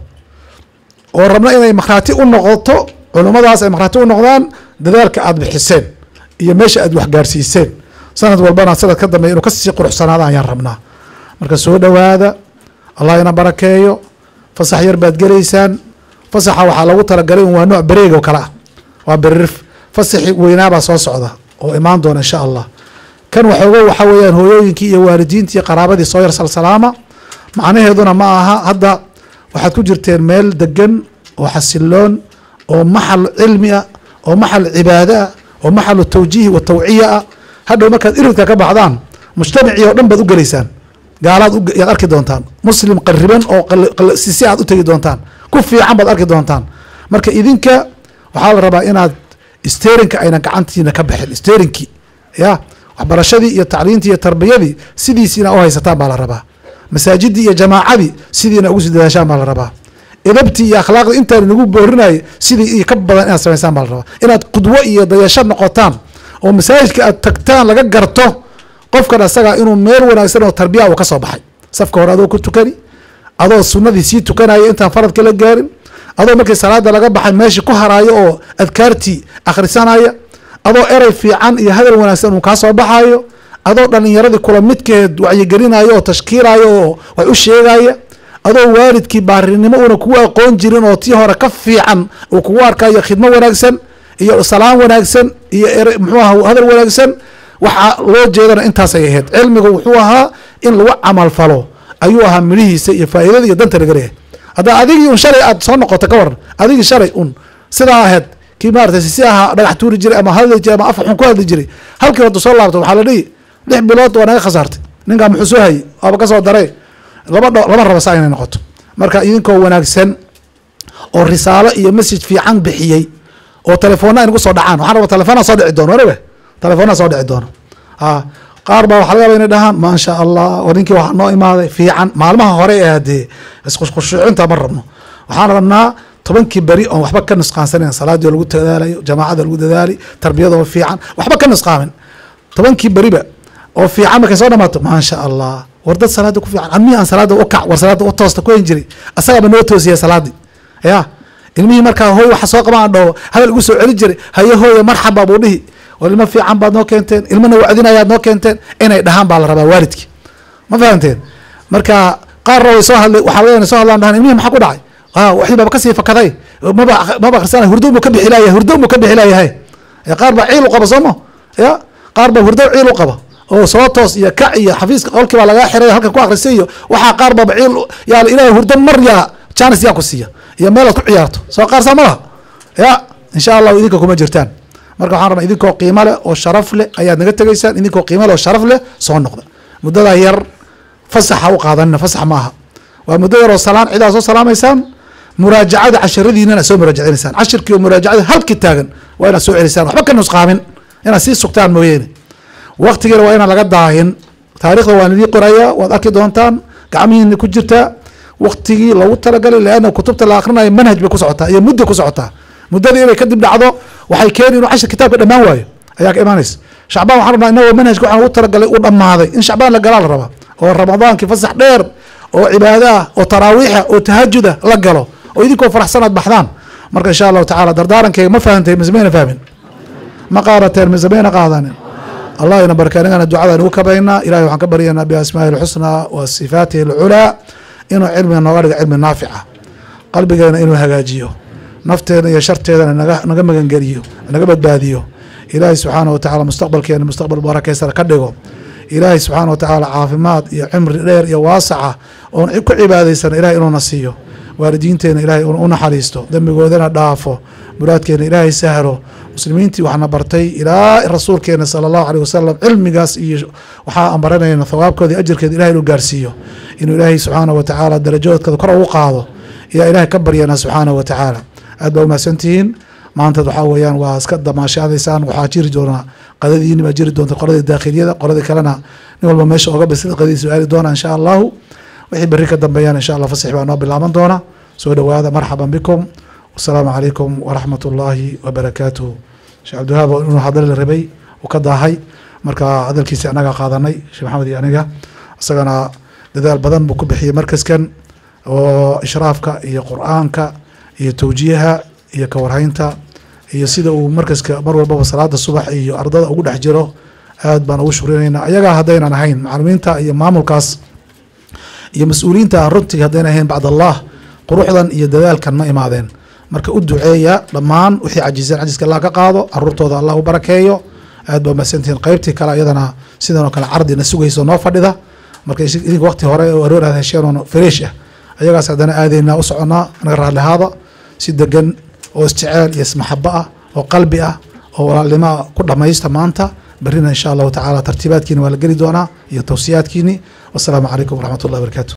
oo rabna inay makhraati u noqoto culummadaas ay makhraati u noqdaan dadaalka aada bixiseen iyo meesha aad waxgaarsiiseen sanad walbana sanad ka dambeya inuu kasii quruxsanaada ayaan rabnaa marka soo dhowaada allah ina barakeeyo fasax yar baad gelaysaan fasaxa waxaa lagu talagalay waa nooc bareeg oo kale ah waa beririf fasaxi weynaabaa soo socda oo imaan doona insha allah kan waxooga waxaa weeyaan hooyooyinkii iyo waalidiintii iyo qaraabadii soo yar salsalaama macnaheeduna ma aha hadda waxaad ku jirteen meel degan oo xasiloon oo maxal cilmi ah oo maxal cibaado ah oo maxalu tawjiihi wa tawciya ah hadhow markaad iridka ka baxdaan mujtamacii oo dhan baad u gelaysaan gaalaad yaad arki doontaan muslim qariban oo sisi aad u tegi doontaan ku fiican baad arki doontaan marka idinka waxaa la rabaa inaad sterinka ayna gacantiina ka baxin sterinkii ya waxbarashadii iyo tacliintii iyo tarbiyadii sidiisiina u haysataan baa la rabaa masaajidii iyo jamaacadii sidiina ugu sii dadaashaan baa la rabaa edabtii iyo akhlaaqdii intaan inagu boorinayay sidii iyo ka badan inaad samaysaan baa la rabaa inaad qudwo iyo dayasho noqotaan oo masaajidka aad tagtaan laga garto qofkan asaga inuu meel wanaagsan oo tarbiya uu ka soo baxay safka hore adoo ku tukani adoo sunnadii sii tukanaya intaan faradka la gaarin adoo markii salaada laga baxay meeshii ku haraayo oo adkaartii akhrisanaya adoo erey fiican iyo hadal wanaagsan uu kaa soo baxayo adoo dhalinyaradii kula midkeed wacyigelinayo oo tashkiilayo oo wax u sheegaya adoo waalidkii baarinimo una kugu aqoon jirin oo tii hore ka fiican uu kugu arkayo khidmo wanaagsan iyo salaam wanaagsan iyo muxuu aha hadal wanaagsan waxaa loo jeedana intaasay ahayd cilmigu wuxuu ahaa in lagu camal falo ayuu ahaa midhihiisa iyo faa'iidada iyo danta laga leeyahay hadda adigii un shalay aad soo noqoto ka waran adigii shalay un sidaa ahayd kii maaragtay si ahaa dhagax tuuri jiray ama hadli jiray ama af xun ku hadli jiray halkii haduu soo laabto waxaa la dhihi 6 bilood waa naga khasaartay ninkaa muxuu soo hayay waaba kasoo daray lama rabo saa inay noqoto marka idinkoo wanaagsan oo risaalo iyo message fiican bixiyey oo telefoona inagu soo dhacaan waxaan rabaa telefoona soo dhici doono warabe telefoona soo dhici doono qaar baa waxaa laga yaabaa inay dhahaan maasha allah oo ninkii waxaa noo imaaday fiican maalmaha hore ee hadee iskhushuucinta ma rabno waxaan rabnaa 10 beri oon waxba ka nusqaansanayn salaadii lagu dadaalayo jamaacada lagu dadaali tarbiyada oo fiican waxba ka nusqaamin 10 beriba oo fiican markay soo dhamaato maasha allah war dad salaada ku fiican ammi aan salaada u kac war salaada u toosta ku hin jiray asaga ba noo toosiyay salaadii ya ilmihii markaa hooy waxa soo qabaan dhaw hadal ugu soo celi jiray haye hooye marxaba buu dhihi war ilmo fiican baad noo keenteen ilmana wacdinayaad noo keenteen inay dhahaan baa la rabaa waalidkii ma fahanteen marka qaar way soo hadlay waxaa laga soo hadlaan dhahan ilmihii maxaa ku dhacay waxii baba kasii fakaday maba akhrisanay hurdo ka bixilaaya hurdo ka bixilaaya qaar baa ciil u qaba soomo ya qaar baa hurdo ciil u qaba oo soo toos iyo kac iyo xafiiska qolkii baa laga xiray halka ku akhrisay iyo waxaa qaar baa ciil yaa ilaahay hurdo mar yaa chance yaa ku siiya iyo meel aad ku ciyaarto soo qaar samada ya insha Allah idinka kuma jirtaan marka waxaan rabaa idinkoo qiimo leh oo sharaf leh ayaad naga tegaysaan idinkoo qiimo leh oo sharaf leh soo noqda muddada yar fasaxa u qaadanina fasax maaha waa muddo yar oo salaan cidaa soo salaamaysaan muraajacada casharadiinana soo muraajacinaysaan cashirkii oo muraajacada halkii taagan waa inaad soo celisaan waxba ka nusqaamin inaad sii sugtaan mooyeene waqtigeena waa inaan laga daahin taariikhda waan idii qorayaa waad arki doontaan gacmihiina ku jirtaa waqtigii loogu talagalay leanna kutubta la akhrinayo manhaj bay ku socotaa iyo muddo ku socotaa muddadii inay kadib dhacdo waxay keeni inuu cashir kitaabka dhammaan waayo ayaa ka imaanaysa shacbaan waxaan rabnaa inagoo manhajka waxaan ugu talagalay u dhammaaday in shacbaan la galaa la rabaa oo ramadaankii fasax dheer oo cibaado ah oo taraawiixa oo tahajuda la galo oo idinkoo faraxsan aad baxdaan marka insha allahu tacaala dardaarankeyga ma fahanteen mise mayna fahmin ma qaadateen mise mayna qaadanin allah ina barka anigana ducada nugu kabaynaa ilahay waxaan ka baryaynaa biasmaahi lxusnaa wa sifaatihi alculaa inuu cilmiga nooga dhigo cilmi naafica qalbigeena inuu hagaajiyo nafteena iyo sharteedana naga magangeliyo naga badbaadiyo ilaahay subxaana wa tacaala mustaqbalkeena mustaqbal barakeysan ka dhigo ilaahay subxaana wa tacaala caafimaad iyo cimri dheer iyo waasaca oon ku cibaadaysana ilahay inuuna siiyo waalidiinteena ilahay u naxariisto dembigoodana dhaafo muraadkeena ilaahay sahlo muslimiintii waxna bartay ilaa rasuulkeena sala allahu aleyh wasalam cilmigaas iyo waxaa aan baranayna thawaabkooda iyo ajirkeeda ilahay inuu gaarsiiyo inuu ilaahay subxaana wa tacaala darajadoodkooda kor ugu qaado ayaa ilahay ka baryana subxaana wa tacaala aad baa umahadsantihiin maanta waxaa weeyaan waa iska damaashaadaysaan waxaa jiri doonaa qadadiini baa jiri doonta qoladii daakhiliyada qoladii kalena nin walba meesha oga bas qadadiisa aadi doona insha allahu wixii berri ka dambeeyaan insha allah fasix baa noo bilaaban doona soo dhowaada marxaban bikum wasalaamu calaykum waraxmat ullaahi wabarakaatuh sheekh cabdiwahaab inuu hadal rabay uu ka daahay marka hadalkiisi anaga qaadanay sheekh maxamed iyo aniga isagana dadaal badan buu ku bixiyey markaskan oo ishraafka iyo qur-aanka iyo towjiiha iyo kawarhaynta iyo sida uu markaska mar walbaba salaada subax iyo ardada ugu dhex jiro aad baan ugu shukrinayna ayagaa haddaynan ahayn macalimiinta iyo maamulkaas iyo mas-uuliyiinta runtii haddaynan ahayn bacd allah quruxdan iyo dadaalkan ma imaadeen marka u duceeya dhammaan wixii cajiseen cajiska allah ka qaado caruurtooda allah u barakeeyo aad baa mahadsantihiin qaybtii kale iyadana sidan oo kale cardina sugayso noo fadhida marka idinka waqti hore oo aroor aad hesheen oo fresh ah ayagaas haddana aadaynaa u soconaa naga raadlihaada si degan oo isjeceel iyo ismaxabo ah oo qalbi ah oo walaalnimo ku dhamaysta maanta berrina insha allahu tacaala tartiibaadkiina waa la geli doonaa iyo tawsiyaadkiini wasalaamu calaykum waraxmat ullahi wabarakaatu